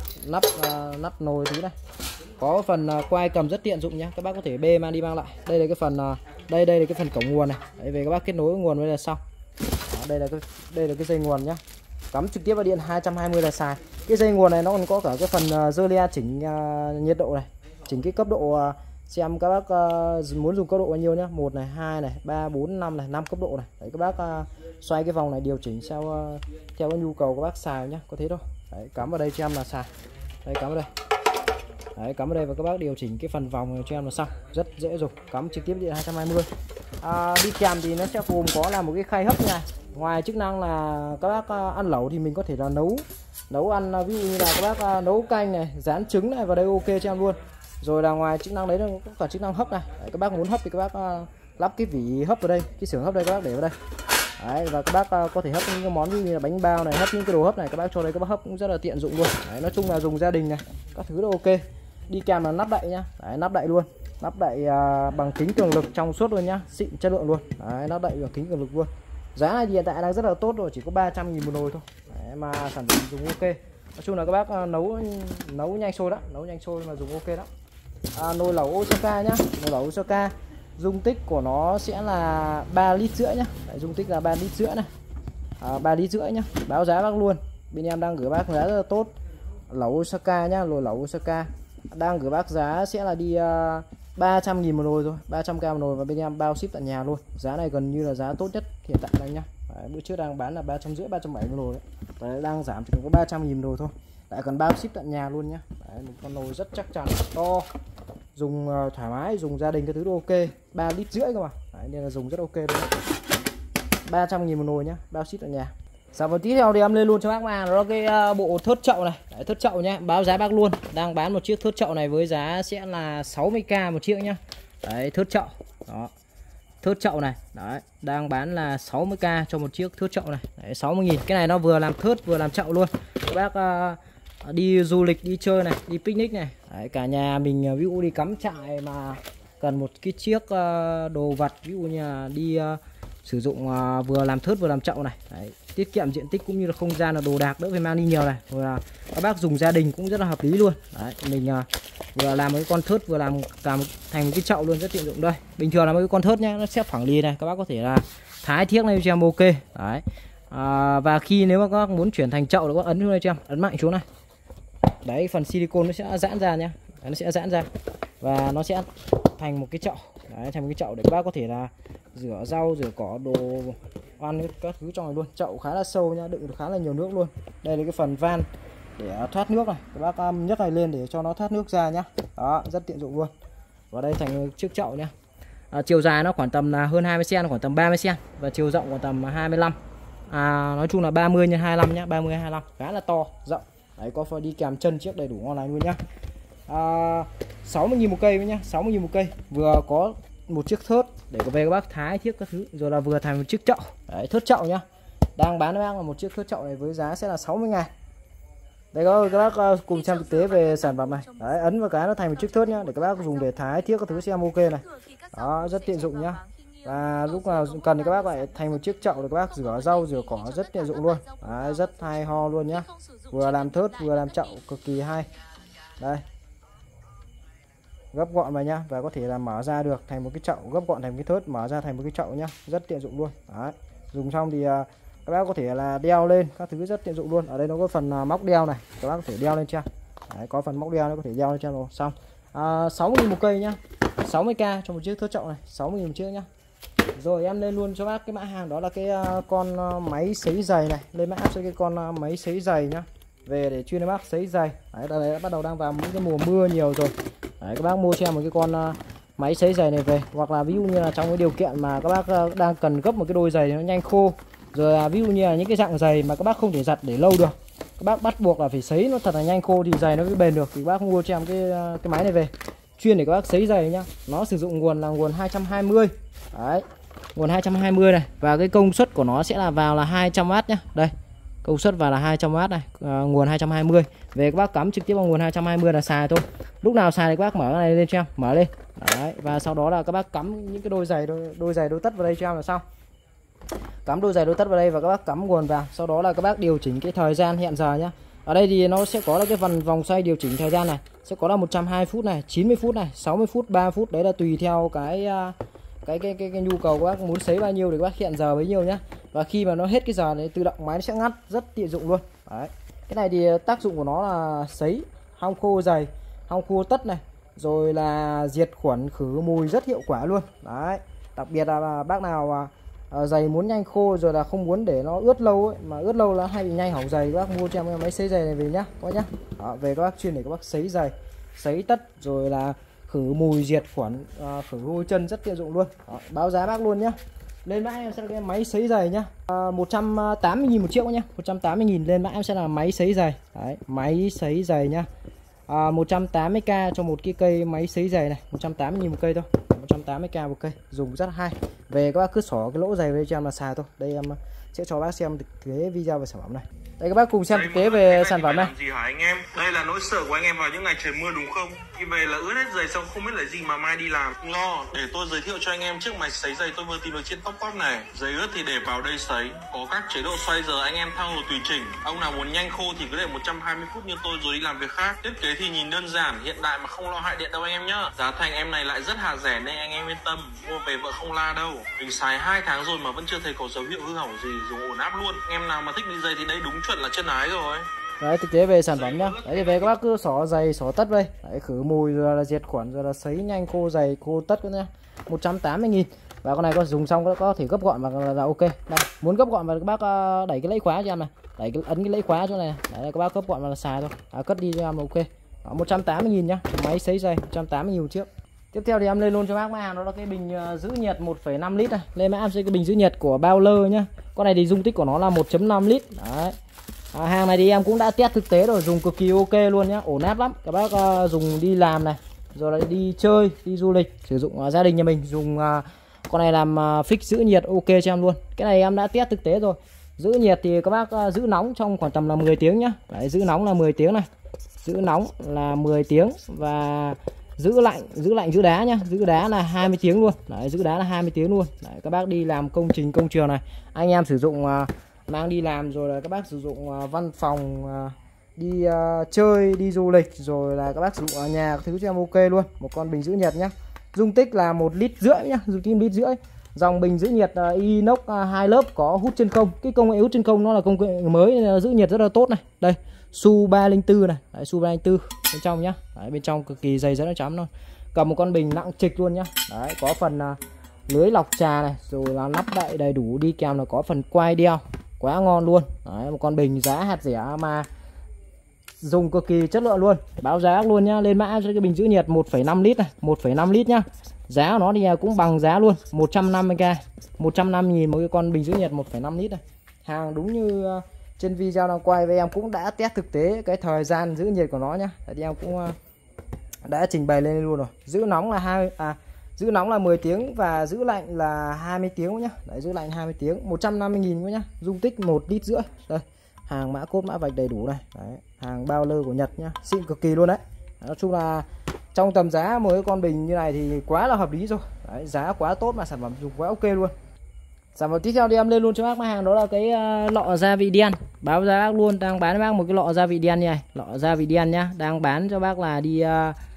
nắp nồi thứ này, có phần quai cầm rất tiện dụng nhé, các bác có thể bê mang đi mang lại. Đây là cái phần đây là cái phần cổng nguồn này. Đấy, về các bác kết nối nguồn với là xong. Đó, đây là cái dây nguồn nhá, cắm trực tiếp vào điện 220 là xài. Cái dây nguồn này nó còn có cả cái phần Zelia chỉnh nhiệt độ này, chỉnh cái cấp độ, xem các bác muốn dùng cấp độ bao nhiêu nhá, 1 này, 2 này, 3, 4, 5 này, 5 cấp độ này. Đấy, các bác xoay cái vòng này điều chỉnh theo theo cái nhu cầu các bác xài nhá, có thế thôi. Đấy, cắm vào đây cho em là xài. Đây, cắm vào đây. Đấy, cắm vào đây và các bác điều chỉnh cái phần vòng cho em là xong, rất dễ dùng, cắm trực tiếp điện 220. Đi kèm thì nó sẽ gồm có là một cái khay hấp này. Ngoài chức năng là các bác ăn lẩu thì mình có thể là nấu ăn, ví dụ như là các bác nấu canh này, rán trứng này vào đây ok cho em luôn. Rồi là ngoài chức năng đấy nó có cả chức năng hấp này. Đấy, các bác muốn hấp thì các bác lắp cái vỉ hấp vào đây, cái xưởng hấp đây các bác để vào đây. Đấy, và các bác có thể hấp những cái món như là bánh bao này, hấp những cái đồ hấp này các bác cho đây, các bác hấp cũng rất là tiện dụng luôn. Đấy, nói chung là dùng gia đình này, các thứ là ok. Đi kèm là nắp đậy nhá. Đấy, nắp đậy luôn, nắp đậy bằng kính cường lực trong suốt luôn nhá, xịn chất lượng luôn. Đấy, nắp đậy bằng kính cường lực luôn. Giá này thì hiện tại đang rất là tốt rồi, chỉ có 300.000 một nồi thôi. Đấy, mà sản phẩm dùng ok. Nói chung là các bác nấu nhanh sôi đó, nấu nhanh sôi mà dùng ok đó. Nồi lẩu Osaka nhá, nồi lẩu Osaka dung tích của nó sẽ là 3,5 lít nhá. Đấy, dung tích là 3,5 lít này, 3,5 lít nhá. Báo giá bác luôn, bên em đang gửi bác giá rất là tốt. Lẩu Osaka nhá, nồi lẩu Osaka đang gửi bác giá sẽ là đi 300.000 một nồi thôi, 300k một nồi, và bên em bao ship tận nhà luôn. Giá này gần như là giá tốt nhất hiện tại đây nhá. Đấy, bữa trước đang bán là 350, 370 một nồi đấy. Đấy, đang giảm chỉ có 300.000 nồi thôi, lại còn bao ship tận nhà luôn nhá. Đấy, một con nồi rất chắc chắn, to, dùng thoải mái, dùng gia đình cái thứ đồ ok, 3,5 lít cơ mà. Đấy, nên là dùng rất ok luôn. 300.000 một nồi nhá, bao ship tận nhà. Sản phẩm tiếp theo thì em lên luôn cho bác mà nó cái bộ thớt chậu này. Đấy, thớt chậu nhá, báo giá bác luôn. Đang bán một chiếc thớt chậu này với giá sẽ là 60k một chiếc nhá. Đấy, thớt chậu. Đó. Thớt chậu này, đấy, đang bán là 60k cho một chiếc thớt chậu này. Đấy, 60.000. Cái này nó vừa làm thớt vừa làm chậu luôn. Các bác đi du lịch, đi chơi này, đi picnic này. Đấy, cả nhà mình ví dụ đi cắm trại mà cần một cái chiếc đồ vật, ví dụ như là đi sử dụng vừa làm thớt vừa làm chậu này. Đấy, tiết kiệm diện tích cũng như là không gian, là đồ đạc đỡ phải mang đi nhiều này. Rồi là các bác dùng gia đình cũng rất là hợp lý luôn. Đấy, mình vừa làm một cái con thớt vừa làm thành một cái chậu luôn, rất tiện dụng. Đây, bình thường là một cái con thớt nhá, nó xếp phẳng lì này, các bác có thể là thái thiếc này cho em ok. Đấy, và khi nếu mà các bác muốn chuyển thành chậu thì các bác ấn xuống đây cho em, ấn mạnh xuống này. Đấy, phần silicone nó sẽ giãn ra nhá. Đấy, nó sẽ giãn ra và nó sẽ thành một cái chậu. Đấy, thành một cái chậu để các bác có thể là rửa rau, rửa cỏ, đồ ăn các thứ trong này luôn. Chậu khá là sâu nha, đựng được khá là nhiều nước luôn. Đây là cái phần van để thoát nước này, các bác nhấc này lên để cho nó thoát nước ra nhá. Đó, rất tiện dụng luôn. Và đây thành chiếc chậu nhá. Chiều dài nó khoảng tầm là hơn 20 cm, khoảng tầm 30 cm, và chiều rộng khoảng tầm 25. Nói chung là 30 x 25 nhá, 30 x 25, khá là to, rộng. Đấy, có phải đi kèm chân chiếc đầy đủ ngon lành luôn nhá. 60.000 một cây nhá, 60.000 một cây. Vừa có một chiếc thớt để về các bác thái thiếc các thứ, rồi là vừa thành một chiếc chậu. Đấy, thớt chậu nhá. Đang bán với bác là một chiếc thớt chậu này với giá sẽ là 60.000. Đây các bác cùng xem thực tế về sản phẩm này. Đấy, ấn vào cái nó thành một chiếc thớt nhá, để các bác dùng để thái thiếc các thứ xem ok này. Đó, rất tiện dụng nhá. Và lúc nào cần thì các bác lại thành một chiếc chậu để các bác rửa rau, rửa cỏ, rất tiện dụng luôn. Đấy, rất hay ho luôn nhá. Vừa làm thớt vừa làm chậu, cực kỳ hay. Đây, gấp gọn vào nhá, và có thể là mở ra được thành một cái chậu, gấp gọn thành một cái thớt, mở ra thành một cái chậu nhá, rất tiện dụng luôn. Đấy, dùng xong thì các bác có thể là đeo lên các thứ, rất tiện dụng luôn. Ở đây nó có phần móc đeo này, các bác có thể đeo lên cho. Đấy, có phần móc đeo nó có thể đeo lên cho rồi. Xong 60.000 một cây nhá, 60k cho một chiếc thớt chậu này, 60.000 một chiếc nhá. Rồi em lên luôn cho bác cái mã hàng đó là cái con máy sấy giày này, lên mã cho cái con máy sấy giày nhá, về để chuyên cho bác sấy giày. Đấy, đây đã bắt đầu đang vào những cái mùa mưa nhiều rồi. Đấy, các bác mua cho em một cái con máy sấy giày này về, hoặc là ví dụ như là trong cái điều kiện mà các bác đang cần gấp một cái đôi giày nó nhanh khô, rồi ví dụ như là những cái dạng giày mà các bác không thể giặt để lâu được, các bác bắt buộc là phải sấy nó thật là nhanh khô thì giày nó mới bền được, thì các bác mua cho em cái máy này về, chuyên để các bác sấy giày nhá. Nó sử dụng nguồn là nguồn 220. Đấy, nguồn 220 này, và cái công suất của nó sẽ là vào là 200W nhá. Đây, công suất vào là 200W này, nguồn 220. Về các bác cắm trực tiếp vào nguồn 220 là xài thôi. Lúc nào xài thì các bác mở cái này lên cho em, mở lên. Đấy, và sau đó là các bác cắm những cái đôi giày đôi tất vào đây cho em là xong. Cắm đôi giày đôi tất vào đây và các bác cắm nguồn vào. Sau đó là các bác điều chỉnh cái thời gian hẹn giờ nhá. Ở đây thì nó sẽ có là cái vòng xoay điều chỉnh thời gian này, sẽ có là 120 phút này, 90 phút này, 60 phút, 3 phút. Đấy là tùy theo cái nhu cầu các bác muốn sấy bao nhiêu thì các bác hẹn giờ bấy nhiêu nhá. Và khi mà nó hết cái giờ này tự động máy nó sẽ ngắt, rất tiện dụng luôn. Đấy. Cái này thì tác dụng của nó là sấy hong khô giày, hong khô tất này, rồi là diệt khuẩn khử mùi rất hiệu quả luôn. Đấy. Đặc biệt là bác nào giày muốn nhanh khô rồi là không muốn để nó ướt lâu ấy, mà ướt lâu là hay bị nhanh hỏng giày, các bác mua cho em máy sấy giày này về nhá, có nhá. Đó, về các bác chuyên để các bác sấy giày, sấy tất rồi là khử mùi, diệt khuẩn, khử hôi chân rất tiện dụng luôn. Đó, báo giá bác luôn nhá. Lên mã em sẽ là cái máy sấy giày nhá. 180.000 một chiếc nhá. 180.000 lên mã em sẽ là máy sấy giày. Đấy, máy sấy giày nhá. 180k cho một cái cây máy sấy giày này, 180.000 một cây thôi. 180k một cây, dùng rất hay. Về các bác cứ xỏ cái lỗ giày về cho em là xài thôi. Đây em sẽ cho bác xem thực tế video về sản phẩm này. Đây các bác cùng xem thực tế về sản phẩm này. Gì hả anh em? Đây là nỗi sợ của anh em vào những ngày trời mưa đúng không? Khi về là ướt hết giày xong không biết là gì mà mai đi làm. Không lo, để tôi giới thiệu cho anh em chiếc máy sấy giày tôi vừa tìm được trên Top này. Giày ướt thì để vào đây sấy, có các chế độ xoay giờ anh em tha hồ tùy chỉnh. Ông nào muốn nhanh khô thì cứ để 120 phút như tôi rồi đi làm việc khác. Thiết kế thì nhìn đơn giản, hiện đại mà không lo hại điện đâu anh em nhá. Giá thành em này lại rất hạ rẻ nên anh em yên tâm, mua về vợ không la đâu. Mình xài 2 tháng rồi mà vẫn chưa thấy có dấu hiệu hư hỏng gì, dùng ổn áp luôn. Em nào mà thích đi giày thì đây đúng chuẩn là chân ái rồi. Đấy, thực tế về sản phẩm nhá. Đấy thì về các bác cứ xỏ giày, xỏ tất đây. Đấy, khử mùi rồi là diệt khuẩn rồi là sấy nhanh khô giày, khô tất nhá. 180.000. Và con này có dùng xong có thể gấp gọn và là ok. Đây, muốn gấp gọn và các bác đẩy cái lẫy khóa cho em này. Đẩy cái ấn cái lẫy khóa chỗ này. Đấy, các bác gấp gọn và là xài thôi. Cất đi cho em là ok. Đó, 180.000 nhá. Máy sấy giày 180.000 một chiếc. Tiếp theo thì em lên luôn cho bác hàng đó là cái bình giữ nhiệt 1,5 lít này. Lên mã em sẽ cái bình giữ nhiệt của Baoler nhá. Con này thì dung tích của nó là 1,5 lít. Đấy. Hàng này thì em cũng đã test thực tế rồi, dùng cực kỳ ok luôn nhá, ổn áp lắm. Các bác dùng đi làm này, rồi lại đi chơi, đi du lịch, sử dụng gia đình nhà mình dùng con này làm fix giữ nhiệt ok cho em luôn. Cái này em đã test thực tế rồi. Giữ nhiệt thì các bác giữ nóng trong khoảng tầm là 10 tiếng nhá. Đấy, giữ nóng là 10 tiếng này. Giữ nóng là 10 tiếng và giữ lạnh giữ đá nhá, giữ đá là 20 tiếng luôn. Đấy, giữ đá là 20 tiếng luôn. Đấy, các bác đi làm công trình công trường này, anh em sử dụng mang đi làm rồi là các bác sử dụng văn phòng, đi chơi, đi du lịch rồi là các bác sử dụng ở nhà các thứ cho em ok luôn. Một con bình giữ nhiệt nhá. Dung tích là 1,5 lít nhá, dung tích 1,5 lít. Dòng bình giữ nhiệt inox 2 lớp có hút chân không. Cái công nghệ hút chân không nó là công nghệ mới nên là giữ nhiệt rất là tốt này. Đây, Su 304 này, đấy, Su 304 bên trong nhá. Đấy, bên trong cực kỳ dày rất là chấm luôn. Cầm một con bình nặng trịch luôn nhá. Đấy, có phần lưới lọc trà này, rồi là nắp đậy đầy đủ, đi kèm là có phần quai đeo. Quá ngon luôn. Đấy, một con bình giá hạt rẻ mà dùng cực kỳ chất lượng luôn. Báo giá luôn nhá. Lên mã cho cái bình giữ nhiệt 1,5 lít này, 1,5 lít nhá. Giá của nó thì cũng bằng giá luôn, 150k. 150.000 một cái con bình giữ nhiệt 1,5 lít này. Hàng đúng như trên video đang quay với em cũng đã test thực tế cái thời gian giữ nhiệt của nó nhá. Thì em cũng đã trình bày lên luôn rồi. Giữ nóng là giữ nóng là 10 tiếng và giữ lạnh là 20 tiếng nhá. Đấy, giữ lạnh 20 tiếng, 150.000 nhá. Dung tích 1,5 lít. Đây, hàng mã cốt mã vạch đầy đủ này. Đấy, hàng Baoler của Nhật nhá, xịn cực kỳ luôn đấy. Nói chung là trong tầm giá một cái con bình như này thì quá là hợp lý rồi. Đấy, giá quá tốt mà sản phẩm dùng quá ok luôn. Sản phẩm tiếp theo thì em lên luôn cho bác hàng đó là cái lọ gia vị đen. Báo giá bác luôn, đang bán cho bác một cái lọ gia vị đen như này, lọ gia vị đen nhá, đang bán cho bác là đi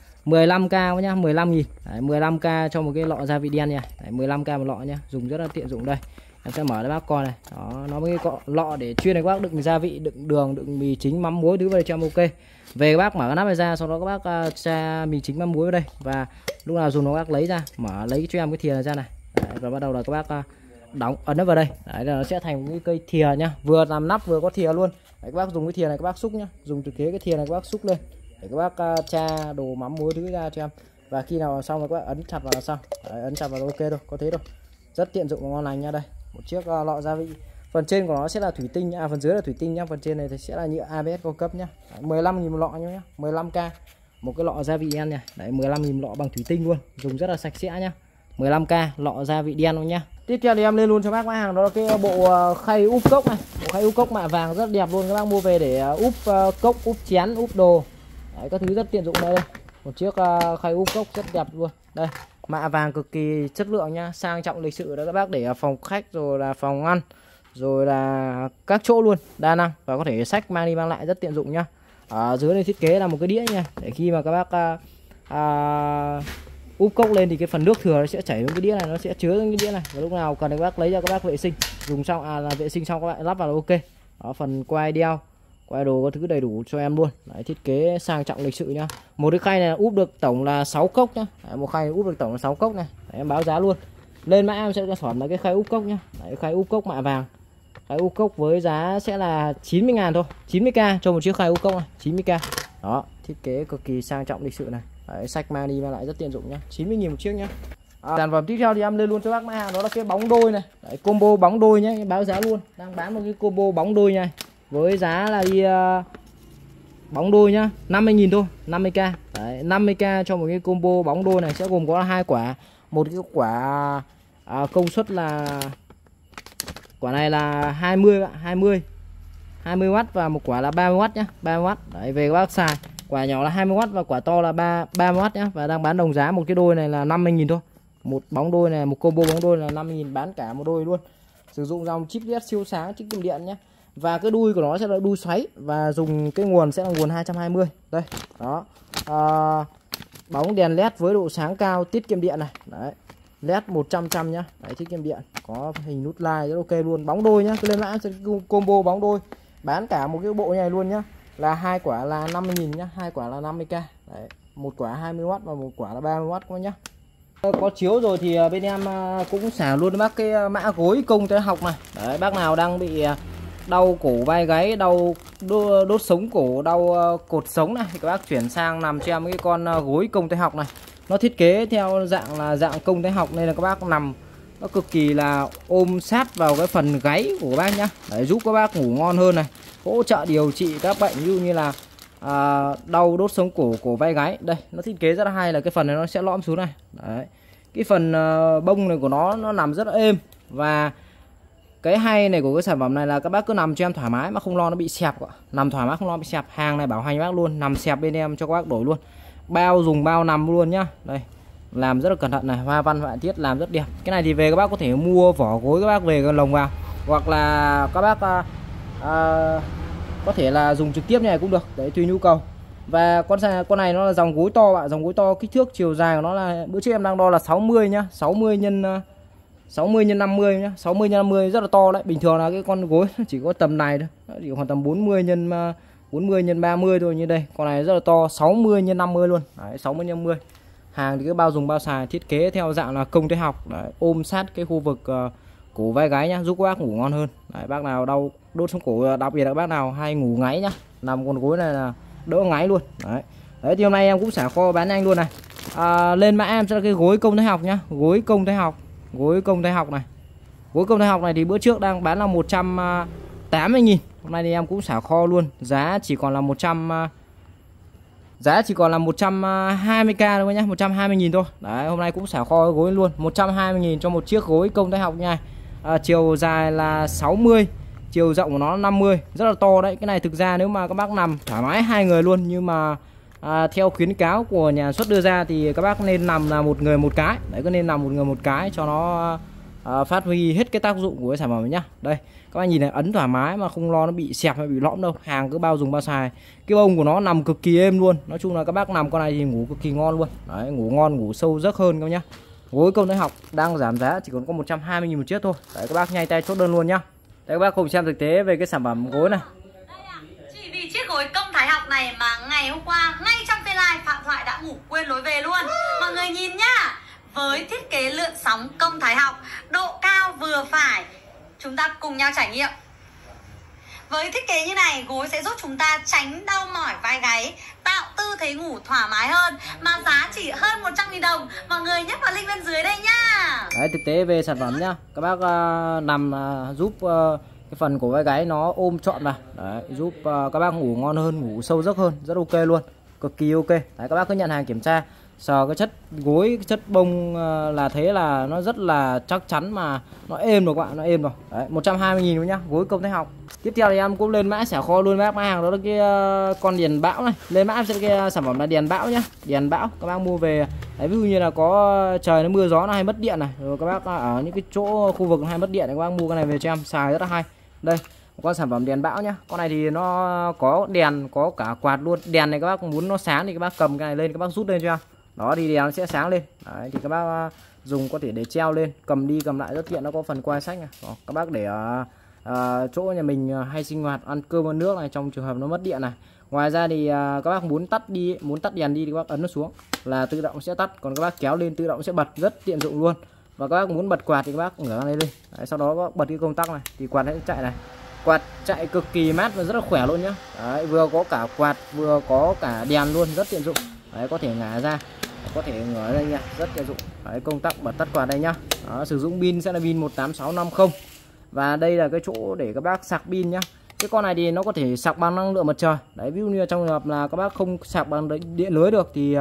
15k nhá, 15.000. Đấy, 15k cho một cái lọ gia vị đen nha. Đấy, 15k một lọ nhá, dùng rất là tiện dụng. Đây em sẽ mở cho bác coi này. Đó, nó mới cái lọ để chuyên này các bác đựng gia vị, đựng đường, đựng mì chính, mắm muối thứ vào đây cho em ok. Về các bác mở cái nắp này ra, sau đó các bác cha mì chính mắm muối vào đây và lúc nào dùng nó các bác lấy ra, mở lấy cho em cái thìa này ra này. Đấy, và bắt đầu là các bác đóng ấn nó vào đây. Đấy là nó sẽ thành cái cây thìa nhá, vừa làm nắp vừa có thìa luôn. Đấy, các bác dùng cái thìa này các bác xúc nhá, dùng thực tế cái thìa này các bác xúc lên để các bác cha đồ mắm muối thứ ra cho em. Và khi nào xong rồi các bác ấn chặt vào là xong. Đấy, ấn chặt vào là ok thôi, có thế thôi. Rất tiện dụng và ngon lành nha. Đây, một chiếc lọ gia vị. Phần trên của nó sẽ là thủy tinh, phần dưới là thủy tinh nhá, phần trên này thì sẽ là nhựa ABS cao cấp nhá. 15.000 một lọ nhá, 15k một cái lọ gia vị đen này. Đấy, 15.000 lọ bằng thủy tinh luôn, dùng rất là sạch sẽ nhá. 15k lọ gia vị đen luôn nhá. Tiếp theo thì em lên luôn cho bác hàng đó là cái bộ khay úp cốc này, bộ khay úp cốc mạ vàng rất đẹp luôn, các bác mua về để úp cốc, úp chén, úp đồ. Đấy, các thứ rất tiện dụng đây. Một chiếc khay úp cốc rất đẹp luôn. Đây, mạ vàng cực kỳ chất lượng nhá, sang trọng lịch sự đó các bác, để ở phòng khách rồi là phòng ăn rồi là các chỗ luôn, đa năng và có thể xách mang đi mang lại rất tiện dụng nhá. Ở dưới này thiết kế là một cái đĩa nha, để khi mà các bác úp cốc lên thì cái phần nước thừa nó sẽ chảy xuống cái đĩa này, nó sẽ chứa trong cái đĩa này, và lúc nào cần thì các bác lấy ra các bác vệ sinh, dùng xong là vệ sinh xong các bạn lắp vào là ok. Đó, phần quai đeo, quai đồ có thứ đầy đủ cho em luôn. Đấy, thiết kế sang trọng lịch sự nhá. Một cái khay này úp được tổng là 6 cốc nhá. Đấy, một khay úp được tổng là 6 cốc này. Đấy, em báo giá luôn. Lên mã em sẽ cho sản phẩm là cái khay úp cốc nhá. Đấy, khay úp cốc mạ vàng. Khay úp cốc với giá sẽ là 90.000 thôi, 90k cho một chiếc khay úp cốc này, 90k. Đó, thiết kế cực kỳ sang trọng lịch sự này. Đấy, xách mang đi mang lại rất tiện dụng nhá, 90.000 một chiếc nhá. Sản phẩm tiếp theo thì em lên luôn cho bác mã hàng, đó là cái bóng đôi này. Đấy, combo bóng đôi nhé, báo giá luôn. Đang bán một cái combo bóng đôi này với giá là đi bóng đôi nhá, 50.000 thôi, 50k. Đấy, 50k cho một cái combo bóng đôi này sẽ gồm có 2 quả, một cái quả công suất là quả này là 20W và một quả là 30W nhá, 30W. Đấy, về các bác xài. Quả nhỏ là 20W và quả to là 30W nhá, và đang bán đồng giá một cái đôi này là 50.000 thôi. Một bóng đôi này, một combo bóng đôi là 50.000, bán cả một đôi luôn. Sử dụng dòng chip LED siêu sáng, tiết kiệm điện nhé. Và cái đuôi của nó sẽ là đuôi xoáy và dùng cái nguồn sẽ là nguồn 220. Đây, đó. Bóng đèn LED với độ sáng cao, tiết kiệm điện này. Đấy. LED 100 nhá. Đấy, tiết kiệm điện. Có hình nút like rất ok luôn. Bóng đôi nhá, cứ lên mã sẽ combo bóng đôi. Bán cả một cái bộ này luôn nhá. Là 2 quả là 50.000 nhá, 2 quả là 50k. Đấy, một quả 20W và một quả là 30W các nhá. Có chiếu rồi thì bên em cũng xả luôn bác cái mã gối công tế học này. Đấy, bác nào đang bị đau cổ vai gáy, đau đốt sống cổ, đau cột sống này thì các bác chuyển sang nằm cho em cái con gối công tế học này. Nó thiết kế theo dạng là dạng công tế học nên là các bác nằm nó cực kỳ là ôm sát vào cái phần gáy của các bác nhá. Đấy, giúp các bác ngủ ngon hơn này, hỗ trợ điều trị các bệnh như là đau đốt sống cổ, cổ vai gáy. Đây, nó thiết kế rất là hay là cái phần này nó sẽ lõm xuống này. Đấy. Cái phần bông này của nó nằm rất là êm. Và cái hay này của cái sản phẩm này là các bác cứ nằm cho em thoải mái mà không lo nó bị xẹp. Nằm thoải mái không lo bị xẹp. Hàng này bảo hành bác luôn, nằm xẹp bên em cho các bác đổi luôn. Bao dùng bao nằm luôn nhá. Đây, làm rất là cẩn thận này, hoa văn họa tiết làm rất đẹp. Cái này thì về các bác có thể mua vỏ gối các bác về lồng vào, hoặc là các bác có thể là dùng trực tiếp như này cũng được, đấy tùy nhu cầu. Và con này nó là dòng gối to bạn, dòng gối to, kích thước chiều dài của nó là bữa trước em đang đo là 60 nhá, 60 x 50 nhá, 60 x 50 rất là to đấy. Bình thường là cái con gối chỉ có tầm này thôi, chỉ khoảng tầm 40 x 30 thôi. Như đây, con này rất là to, 60 x 50 luôn. Đấy, 60 x 50. Hàng thì cứ bao dùng bao xài, thiết kế theo dạng là công tế học. Đấy, ôm sát cái khu vực cổ vai gáy nhá, giúp các bác ngủ ngon hơn. Đấy, bác nào đau đốt sống cổ, đặc biệt là các bác nào hay ngủ ngáy nhá, nằm con gối này là đỡ ngáy luôn. Đấy. Đấy thì hôm nay em cũng xả kho bán nhanh luôn này. Lên mã em sẽ là cái gối công tế học nhá, gối công tế học, gối công tế học này. Gối công tế học này thì bữa trước đang bán là 180.000. Hôm nay thì em cũng xả kho luôn, giá chỉ còn là 120k thôi nhá, 120.000 thôi. Đấy, hôm nay cũng xả kho gối luôn, 120.000 cho một chiếc gối công tế học nha. Chiều dài là 60, chiều rộng của nó 50, rất là to đấy. Cái này thực ra nếu mà các bác nằm thoải mái 2 người luôn, nhưng mà theo khuyến cáo của nhà xuất đưa ra thì các bác nên nằm là một người một cái. Đấy, cứ nên nằm một người một cái cho nó phát huy hết cái tác dụng của cái sản phẩm nhá. Đây, các bác nhìn này, ấn thoải mái mà không lo nó bị xẹp hay bị lõm đâu. Hàng cứ bao dùng bao xài. Cái bông của nó nằm cực kỳ êm luôn. Nói chung là các bác nằm con này thì ngủ cực kỳ ngon luôn. Đấy, ngủ ngon, ngủ sâu giấc hơn các nhá. Gối công tế học đang giảm giá chỉ còn có 120.000 một chiếc thôi. Đấy, các bác nhanh tay chốt đơn luôn nhá. Đây, các bác cùng xem thực tế về cái sản phẩm gối này. Chỉ vì chiếc gối công thái học này mà ngày hôm qua ngay trong phiên live Phạm Thoại đã ngủ quên lối về luôn. Mọi người nhìn nhá, với thiết kế lượn sóng công thái học, độ cao vừa phải, chúng ta cùng nhau trải nghiệm. Với thiết kế như này, gối sẽ giúp chúng ta tránh đau mỏi vai gáy, tạo tư thế ngủ thoải mái hơn, mà giá chỉ hơn 100.000 đồng. Mọi người nhấp vào link bên dưới đây nha. Đấy, thực tế về sản phẩm nhá, các bác nằm giúp cái phần của vai gáy nó ôm trọn vào. Đấy, giúp các bác ngủ ngon hơn, ngủ sâu giấc hơn, rất ok luôn, cực kỳ ok. Đấy, các bác cứ nhận hàng kiểm tra, sờ cái chất gối, cái chất bông là thấy là nó rất là chắc chắn mà nó êm rồi các bạn, nó êm rồi. Đấy, 120.000 nhá, gối công tế học. Tiếp theo thì em cũng lên mã xả kho luôn bác mã hàng, đó là cái con đèn bão này. Lên mã em sẽ cái sản phẩm là đèn bão nhá. Đèn bão các bác mua về đấy, ví dụ như là có trời nó mưa gió nó hay mất điện này, rồi các bác ở những cái chỗ khu vực hay mất điện này, các bác mua cái này về cho em xài rất là hay. Đây một con sản phẩm đèn bão nhá. Con này thì nó có đèn có cả quạt luôn. Đèn này các bác muốn nó sáng thì các bác cầm cái này lên, các bác rút lên cho em. Đó thì đèn nó sẽ sáng lên. Đấy thì các bác dùng có thể để treo lên, cầm đi cầm lại rất tiện, nó có phần quai sách này. Đó, các bác để chỗ nhà mình hay sinh hoạt ăn cơm ăn nước này, trong trường hợp nó mất điện này. Ngoài ra thì các bác muốn tắt đèn đi thì các bác ấn nó xuống là tự động sẽ tắt, còn các bác kéo lên tự động sẽ bật, rất tiện dụng luôn. Và các bác muốn bật quạt thì các bác ngửa này lên. Đấy, sau đó các bác bật cái công tắc này thì quạt sẽ chạy này. Quạt chạy cực kỳ mát và rất là khỏe luôn nhá. Đấy, vừa có cả quạt vừa có cả đèn luôn, rất tiện dụng. Đấy, có thể ngả ra, có thể ngửa đây nha, rất tiện dụng. Đấy, công tắc bật tắt quạt đây nhá. Đó, sử dụng pin sẽ là pin 18650. Và đây là cái chỗ để các bác sạc pin nhá. Cái con này thì nó có thể sạc bằng năng lượng mặt trời. Đấy, ví dụ như trong trường hợp là các bác không sạc bằng điện lưới được thì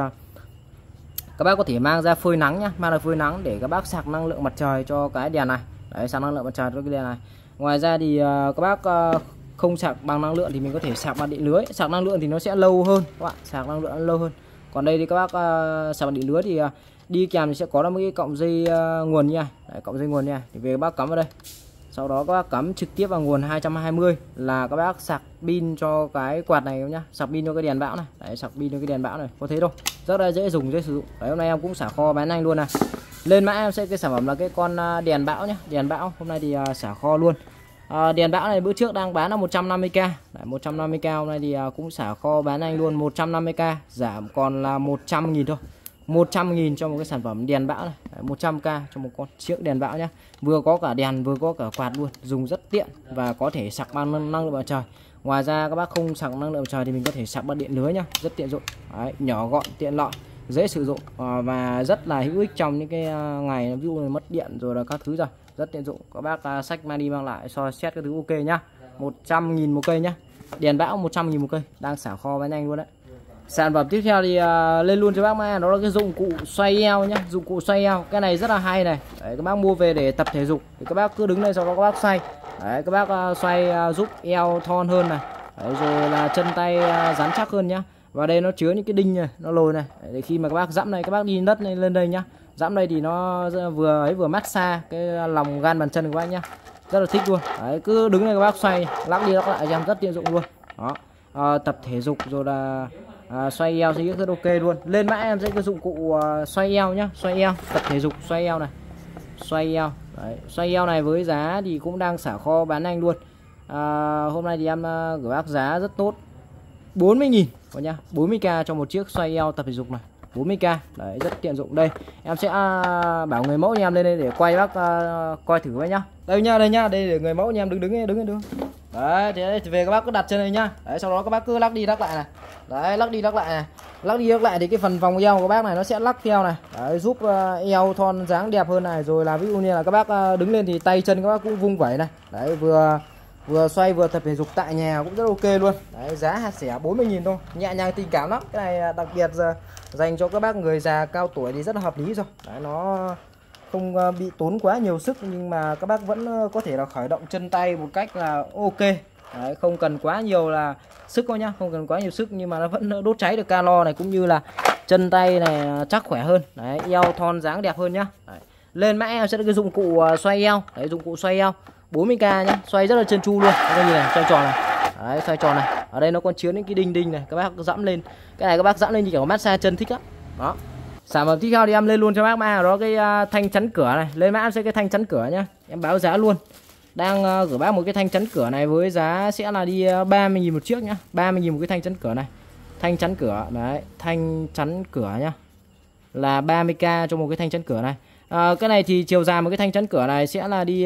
các bác có thể mang ra phơi nắng nhá, mang ra phơi nắng để các bác sạc năng lượng mặt trời cho cái đèn này. Đấy, sạc năng lượng mặt trời cho cái đèn này. Ngoài ra thì các bác không sạc bằng năng lượng thì mình có thể sạc bằng điện lưới. Sạc năng lượng thì nó sẽ lâu hơn các bạn, sạc năng lượng lâu hơn. Còn đây thì các bác sạc bằng điện lưới thì đi kèm thì sẽ có một cái cọng dây nguồn nha. Đấy, cọng dây nguồn nha. Thì về các bác cắm vào đây. Sau đó các bác cắm trực tiếp vào nguồn 220 là các bác sạc pin cho cái quạt này nhá, sạc pin cho cái đèn bão này. Đấy, sạc pin cho cái đèn bão này, có thế thôi. Rất là dễ dùng, dễ sử dụng. Đấy, hôm nay em cũng xả kho bán nhanh luôn này. Lên mã em sẽ cái sản phẩm là cái con đèn bão nhá, đèn bão hôm nay thì xả kho luôn. Đèn bão này bữa trước đang bán là 150k. Đấy, 150k hôm nay thì cũng xả kho bán nhanh luôn, 150k giảm còn là 100.000 thôi. 100.000 cho một cái sản phẩm đèn bão này. Đấy, 100k cho một con chiếc đèn bão nhá. Vừa có cả đèn vừa có cả quạt luôn, dùng rất tiện và có thể sạc bằng năng lượng mặt trời. Ngoài ra các bác không sạc năng lượng mặt trời thì mình có thể sạc bằng điện lưới nhá, rất tiện dụng. Đấy, nhỏ gọn tiện lợi, dễ sử dụng và rất là hữu ích trong những cái ngày ví dụ như mất điện rồi là các thứ rồi, rất tiện dụng. Các bác xách mang đi mang lại soi xét các thứ ok nhá. 100.000 một cây nhá. Đèn bão 100.000 một cây, đang xả kho bán nhanh luôn đấy. Sản phẩm tiếp theo thì lên luôn cho bác mà, đó là cái dụng cụ xoay eo nhá, dụng cụ xoay eo. Cái này rất là hay này. Đấy, các bác mua về để tập thể dục thì các bác cứ đứng đây sau đó các bác xoay. Đấy, các bác xoay giúp eo thon hơn này. Đấy, rồi là chân tay rắn chắc hơn nhá. Và đây nó chứa những cái đinh này, nó lồi này. Đấy, để khi mà các bác dẫm này, các bác đi đất này lên đây nhá. Dẫm đây thì nó vừa massage cái lòng gan bàn chân của các bác nhá. Rất là thích luôn. Đấy, cứ đứng đây các bác xoay, lắc đi lắc lại cho em, rất tiện dụng luôn. Đó. Tập thể dục rồi là xoay eo thì rất ok luôn. Lên mã em sẽ cái dụng cụ xoay eo nhá, xoay eo, tập thể dục xoay eo này. Xoay eo. Đấy, xoay eo này với giá thì cũng đang xả kho bán nhanh luôn. Hôm nay thì em gửi bác giá rất tốt. 40.000 nhá, 40k cho một chiếc xoay eo tập thể dục này. 40k. Đấy, rất tiện dụng. Đây, em sẽ bảo người mẫu nhà em lên đây để quay bác coi thử với nhá. Đây nhá, đây để người mẫu nhà em đứng. Đấy, thế về các bác cứ đặt trên đây nhá. Đấy, sau đó các bác cứ lắc đi lắc lại này. Đấy, lắc đi lắc lại này. Lắc đi lắc lại thì cái phần vòng eo của các bác này nó sẽ lắc theo này. Đấy, giúp eo thon dáng đẹp hơn này. Rồi là ví dụ như là các bác đứng lên thì tay chân các bác cũng vung vẩy này. Đấy, vừa xoay vừa tập thể dục tại nhà cũng rất ok luôn. Đấy, giá hạt rẻ 40.000 thôi, nhẹ nhàng tình cảm lắm. Cái này đặc biệt dành cho các bác người già cao tuổi thì rất là hợp lý rồi. Đấy, nó không bị tốn quá nhiều sức nhưng mà các bác vẫn có thể là khởi động chân tay một cách là ok. Đấy, không cần quá nhiều là sức thôi nhá, không cần quá nhiều sức nhưng mà nó vẫn đốt cháy được calo này, cũng như là chân tay này chắc khỏe hơn. Đấy, eo thon dáng đẹp hơn nhá. Đấy. Lên mã em sẽ là cái dụng cụ xoay eo. Đấy, dụng cụ xoay eo 40k nhá, xoay rất là trơn tru luôn. Các nhìn này, xoay tròn này. Đấy, xoay tròn này. Ở đây nó còn chứa những cái đinh này, các bác dẫm lên. Cái này các bác dẫm lên như kiểu massage chân thích lắm. Đó. Sản phẩm tiếp theo thì em lên luôn cho bác mà, đó cái thanh chắn cửa này. Lên mã em sẽ cái thanh chắn cửa nhá. Em báo giá luôn. Đang gửi bác một cái thanh chắn cửa này với giá sẽ là đi 30.000 một chiếc nhá. 30.000 một cái thanh chắn cửa này. Thanh chắn cửa, đấy, thanh chắn cửa nhá. Là 30k cho một cái thanh chắn cửa này. Cái này thì chiều dài một cái thanh chắn cửa này sẽ là đi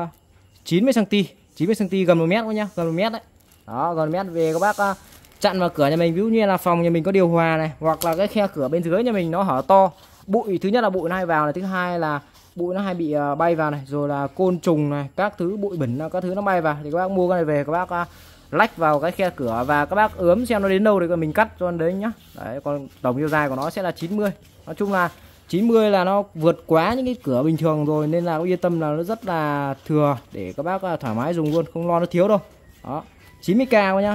90cm, 90cm gần 1 mét nhá, gần 1 mét đấy. Đó, gần 1 mét về các bác chặn vào cửa nhà mình, ví dụ như là phòng nhà mình có điều hòa này, hoặc là cái khe cửa bên dưới nhà mình nó hở to, bụi, thứ nhất là bụi nó hay vào này, thứ hai là bụi nó hay bị bay vào này, rồi là côn trùng này, các thứ bụi bẩn các thứ nó bay vào thì các bác mua cái này về các bác lách vào cái khe cửa và các bác ướm xem nó đến đâu thì mình cắt cho đấy nhá. Đấy, còn tổng chiều dài của nó sẽ là 90. Nói chung là 90 là nó vượt quá những cái cửa bình thường rồi nên là yên tâm là nó rất là thừa để các bác thoải mái dùng luôn, không lo nó thiếu đâu. Đó, 90k nhá.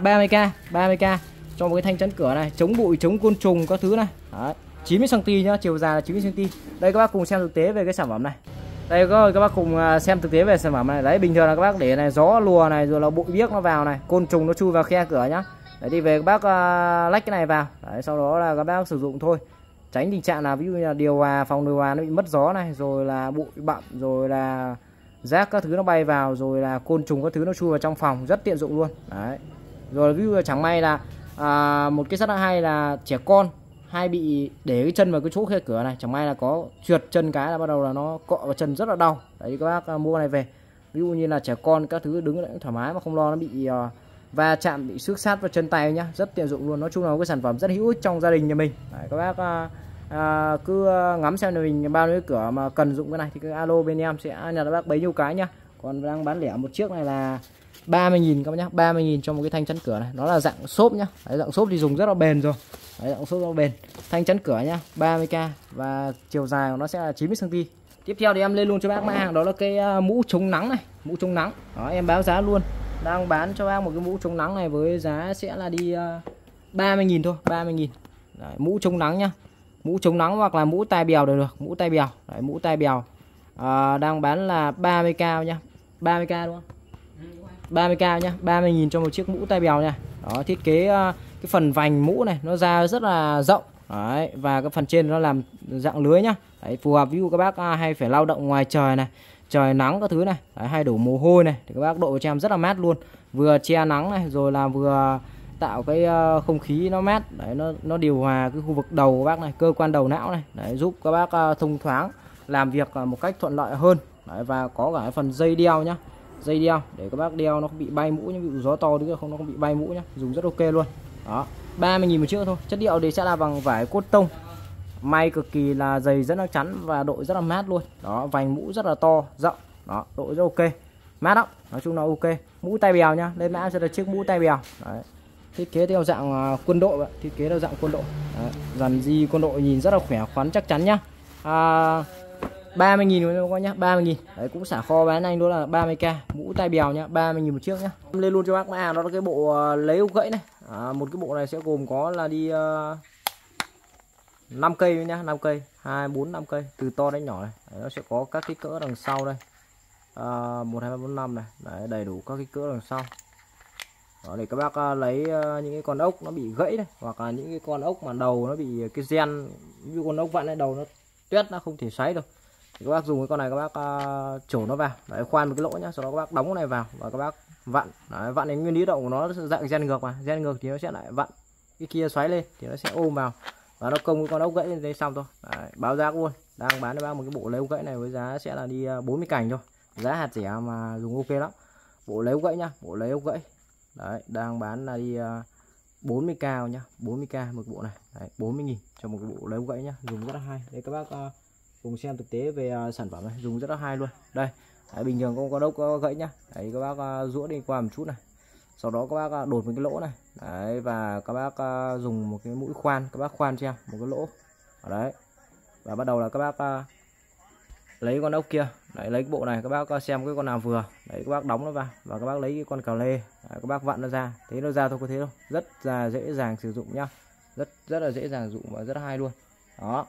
30k cho một cái thanh chắn cửa này, chống bụi, chống côn trùng các thứ này. Đấy, 90 cm nhá, chiều dài là 90 cm. Đây các bác cùng xem thực tế về cái sản phẩm này. Đây các bác cùng xem thực tế về sản phẩm này. Đấy, bình thường là các bác để này, gió lùa này, rồi là bụi biếc nó vào này, côn trùng nó chui vào khe cửa nhá. Đấy, đi về các bác lách cái này vào. Đấy, sau đó là các bác sử dụng thôi. Tránh tình trạng là ví dụ như là điều hòa, phòng điều hòa nó bị mất gió này, rồi là bụi bặm, rồi là rác các thứ nó bay vào, rồi là côn trùng các thứ nó chui vào trong phòng, rất tiện dụng luôn. Đấy. Rồi ví dụ là chẳng may là một cái rất là hay là trẻ con hay bị để cái chân vào cái chỗ khe cửa này, chẳng may là có trượt chân cái là bắt đầu là nó cọ vào chân rất là đau. Đấy, các bác mua này về, ví dụ như là trẻ con các thứ đứng cũng thoải mái mà không lo nó bị va chạm, bị xước sát vào chân tay nhá, rất tiện dụng luôn. Nói chung là một cái sản phẩm rất hữu ích trong gia đình nhà mình. Đấy, các bác cứ ngắm xem là mình bao nhiêu cửa mà cần dụng cái này thì cứ alo bên em sẽ nhà các bác bấy nhiêu cái nhá. Còn đang bán lẻ một chiếc này là 30.000 các bác nhá, 30.000 cho một cái thanh chắn cửa này. Nó là dạng xốp nhá. Đấy, dạng xốp thì dùng rất là bền rồi. Đấy, dạng xốp rất là bền. Thanh chắn cửa nhá, 30k và chiều dài của nó sẽ là 90 cm. Tiếp theo thì em lên luôn cho bác mã hàng đó là cái mũ chống nắng này, mũ chống nắng. Đó, em báo giá luôn. Đang bán cho bác một cái mũ chống nắng này với giá sẽ là đi 30.000 thôi, 30.000. Đấy, mũ chống nắng nhá. Mũ chống nắng hoặc là mũ tai bèo đều được, mũ tai bèo. Đấy, mũ tai bèo. Đang bán là 30k nhá. 30k đúng không? 30k nhá, 30.000 cho một chiếc mũ tai bèo nha. Đó, thiết kế cái phần vành mũ này nó ra rất là rộng. Đấy, và cái phần trên nó làm dạng lưới nhá. Đấy, phù hợp ví dụ các bác hay phải lao động ngoài trời này, trời nắng các thứ này. Đấy, hay đổ mồ hôi này thì các bác đội cho em rất là mát luôn. Vừa che nắng này rồi là vừa tạo cái không khí nó mát. Đấy, nó điều hòa cái khu vực đầu của bác này, cơ quan đầu não này. Đấy, giúp các bác thông thoáng, làm việc một cách thuận lợi hơn. Đấy, và có cả phần dây đeo nhá, dây đeo để các bác đeo nó không bị bay mũ nhá, ví dụ gió to nữa không nó không bị bay mũ nhá, dùng rất ok luôn. Đó, 30.000 một chiếc thôi. Chất liệu thì sẽ là bằng vải cốt tông, may cực kỳ là dày, rất là chắn và đội rất là mát luôn. Đó, vành mũ rất là to, rộng. Đó, đội rất ok, mát lắm, nói chung là ok. Mũ tai bèo nhá, lên mã sẽ là chiếc mũ tai bèo. Đấy, thiết kế theo dạng quân đội vậy, thiết kế theo dạng quân đội. Dàn di quân đội nhìn rất là khỏe khoắn chắc chắn nhá. 30.000 các nhá, 30.000. Đấy, cũng xả kho bán anh đó là 30k, mũ tai bèo nhá, 30.000 một chiếc nhá. Lên luôn cho bác mã hàng đó là cái bộ lấy ốc gãy này. Một cái bộ này sẽ gồm có là đi 5 cây nhá, 5 cây, 2, 4, 5 cây từ to đến nhỏ này. Đấy, nó sẽ có các kích cỡ đằng sau đây. 1, 2, 3, 4, 5 này. Đấy, đầy đủ các kích cỡ đằng sau. Đó, để các bác lấy những cái con ốc nó bị gãy này, hoặc là những cái con ốc mà đầu nó bị cái gen, ví dụ con ốc vặn này đầu nó tuyết, nó không thể xoáy được thì các bác dùng cái con này các bác trổ nó vào. Đấy, khoan một cái lỗ nhá, sau đó các bác đóng cái này vào và các bác vặn. Đấy, vặn đến nguyên lý động của nó dạng gen ngược mà, gen ngược thì nó sẽ lại vặn, cái kia xoáy lên thì nó sẽ ôm vào và nó công cái con ốc gãy lên đây xong thôi. Đấy, báo giá luôn. Đang bán cho bác một cái bộ lấy ốc gãy này với giá sẽ là đi 40 cành thôi, giá hạt rẻ mà dùng ok lắm. Bộ lấy ốc gãy nhá, bộ lấy ốc gãy. Đấy, đang bán là đi 40k nhá, 40k một bộ này. Đấy, 40.000 cho một cái bộ lấy ốc gãy nhá, dùng rất là hay. Đây các bác cùng xem thực tế về sản phẩm này, dùng rất là hay luôn. Đây, đấy, bình thường không có đâu có gãy nhá. Đấy, các bác rũa đi qua một chút này, sau đó các bác đột một cái lỗ này. Đấy, và các bác dùng một cái mũi khoan, các bác khoan cho em một cái lỗ ở đấy, và bắt đầu là các bác lấy con ốc kia. Đấy, lấy cái bộ này các bác xem cái con nào vừa. Đấy, các bác đóng nó vào và các bác lấy cái con cào lê. Đấy, các bác vặn nó ra, thế nó ra thôi, có thế đâu, rất là dễ dàng sử dụng nhá, rất là dễ dàng dụng và rất hay luôn. Đó,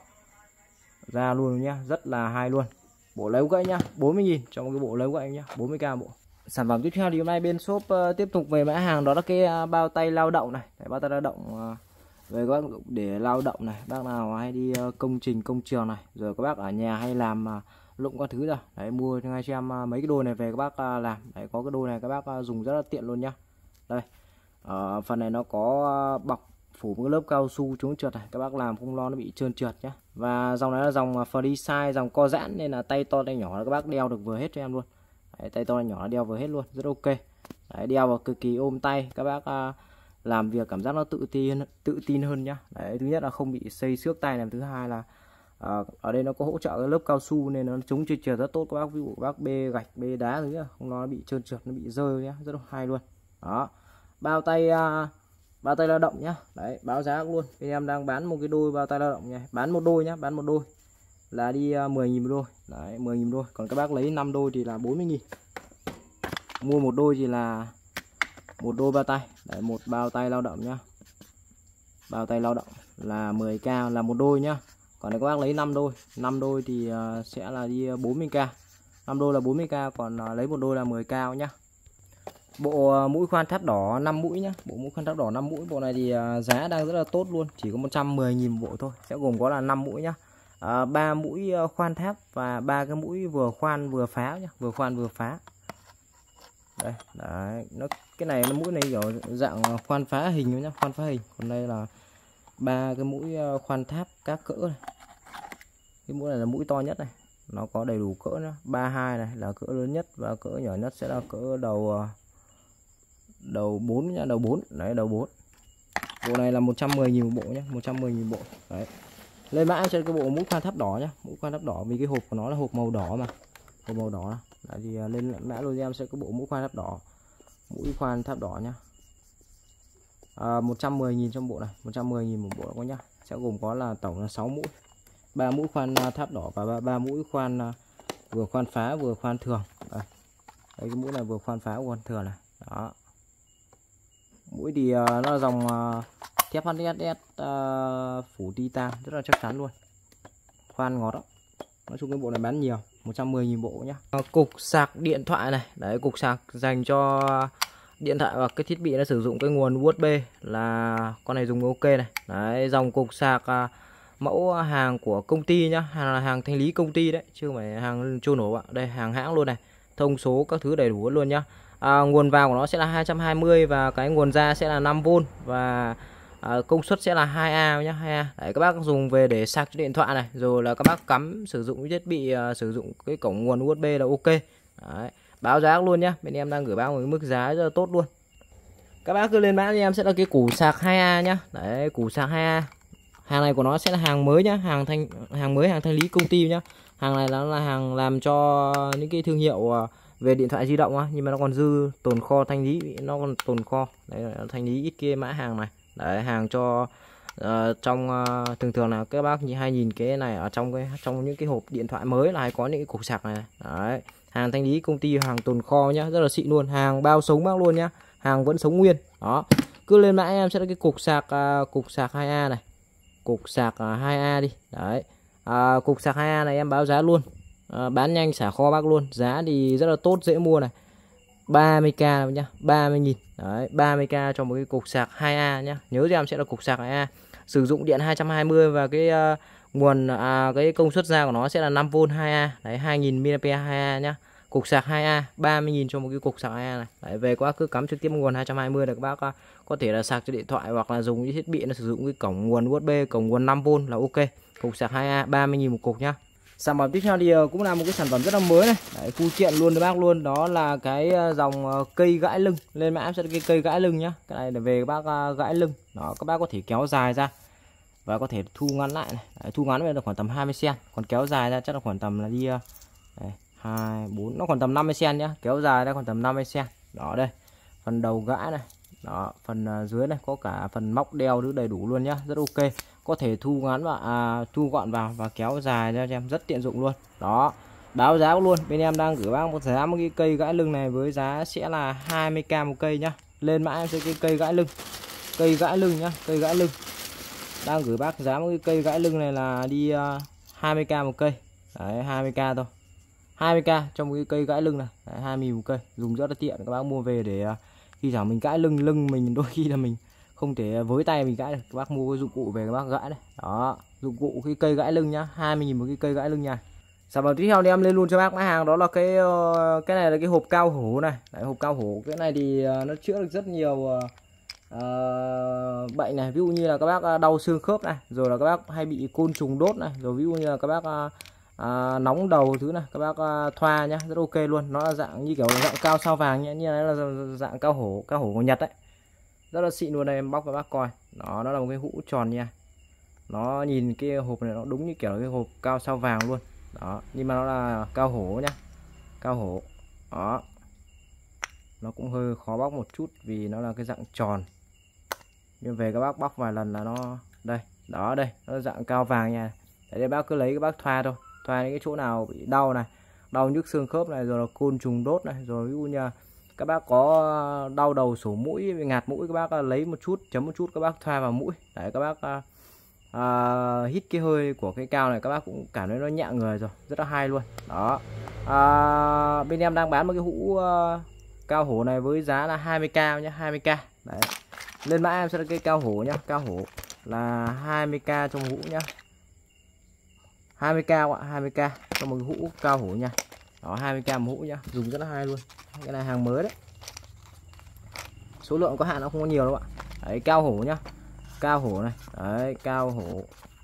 ra luôn nhá, rất là hay luôn. Bộ lấy ốc gãy nhá, 40.000 cho một cái bộ lấy ốc gãy nhá, 40k bộ. Sản phẩm tiếp theo thì hôm nay bên shop tiếp tục về mã hàng đó là cái bao tay lao động này. Đấy, bao tay lao động về các bác để lao động này, bác nào hay đi công trình công trường này, rồi các bác ở nhà hay làm lụng các thứ rồi. Đấy, mua cho ngay cho em mấy cái đôi này về các bác làm. Đấy, có cái đôi này các bác dùng rất là tiện luôn nhá. Đây, phần này nó có bọc phủ một lớp cao su chống trượt này, các bác làm không lo nó bị trơn trượt nhá. Và dòng này là dòng free size, dòng co giãn nên là tay to tay nhỏ là các bác đeo được vừa hết cho em luôn. Đấy, tay to tay nhỏ đeo vừa hết luôn, rất ok. Đấy, đeo vào cực kỳ ôm tay, các bác làm việc cảm giác nó tự tin hơn nhá. Đấy, thứ nhất là không bị xây xước tay này, thứ hai là ở đây nó có hỗ trợ cái lớp cao su nên nó chống trượt rất tốt các bác. Ví dụ bác bê gạch bê đá thứ không nó bị trơn trượt, nó bị rơi nhá, rất là hay luôn. Đó, bao tay lao động nhá. Đấy, báo giá luôn. Bên em đang bán một cái đôi bao tay lao động nha, bán một đôi nhá, bán một đôi là đi 10.000 một đôi. Đấy, 10.000 đôi. Còn các bác lấy 5 đôi thì là 40.000. Mua một đôi thì là một đôi bao tay. Đấy, một bao tay lao động nhá. Bao tay lao động là 10k là một đôi nhá. Còn nếu các bác lấy 5 đôi, 5 đôi thì sẽ là đi 40k. 5 đôi là 40k, còn lấy một đôi là 10k nhá. Bộ mũi khoan tháp đỏ 5 mũi nhá. Bộ mũi khoan tháp đỏ 5 mũi, bộ này thì giá đang rất là tốt luôn, chỉ có 110.000 bộ thôi. Sẽ gồm có là 5 mũi nhá. 3 mũi khoan tháp và 3 cái mũi vừa khoan vừa phá nhá, vừa khoan vừa phá. Đây, đấy, nó cái này nó mũi này kiểu dạng khoan phá hình nhá, khoan phá hình. Còn đây là 3 cái mũi khoan tháp các cỡ này. Cái mũi này là mũi to nhất này, nó có đầy đủ cỡ nữa. 32 này là cỡ lớn nhất và cỡ nhỏ nhất sẽ là cỡ đầu 4 nhá, đầu 4. Đấy, đầu 4. Bộ này là 110.000 bộ nhá, 110.000 bộ. Đấy. Lên mã cho cái bộ mũi khoan tháp đỏ nhá, mũi khoan tháp đỏ vì cái hộp của nó là hộp màu đỏ mà. Hộp màu đỏ. Đấy thì lên mã luôn em sẽ có bộ mũi khoan tháp đỏ. Mũi khoan tháp đỏ nhá. 110.000 trong bộ này, 110.000 một bộ có nhá. Sẽ gồm có là tổng là 6 mũi. 3 mũi khoan tháp đỏ và 3 mũi khoan vừa khoan phá vừa khoan thường. Đây. Đấy, cái mũi này vừa khoan phá vừa khoan thường này. Đó. Mũi thì nó là dòng thép HSS phủ titan rất là chắc chắn luôn. Khoan ngọt đó. Nói chung cái bộ này bán nhiều, 110.000 bộ nhá. Cục sạc điện thoại này, đấy, cục sạc dành cho điện thoại và cái thiết bị nó sử dụng cái nguồn USB là con này dùng ok này. Đấy, dòng cục sạc mẫu hàng của công ty nhá, hàng thanh lý công ty đấy, chứ không phải hàng trôi nổ ạ. Đây, hàng hãng luôn này, thông số các thứ đầy đủ luôn nhá. Nguồn vào của nó sẽ là 220 và cái nguồn ra sẽ là 5V và công suất sẽ là 2A nhá, 2A. Đấy, các bác dùng về để sạc cho điện thoại này, rồi là các bác cắm sử dụng thiết bị sử dụng cái cổng nguồn USB là ok. Đấy, báo giá luôn nhá, bên em đang gửi bác một cái mức giá rất là tốt luôn. Các bác cứ lên mã cho em sẽ là cái củ sạc 2A nhá. Đấy, củ sạc 2A. Hàng này của nó sẽ là hàng mới nhá, hàng mới, hàng thanh lý công ty nhá. Hàng này là hàng làm cho những cái thương hiệu về điện thoại di động á, nhưng mà nó còn dư tồn kho thanh lý, nó còn tồn kho. Đấy, thanh lý ít kia mã hàng này. Đấy, hàng cho trong thường là các bác hay nhìn cái này ở trong những cái hộp điện thoại mới là hay có những cái cục sạc này. Đấy, hàng thanh lý công ty, hàng tồn kho nhá, rất là xịn luôn, hàng bao sống bác luôn nhá, hàng vẫn sống nguyên. Đó, cứ lên mã em sẽ là cái cục sạc 2A này, cục sạc 2A đi. Đấy, cục sạc 2A này em báo giá luôn, bán nhanh xả kho bác luôn, giá thì rất là tốt, dễ mua này, 30k nhá, 30.000. Đấy, 30k cho một cái cục sạc 2A nhá. Nhớ cho em sẽ là cục sạc 2A, sử dụng điện 220 và cái nguồn cái công suất ra của nó sẽ là 5V 2A. Đấy, 2000 mAh 2A nhá. Cục sạc 2A, 30.000 cho một cái cục sạc 2A này. Đấy, về quá cứ cắm trực tiếp nguồn 220 là các bác có thể là sạc cho điện thoại hoặc là dùng cái thiết bị nó sử dụng cái cổng nguồn USB, cổng nguồn 5V là ok. Cục sạc 2A 30.000 một cục nhá. Sản phẩm tiếp theo thì cũng là một cái sản phẩm rất là mới này. Đấy, phụ kiện luôn cho bác luôn, đó là cái dòng cây gãi lưng. Lên mã sẽ là cái cây gãi lưng nhá. Cái này là về các bác gãi lưng. Đó, các bác có thể kéo dài ra và có thể thu ngắn lại này. Đấy, thu ngắn là khoảng tầm 20 cm, còn kéo dài ra chắc là khoảng tầm là đi đây, 2 4 nó khoảng tầm 50 cm nhá, kéo dài ra khoảng tầm 50 cm. Đó, đây. Phần đầu gãi này. Đó, phần dưới này có cả phần móc đeo thứ đầy đủ luôn nhá, rất ok. Có thể thu ngắn và thu gọn vào và kéo dài ra cho em, rất tiện dụng luôn. Đó, báo giá luôn, bên em đang gửi bác một giá một cái cây gãi lưng này với giá sẽ là 20k một cây nhá. Lên mã em sẽ cái cây gãi lưng nhá, cây gãi lưng đang gửi bác giá một cái cây gãi lưng này là đi 20k một cây. Đấy, 20k thôi, 20k trong một cái cây gãi lưng này. Đấy, 20.000 một cây, dùng rất là tiện, các bác mua về để khi chẳng mình gãi lưng mình đôi khi là mình không thể với tay mình gãi được, các bác mua cái dụng cụ về các bác gãi này. Đó, dụng cụ cái cây gãi lưng nhá, 20.000 một cái cây gãi lưng nha. Sản phẩm tiếp theo thì em lên luôn cho bác mã hàng, đó là cái này là cái hộp cao hổ này. Đấy, hộp cao hổ cái này thì nó chữa được rất nhiều bệnh này, ví dụ như là các bác đau xương khớp này, rồi là các bác hay bị côn trùng đốt này, rồi ví dụ như là các bác nóng đầu thứ này, các bác thoa nhá, rất ok luôn. Nó là dạng như kiểu dạng cao sao vàng nhá, như này là dạng cao hổ của Nhật đấy, rất là xịn luôn. Đây em bóc cho bác coi. Đó, nó là một cái hũ tròn nha, nó nhìn cái hộp này nó đúng như kiểu là cái hộp cao sao vàng luôn. Đó, nhưng mà nó là cao hổ nhá, cao hổ. Đó, nó cũng hơi khó bóc một chút vì nó là cái dạng tròn, nhưng về các bác bóc vài lần là nó đây. Đó, đây nó dạng cao vàng nha. Đấy, bác cứ lấy các bác thoa thôi, thoa những cái chỗ nào bị đau này, đau nhức xương khớp này, rồi là côn trùng đốt này, rồi ví dụ như Các bác có đau đầu sổ mũi, ngạt mũi, các bác lấy một chút, chấm một chút, các bác thoa vào mũi. Đấy, các bác hít cái hơi của cái cao này, các bác cũng cảm thấy nó nhẹ người rồi, rất là hay luôn. Đó. Bên em đang bán một cái hũ cao hổ này với giá là 20k nhé, 20k. Đấy. Lên mã em sẽ là cái cao hổ nhá, cao hổ là 20k trong hũ nhá. 20k ạ, 20k trong một cái hũ cao hổ nha. Đó, 20k một hũ nhá, dùng rất là hay luôn. Cái này hàng mới đấy. Số lượng có hạn, nó không có nhiều đâu ạ. Đấy, cao hổ nhá. Cao hổ này. Đấy, cao hổ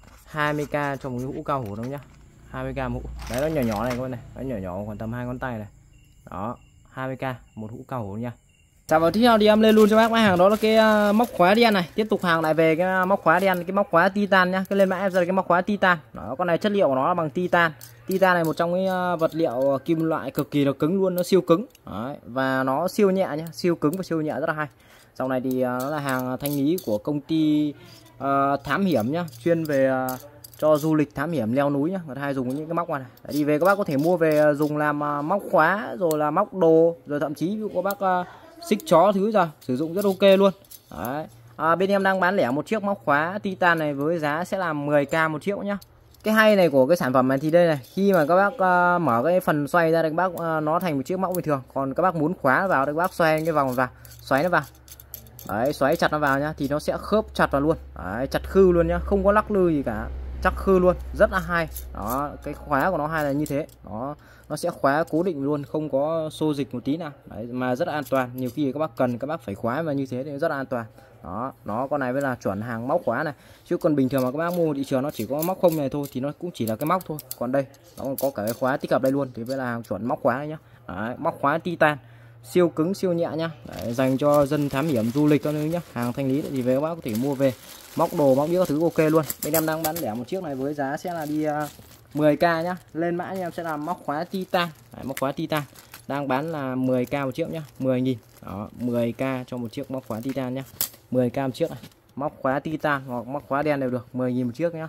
20k trong một cái hũ cao hổ đâu nhá. 20k một hũ. Đấy, nó nhỏ nhỏ này các bạn này, nó nhỏ nhỏ khoảng tầm 2 ngón tay này. Đó, 20k một hũ cao hổ nha. Sản phẩm tiếp theo thì em lên luôn cho bác mã hàng đó là cái móc khóa đen này. Tiếp tục hàng lại về cái móc khóa đen, cái móc khóa titan nhá. Cái lên mã em ra cái móc khóa titan. Đó, con này chất liệu của nó là bằng titan. Titan này một trong cái vật liệu kim loại cực kỳ là cứng luôn, nó siêu cứng. Đấy, và nó siêu nhẹ nhá, siêu cứng và siêu nhẹ, rất là hay. Dòng này thì nó là hàng thanh lý của công ty thám hiểm nhá, chuyên về cho du lịch thám hiểm leo núi nhá. Người ta hay dùng những cái móc này. Đấy, đi về các bác có thể mua về dùng làm móc khóa, rồi là móc đồ, rồi thậm chí các bác xích chó thứ ra sử dụng rất ok luôn. Đấy. Bên em đang bán lẻ một chiếc móc khóa titan này với giá sẽ là 10k một chiếc nhá. Cái hay này của cái sản phẩm này thì đây này, khi mà các bác mở cái phần xoay ra đây, các bác nó thành một chiếc móc bình thường. Còn các bác muốn khóa vào đây, các bác xoay cái vòng vào, xoáy nó vào. Đấy, xoáy chặt nó vào nhá thì nó sẽ khớp chặt vào luôn. Đấy, chặt khư luôn nhá, không có lắc lư gì cả, chắc khư luôn, rất là hay. Đó, cái khóa của nó hay là như thế. Đó, nó sẽ khóa cố định luôn, không có xô dịch một tí nào. Đấy, mà rất là an toàn. Nhiều khi các bác cần các bác phải khóa vào như thế thì rất là an toàn. Đó, nó con này mới là chuẩn hàng móc khóa này. Chứ còn bình thường mà các bác mua thị trường nó chỉ có móc không này thôi thì nó cũng chỉ là cái móc thôi. Còn đây nó còn có cả cái khóa tích hợp đây luôn thì mới là hàng chuẩn móc khóa nhá. Đấy, móc khóa titan siêu cứng siêu nhẹ nhá. Đấy, dành cho dân thám hiểm du lịch các thứ nhá. Hàng thanh lý thì về các bác có thể mua về móc đồ móc đĩa các thứ ok luôn. Bên em đang bán lẻ một chiếc này với giá sẽ là đi 10k nhá. Lên mã em sẽ là móc khóa titan. Đấy, móc khóa titan đang bán là 10k một chiếc nhá, 10.000. Đó, 10k cho một chiếc móc khóa titan nhá. 10k một chiếc này. Móc khóa titan hoặc móc khóa đen đều được, 10.000 một chiếc nhá.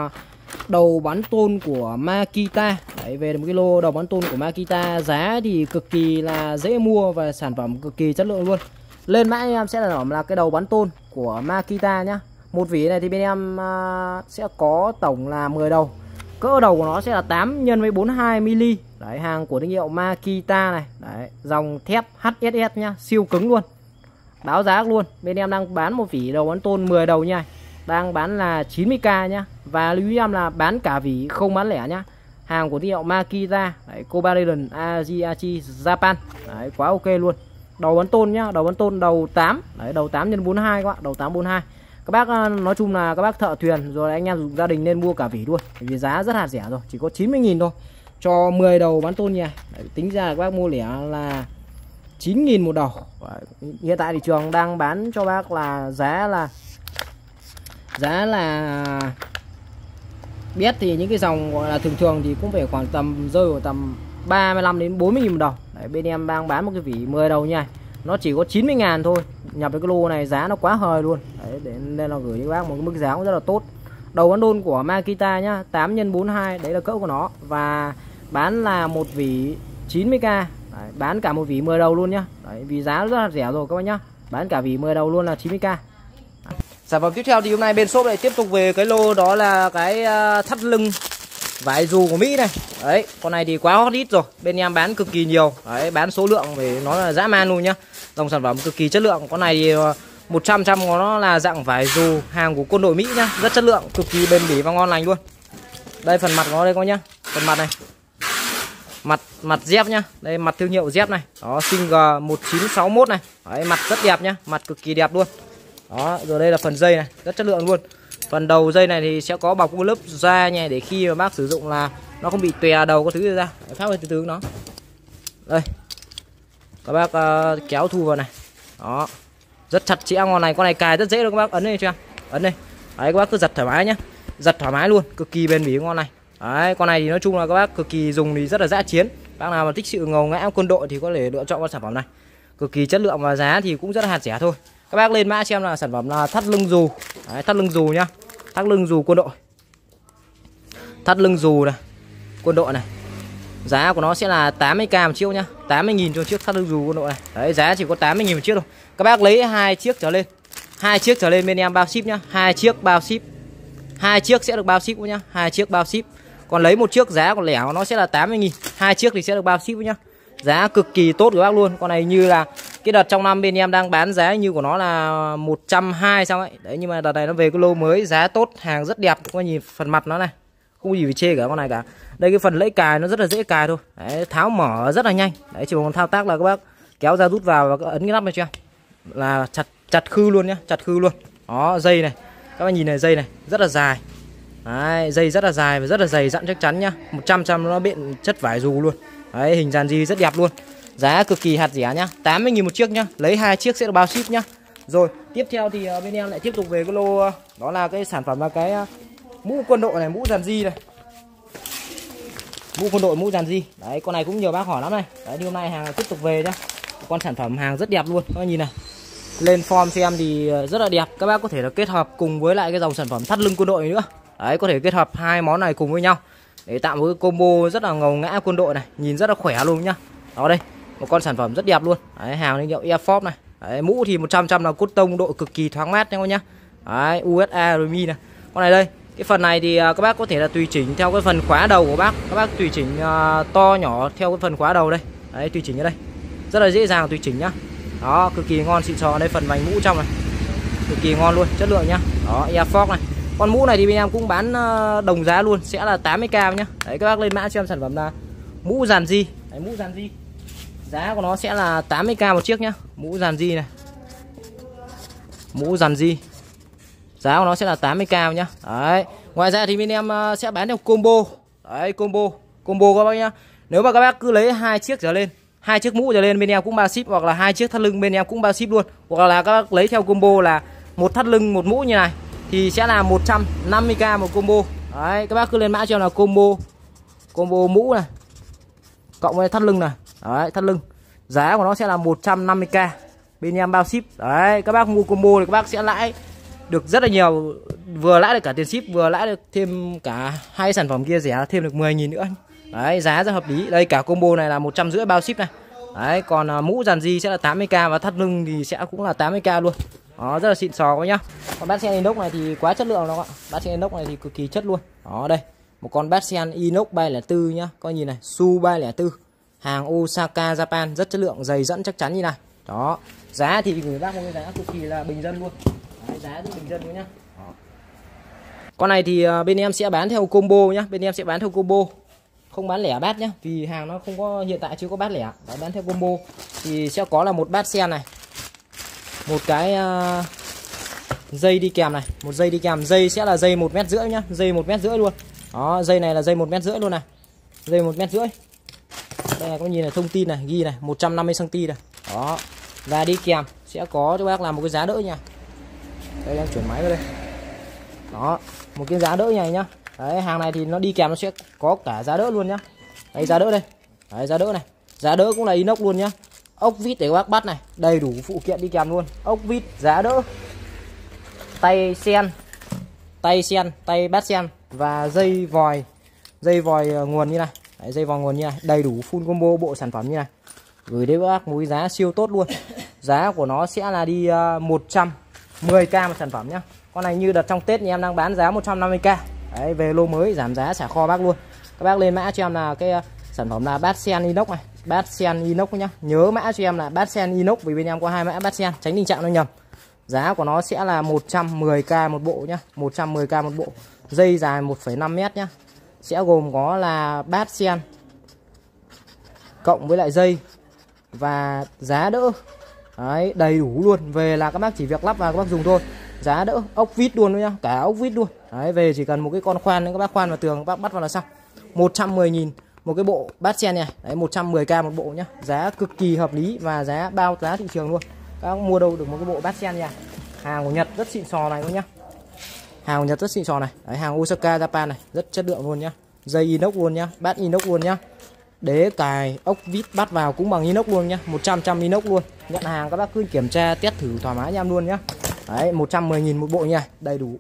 Đầu bắn tôn của Makita. Đấy, về một cái lô đầu bắn tôn của Makita, giá thì cực kỳ là dễ mua và sản phẩm cực kỳ chất lượng luôn. Lên mã em sẽ là cái đầu bắn tôn của Makita nhá. Một vỉ này thì bên em sẽ có tổng là 10 đầu. Cỡ đầu của nó sẽ là 8 x 42 mm. Đấy, hàng của thương hiệu Makita này. Đấy, dòng thép HSS nhá, siêu cứng luôn. Báo giá luôn. Bên em đang bán một vỉ đầu bắn tôn 10 đầu nha. Đang bán là 90k nhá. Và lưu ý em là bán cả vỉ, không bán lẻ nhá. Hàng của thương hiệu Makita, đấy, Kobayashi Ajiachi Japan. Đấy, quá ok luôn. Đầu bắn tôn nhá, đầu bắn tôn đầu 8. Đấy, đầu 8 x 42 các bạn, đầu 8 42. Các bác nói chung là các bác thợ thuyền rồi anh em dùng gia đình nên mua cả vỉ luôn. Vì giá rất là rẻ rồi, chỉ có 90.000 thôi. Cho 10 đầu bắn tôn nha. Đấy, tính ra là các bác mua lẻ là 9.000 một đầu. Đấy, hiện tại thị trường đang bán cho bác là giá là biết thì những cái dòng gọi là thường thì cũng phải khoảng tầm rơi vào tầm 35 đến 40.000 một đầu. Đấy, bên em đang bán một cái vỉ 10 đầu nha. Nó chỉ có 90.000 thôi. Nhập với cái lô này giá nó quá hời luôn. Đấy, nên là gửi cho các bác một cái mức giá cũng rất là tốt. Đầu bắn đôn của Makita nhá, 8 x 42, đấy là cỡ của nó. Và bán là một vỉ 90k. Đấy, bán cả một vỉ 10 đầu luôn nhá. Đấy, vì giá rất là rẻ rồi các bác nhá. Bán cả vỉ 10 đầu luôn là 90k. Sản phẩm tiếp theo thì hôm nay bên shop lại tiếp tục về cái lô đó là cái thắt lưng vải dù của Mỹ này. Đấy, con này thì quá hot hit rồi. Bên em bán cực kỳ nhiều. Đấy, bán số lượng thì nó là dã man luôn nhá. Dòng sản phẩm cực kỳ chất lượng. Con này thì 100% của nó là dạng vải dù hàng của quân đội Mỹ nhá. Rất chất lượng, cực kỳ bền bỉ và ngon lành luôn. Đây phần mặt của nó đây coi nhá. Phần mặt này. Mặt dép nhá. Đây mặt thương hiệu dép này. Đó, Singer 1961 này. Đấy, mặt rất đẹp nhá, mặt cực kỳ đẹp luôn. Đó, rồi đây là phần dây này, rất chất lượng luôn. Phần đầu dây này thì sẽ có bọc một lớp da nha, để khi mà bác sử dụng là nó không bị tòe đầu các thứ ra. Phát hơi từ từ nó. Đây. Các bác kéo thu vào này. Đó. Rất chặt chẽ ngon này, con này cài rất dễ luôn các bác, ấn đây cho em. Ấn đây. Đấy, các bác cứ giật thoải mái nhá. Giật thoải mái luôn, cực kỳ bền bỉ ngon này. Đấy, con này thì nói chung là các bác cực kỳ dùng thì rất là dã chiến. Bác nào mà thích sự ngầu ngã quân đội thì có thể lựa chọn con sản phẩm này. Cực kỳ chất lượng và giá thì cũng rất là hạt rẻ thôi. Các bác lên mã xem là sản phẩm là thắt lưng dù. Đấy, thắt lưng dù nhá. Thắt lưng dù quân đội. Thắt lưng dù này, quân đội này. Giá của nó sẽ là 80k một chiếc nhá, 80.000 cho chiếc thắt lưng dù quân đội này. Đấy, giá chỉ có 80.000 một chiếc thôi. Các bác lấy 2 chiếc trở lên. 2 chiếc trở lên bên em bao ship nhá, 2 chiếc bao ship. 2 chiếc sẽ được bao ship nhá, 2 chiếc bao ship. Còn lấy một chiếc giá còn lẻ của nó sẽ là 80.000, 2 chiếc thì sẽ được bao ship nhá. Giá cực kỳ tốt các bác luôn. Con này như là cái đợt trong năm bên em đang bán giá như của nó là 120 sao ấy. Đấy, nhưng mà đợt này nó về cái lô mới, giá tốt, hàng rất đẹp. Các bác nhìn phần mặt nó này, không có gì phải chê cả con này cả. Đây cái phần lẫy cài nó rất là dễ cài thôi. Đấy, tháo mở rất là nhanh. Đấy, chỉ một thao tác là các bác kéo ra rút vào và ấn cái nắp này cho em là chặt khư luôn nhá, chặt khư luôn. Đó, dây này, các bác nhìn này, dây này rất là dài. Đấy, dây rất là dài và rất là dày dặn chắc chắn nhá. 100% nó biện chất vải dù luôn. Đấy, hình dàn di rất đẹp luôn. Giá cực kỳ hạt rẻ nhá, 80.000 một chiếc nhá. Lấy 2 chiếc sẽ được bao ship nhá. Rồi, tiếp theo thì bên em lại tiếp tục về cái lô, đó là cái sản phẩm là cái mũ quân đội này, mũ dàn di này. Mũ quân đội, mũ dàn di. Đấy, con này cũng nhiều bác hỏi lắm này. Đấy, thì hôm nay hàng tiếp tục về nhá. Con sản phẩm hàng rất đẹp luôn. Các bác nhìn này. Lên form xem thì rất là đẹp. Các bác có thể là kết hợp cùng với lại cái dòng sản phẩm thắt lưng quân đội nữa. Đấy, có thể kết hợp hai món này cùng với nhau để tạo một cái combo rất là ngầu ngã quân đội này, nhìn rất là khỏe luôn nhá. Đó đây, một con sản phẩm rất đẹp luôn. Đấy, hàng thương hiệu Air Force này. Đấy, mũ thì 100% là cốt tông, độ cực kỳ thoáng mát nha các bác nhá. Đấy, USA rồi mi này. Con này đây, cái phần này thì các bác có thể là tùy chỉnh theo cái phần khóa đầu của bác. Các bác tùy chỉnh to nhỏ theo cái phần khóa đầu đây. Đấy, tùy chỉnh ở đây. Rất là dễ dàng tùy chỉnh nhá. Đó, cực kỳ ngon xịn sò. Đây phần vành mũ trong này. Cực kỳ ngon luôn, chất lượng nhá. Đó, Air Force này. Con mũ này thì bên em cũng bán đồng giá luôn, sẽ là 80k nhá. Đấy, các bác lên mã cho em sản phẩm là mũ dàn di. Đấy, mũ dàn di. Giá của nó sẽ là 80k một chiếc nhá. Mũ dàn di này. Mũ dàn di. Giá của nó sẽ là 80k nhá. Đấy. Ngoài ra thì bên em sẽ bán theo combo. Đấy, combo các bác nhá. Nếu mà các bác cứ lấy 2 chiếc trở lên, 2 chiếc mũ trở lên bên em cũng bao ship, hoặc là 2 chiếc thắt lưng bên em cũng bao ship luôn. Hoặc là các bác lấy theo combo là một thắt lưng một mũ như này thì sẽ là 150k một combo. Đấy, các bác cứ lên mã cho em là combo mũ này cộng với thắt lưng này. Đấy, thắt lưng. Giá của nó sẽ là 150k. Bên em bao ship. Đấy, các bác mua combo thì các bác sẽ lãi được rất là nhiều, vừa lãi được cả tiền ship, vừa lãi được thêm cả hai sản phẩm kia rẻ thêm được 10.000 nữa. Đấy, giá rất hợp lý. Đây, cả combo này là 150 bao ship này. Đấy, còn mũ dàn di sẽ là 80k và thắt lưng thì sẽ cũng là 80k luôn. Đó, rất là xịn sò các nhá. Con bát sen inox này thì quá chất lượng đó các bạn. Bát sen inox này thì cực kỳ chất luôn. Đó đây, một con bát sen inox 304 nhá. Coi nhìn này, Su 304. Hàng Osaka Japan, rất chất lượng, dày dẫn chắc chắn như này. Đó. Giá thì gửi bác một cái giá cực kỳ là bình dân luôn. Đấy, giá rất bình dân luôn nhá. Đó. Con này thì bên em sẽ bán theo combo nhá. Bên em sẽ bán theo combo, không bán lẻ bát nhá, vì hàng nó không có, hiện tại chưa có bát lẻ. Đấy, bán theo combo thì sẽ có là một bát sen này, một cái dây đi kèm này, một dây đi kèm. Dây sẽ là dây 1,5 m nhá, dây 1,5 m luôn. Đó, dây này là dây 1,5 m luôn này, dây 1,5 m. Đây là có nhìn này, thông tin này, ghi này 150 cm này. Đó, và đi kèm sẽ có cho bác là một cái giá đỡ nha. Đây, đang chuyển máy vào đây. Đó, một cái giá đỡ này nhá. Đấy, hàng này thì nó đi kèm nó sẽ có cả giá đỡ luôn nhá. Đây, giá đỡ đây. Đấy, giá đỡ này. Giá đỡ cũng là inox luôn nhá. Ốc vít để các bác bắt này, đầy đủ phụ kiện đi kèm luôn. Ốc vít, giá đỡ, tay sen, tay bát sen và dây vòi nguồn như này. Đấy, dây vòi nguồn như này, đầy đủ full combo bộ sản phẩm như này. Gửi đến các bác một cái giá siêu tốt luôn. Giá của nó sẽ là đi 110k một sản phẩm nhá. Con này như đợt trong Tết thì em đang bán giá 150k. Đấy, về lô mới giảm giá xả kho bác luôn. Các bác lên mã cho em là cái sản phẩm là bát sen inox này, bát sen inox nhá. Nhớ mã cho em là bát sen inox vì bên em có hai mã bát sen, tránh tình trạng nó nhầm. Giá của nó sẽ là 110k một bộ nhá, 110k một bộ. Dây dài 1,5 m nhá. Sẽ gồm có là bát sen cộng với lại dây và giá đỡ. Đấy, đầy đủ luôn. Về là các bác chỉ việc lắp vào các bác dùng thôi. Giá đỡ, ốc vít luôn nhá, cả ốc vít luôn. Đấy, về chỉ cần một cái con khoan các bác khoan vào tường, các bác bắt vào là xong. 110.000 một cái bộ bát sen này. Đấy, 110k một bộ nhá. Giá cực kỳ hợp lý và giá bao giá thị trường luôn. Các bác mua đâu được một cái bộ bát sen nha. Hàng của Nhật rất xịn sò này luôn nhá. Hàng của Nhật rất xịn sò này. Đấy, hàng Osaka Japan này, rất chất lượng luôn nhá. Dây inox luôn nhá, bát inox luôn nhá. Đế cài ốc vít bắt vào cũng bằng inox luôn nhá, 100% inox luôn. Nhận hàng các bác cứ kiểm tra test thử thoải mái nha em luôn nhá. Đấy, 110.000 một bộ nha, đầy đủ.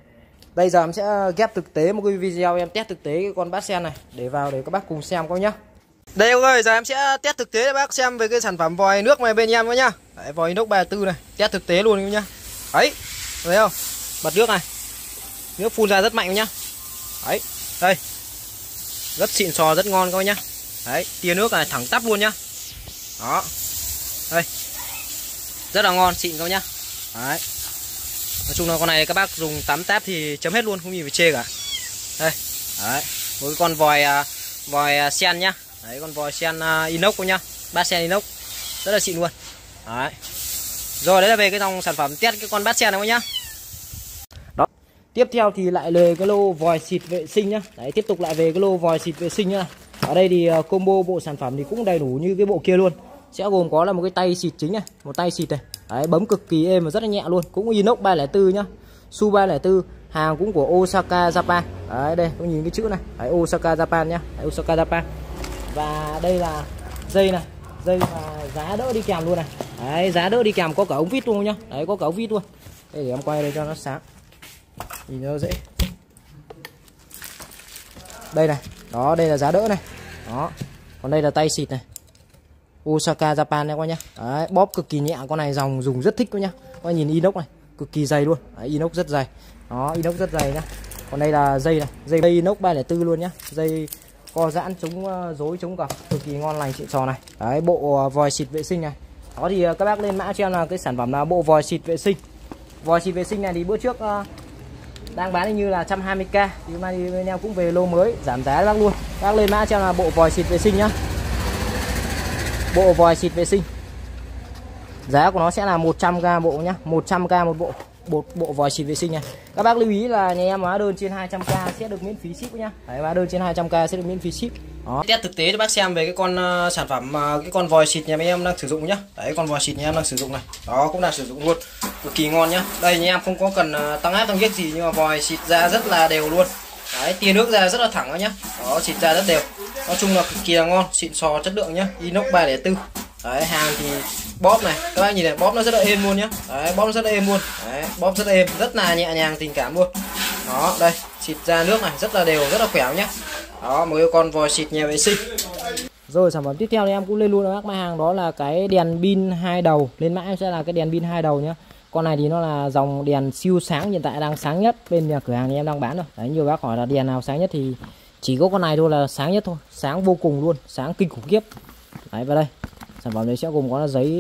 Bây giờ em sẽ ghép thực tế một cái video em test thực tế cái con bát sen này để vào để các bác cùng xem coi nhá. Đây ông ơi, giờ em sẽ test thực tế cho bác xem về cái sản phẩm vòi nước này bên em nữa nhá. Đấy, vòi inox 34 này, test thực tế luôn nhá. Đấy, thấy không? Bật nước này. Nước phun ra rất mạnh nhá. Đấy, đây. Rất xịn sò, rất ngon các bác nhá. Đấy, tia nước này thẳng tắp luôn nhá. Đó. Đây. Rất là ngon, xịn các bác nhá. Đấy. Nói chung là con này các bác dùng tắm táp thì chấm hết luôn, không gì phải chê cả. Đây. Đấy, với con vòi sen nhá. Đấy, con vòi sen inox nhá, bát sen inox rất là xịn luôn. Đấy. Rồi đấy là về cái dòng sản phẩm test cái con bát sen này nhá. Đó. Tiếp theo thì lại về cái lô vòi xịt vệ sinh nhá. Đấy, tiếp tục lại về cái lô vòi xịt vệ sinh nhá. Ở đây thì combo bộ sản phẩm thì cũng đầy đủ như cái bộ kia luôn. Sẽ gồm có là một cái tay xịt chính này, một tay xịt này. Đấy, bấm cực kỳ êm và rất là nhẹ luôn. Cũng inox 304 nhá. Su 304, hàng cũng của Osaka Japan. Đấy, đây có nhìn cái chữ này. Đấy, Osaka Japan nhá. Đấy, Osaka Japan. Và đây là dây này, dây và giá đỡ đi kèm luôn này. Đấy, giá đỡ đi kèm có cả ống vít luôn nhá. Đấy, có cả ống vít luôn. Đây, để em quay đây cho nó sáng, nhìn nó dễ. Đây này, đó, đây là giá đỡ này. Đó, còn đây là tay xịt này, Osaka Japan này các nhá. Đấy, bóp cực kỳ nhẹ, con này dòng dùng rất thích các nhá. Các nhìn inox này, cực kỳ dày luôn. Đấy, inox rất dày. Đó, inox rất dày nhá. Còn đây là dây này, dây inox 304 luôn nhá. Dây co giãn chống rối chống gập, cực kỳ ngon lành xịn sò này. Đấy, bộ vòi xịt vệ sinh này. Đó thì các bác lên mã cho em là cái sản phẩm là bộ vòi xịt vệ sinh. Vòi xịt vệ sinh này thì bữa trước đang bán như là 120k, thì hôm nay thì bên em cũng về lô mới giảm giá bác luôn. Bác lên mã cho em là bộ vòi xịt vệ sinh nhá. Bộ vòi xịt vệ sinh giá của nó sẽ là 100k bộ nhá, 100k một bộ. Bộ vòi xịt vệ sinh này. Các bác lưu ý là nhà em hóa đơn trên 200k sẽ được miễn phí ship nhá. Đấy, hóa đơn trên 200k sẽ được miễn phí ship. Đó. Test thực tế cho bác xem về cái con sản phẩm cái con vòi xịt nhà em đang sử dụng nhá. Đấy, con vòi xịt nhà em đang sử dụng này. Đó, cũng đang sử dụng luôn. Cực kỳ ngon nhá. Đây nhà em không có cần tăng áp tăng giết gì, nhưng mà vòi xịt ra rất là đều luôn. Đấy, tia nước ra rất là thẳng nhá. Đó, xịt ra rất đều. Nói chung là cực kỳ là ngon, xịn sò chất lượng nhá. Inox 304. Đấy, hàng thì bóp này, các bác nhìn này, bóp nó rất là êm luôn nhá. Đấy, bóp nó rất là êm luôn. Đấy, bóp rất là êm, rất là nhẹ nhàng tình cảm luôn. Đó, đây, xịt ra nước này rất là đều, rất là khỏe nhá. Đó, một cái con vòi xịt nhà vệ sinh. Rồi sản phẩm tiếp theo thì em cũng lên luôn các mã hàng, đó là cái đèn pin 2 đầu. Lên mã em sẽ là cái đèn pin 2 đầu nhá. Con này thì nó là dòng đèn siêu sáng, hiện tại đang sáng nhất bên nhà cửa hàng thì em đang bán rồi. Đấy, nhiều bác hỏi là đèn nào sáng nhất thì chỉ có con này thôi là sáng nhất thôi, sáng vô cùng luôn, sáng kinh khủng khiếp. Đấy, vào đây sản phẩm này sẽ gồm có là giấy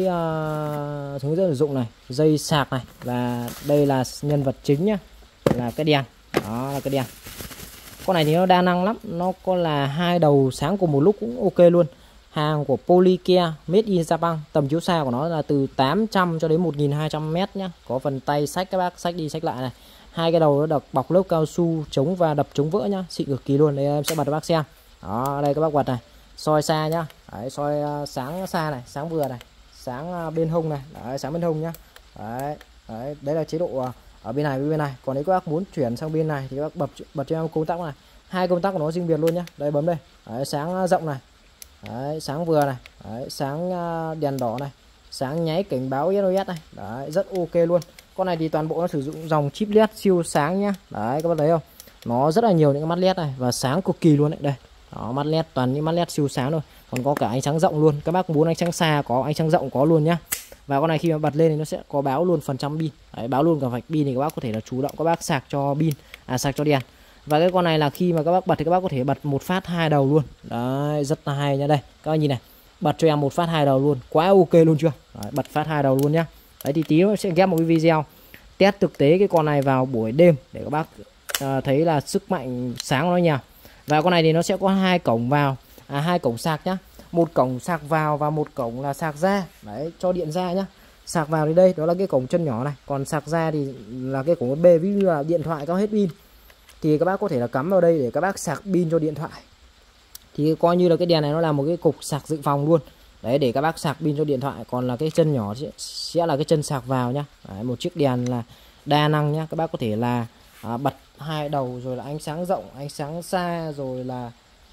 hướng dẫn sử dụng này, dây sạc này, và đây là nhân vật chính nhá, là cái đèn. Đó là cái đèn. Con này thì nó đa năng lắm, nó có là 2 đầu sáng cùng một lúc cũng ok luôn. Hàng của Polycare, made in Japan. Tầm chiếu xa của nó là từ 800 cho đến 1200 m nhá. Có phần tay xách, các bác xách đi xách lại này. 2 cái đầu nó được bọc lớp cao su chống và đập chống vỡ nhá, xịn cực kỳ luôn. Đây em sẽ bật cho bác xem. Đó, đây các bác bật này, soi xa nhá. Đấy, soi sáng xa này, sáng vừa này, sáng bên hông này. Đấy, sáng bên hông nhá. Đấy, đấy là chế độ ở bên này với bên này. Còn nếu các bác muốn chuyển sang bên này thì các bác bật cho em công tắc này. 2 công tắc của nó riêng biệt luôn nhá. Đây, bấm đây. Đấy, sáng rộng này. Đấy, sáng vừa này. Đấy, sáng đèn đỏ này, sáng nháy cảnh báo SOS này. Đấy, rất ok luôn. Con này thì toàn bộ nó sử dụng dòng chip LED siêu sáng nhá. Đấy, các bác thấy không? Nó rất là nhiều những cái mắt LED này và sáng cực kỳ luôn đấy. Đây. Đó, mắt LED, toàn những mắt LED siêu sáng thôi. Còn có cả ánh sáng rộng luôn. Các bác muốn ánh sáng xa có, ánh sáng rộng có luôn nhá. Và con này khi mà bật lên thì nó sẽ có báo luôn phần trăm pin. Đấy, báo luôn cả vạch pin thì các bác có thể là chủ động các bác sạc cho pin, sạc cho đèn. Và cái con này là khi mà các bác bật thì các bác có thể bật một phát 2 đầu luôn. Đấy, rất là hay nha. Đây, các bác nhìn này, bật cho em một phát 2 đầu luôn, quá ok luôn chưa? Đấy, bật phát 2 đầu luôn nhá. Đấy thì tí nữa sẽ ghép một cái video test thực tế cái con này vào buổi đêm để các bác thấy là sức mạnh sáng của nó nhỉ. Và con này thì nó sẽ có 2 cổng vào, 2 cổng sạc nhá. Một cổng sạc vào và một cổng là sạc ra. Đấy, cho điện ra nhá. Sạc vào thì đây, đó là cái cổng chân nhỏ này. Còn sạc ra thì là cái cổng USB, ví dụ là điện thoại có hết pin thì các bác có thể là cắm vào đây để các bác sạc pin cho điện thoại. Thì coi như là cái đèn này nó là một cái cục sạc dự phòng luôn. Đấy, để các bác sạc pin cho điện thoại. Còn là cái chân nhỏ sẽ là cái chân sạc vào nhá. Đấy, một chiếc đèn là đa năng nhá. Các bác có thể là bật 2 đầu, rồi là ánh sáng rộng, ánh sáng xa, rồi là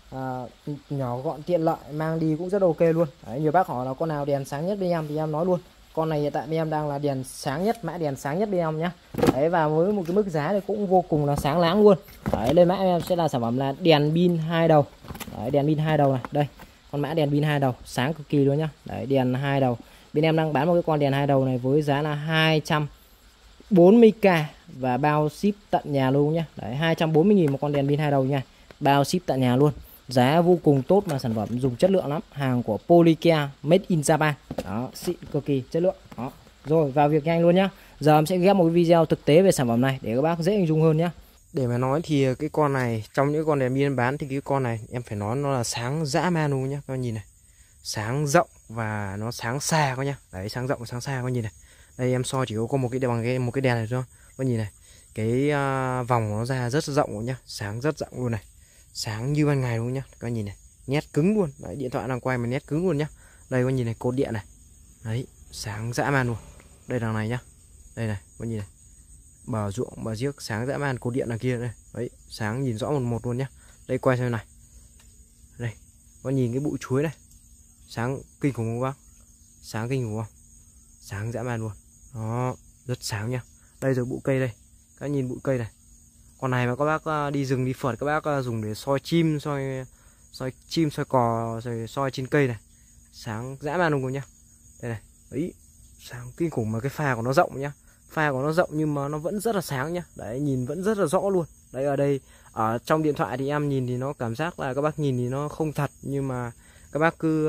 nhỏ gọn tiện lợi, mang đi cũng rất ok luôn. Đấy, nhiều bác hỏi là con nào đèn sáng nhất bên em thì em nói luôn. Con này hiện tại bên em đang là đèn sáng nhất, mã đèn sáng nhất bên em nhá. Đấy, và với một cái mức giá thì cũng vô cùng là sáng láng luôn. Đấy, lên mã em sẽ là sản phẩm là đèn pin 2 đầu. Đấy, đèn pin 2 đầu này. Đây, con mã đèn pin 2 đầu sáng cực kỳ luôn nhá. Đấy, đèn 2 đầu. Bên em đang bán một cái con đèn 2 đầu này với giá là 240k và bao ship tận nhà luôn nhá. Đấy, 240.000 một con đèn pin 2 đầu nha. Bao ship tận nhà luôn. Giá vô cùng tốt mà sản phẩm dùng chất lượng lắm. Hàng của Polycare made in Japan. Đó, xịn cực kỳ chất lượng. Đó. Rồi vào việc nhanh luôn nhá. Giờ em sẽ ghép một cái video thực tế về sản phẩm này để các bác dễ hình dung hơn nhá. Để mà nói thì cái con này trong những con đèn pin bán thì cái con này em phải nói nó là sáng dã man luôn nhá. Các bạn nhìn này. Sáng rộng và nó sáng xa các nhá. Đấy, sáng rộng và sáng xa các bạn nhìn này. Đây em soi chỉ có một cái bằng một cái đèn này thôi. Các bạn nhìn này. Cái vòng của nó ra rất rộng luôn nhá. Sáng rất rộng luôn này. Sáng như ban ngày luôn nhá. Các bạn nhìn này, nét cứng luôn. Đấy, điện thoại đang quay mà nét cứng luôn nhá. Đây các bạn nhìn này, cột điện này. Đấy, sáng dã man luôn. Đây đằng này nhá. Đây này, các bạn nhìn này. Bờ ruộng, bờ giếc sáng dã man, cột điện đằng kia đây. Đấy, sáng nhìn rõ một luôn nhá. Đây quay xem này. Đây, các bạn nhìn cái bụi chuối này. Sáng kinh khủng không bác? Sáng kinh khủng không? Sáng dã man luôn. Đó, rất sáng nhá. Đây rồi bụi cây đây. Các bạn nhìn bụi cây này. Con này mà các bác đi rừng đi phượt các bác dùng để soi chim, soi chim, soi cò, rồi soi trên cây này. Sáng dã man luôn nhá. Đây này. Đấy, sáng kinh khủng mà cái pha của nó rộng nhá. Pha của nó rộng nhưng mà nó vẫn rất là sáng nhá. Đấy, nhìn vẫn rất là rõ luôn. Đấy, ở đây ở trong điện thoại thì em nhìn thì nó cảm giác là các bác nhìn thì nó không thật, nhưng mà các bác cứ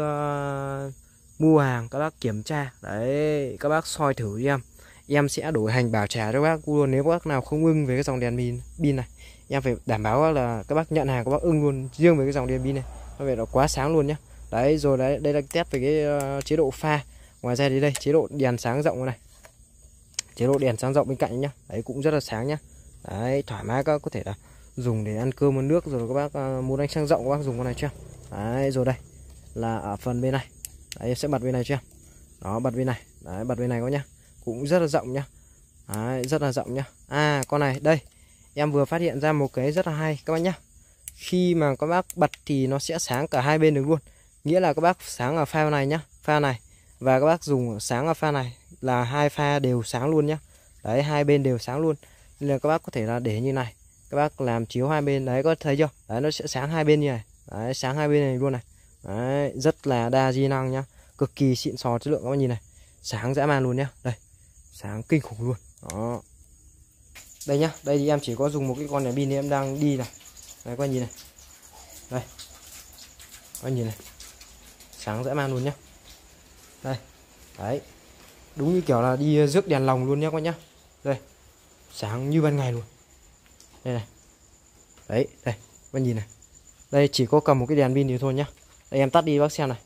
mua hàng các bác kiểm tra. Đấy, các bác soi thử cho em sẽ đổi hành bảo trả cho các bác luôn. Nếu các bác nào không ưng về cái dòng đèn pin này, em phải đảm bảo là các bác nhận hàng các bác ưng luôn riêng về cái dòng đèn pin này. Nó về nó quá sáng luôn nhá. Đấy, rồi đấy, đây là test về cái chế độ pha. Ngoài ra thì đây chế độ đèn sáng rộng này. Chế độ đèn sáng rộng bên cạnh nhá. Đấy cũng rất là sáng nhá. Đấy, thoải mái các bác có thể là dùng để ăn cơm ăn nước, rồi các bác muốn đánh sang rộng các bác dùng con này chưa? Đấy, rồi đây là ở phần bên này. Đấy, em sẽ bật bên này chưa? Đó, bật bên này. Đấy, bật bên này có nhá. Cũng rất là rộng nhá. Đấy, rất là rộng nhá. À, con này đây em vừa phát hiện ra một cái rất là hay các bác nhá. Khi mà các bác bật thì nó sẽ sáng cả hai bên được luôn. Nghĩa là các bác sáng ở pha này nhá, pha này, và các bác dùng sáng ở pha này là hai pha đều sáng luôn nhá. Đấy, hai bên đều sáng luôn. Nên là các bác có thể là để như này, các bác làm chiếu hai bên. Đấy, có thấy chưa? Đấy, nó sẽ sáng hai bên như này. Đấy, sáng hai bên này luôn này. Đấy, rất là đa di năng nhá. Cực kỳ xịn sò chất lượng các bác nhìn này. Sáng dã man luôn nhá. Đây, sáng kinh khủng luôn. Đó. Đây nhá, đây thì em chỉ có dùng một cái con đèn pin em đang đi này. Đấy, các bác nhìn này. Đây. Các bác nhìn này. Sáng dã man luôn nhá. Đây. Đấy. Đúng như kiểu là đi rước đèn lồng luôn nhá các bác nhá. Đây. Sáng như ban ngày luôn. Đây này. Đấy, đây, các bác nhìn này. Đây chỉ có cầm một cái đèn pin thì thôi nhá. Đây em tắt đi bác xem này.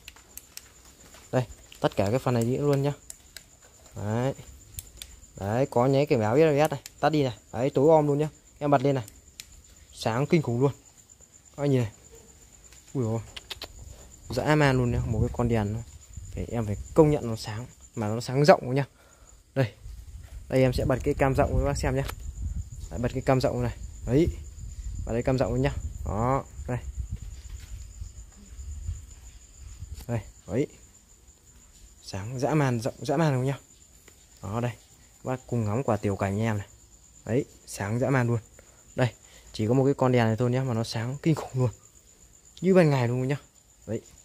Đây, tất cả cái phần này đi luôn nhá. Đấy. Đấy, có nháy cảnh báo SOS này, tắt đi này. Đấy, tối om luôn nhá. Em bật lên này. Sáng kinh khủng luôn. Các anh nhìn này. Ui dồi, dã man luôn nhá, một cái con đèn em phải công nhận nó sáng, mà nó sáng rộng nhá. Đây. Đây em sẽ bật cái cam rộng cho các bác xem nhá. Đấy, bật cái cam rộng này. Đấy. Bật cái cam rộng nhá. Đó, đây. Đây, đấy. Sáng dã man, rộng dã man luôn nhá. Đó đây. Các bác cùng ngắm quả tiểu cảnh em này. Đấy, sáng dã man luôn. Đây, chỉ có một cái con đèn này thôi nhá mà nó sáng kinh khủng luôn. Như ban ngày luôn nhá. Đấy.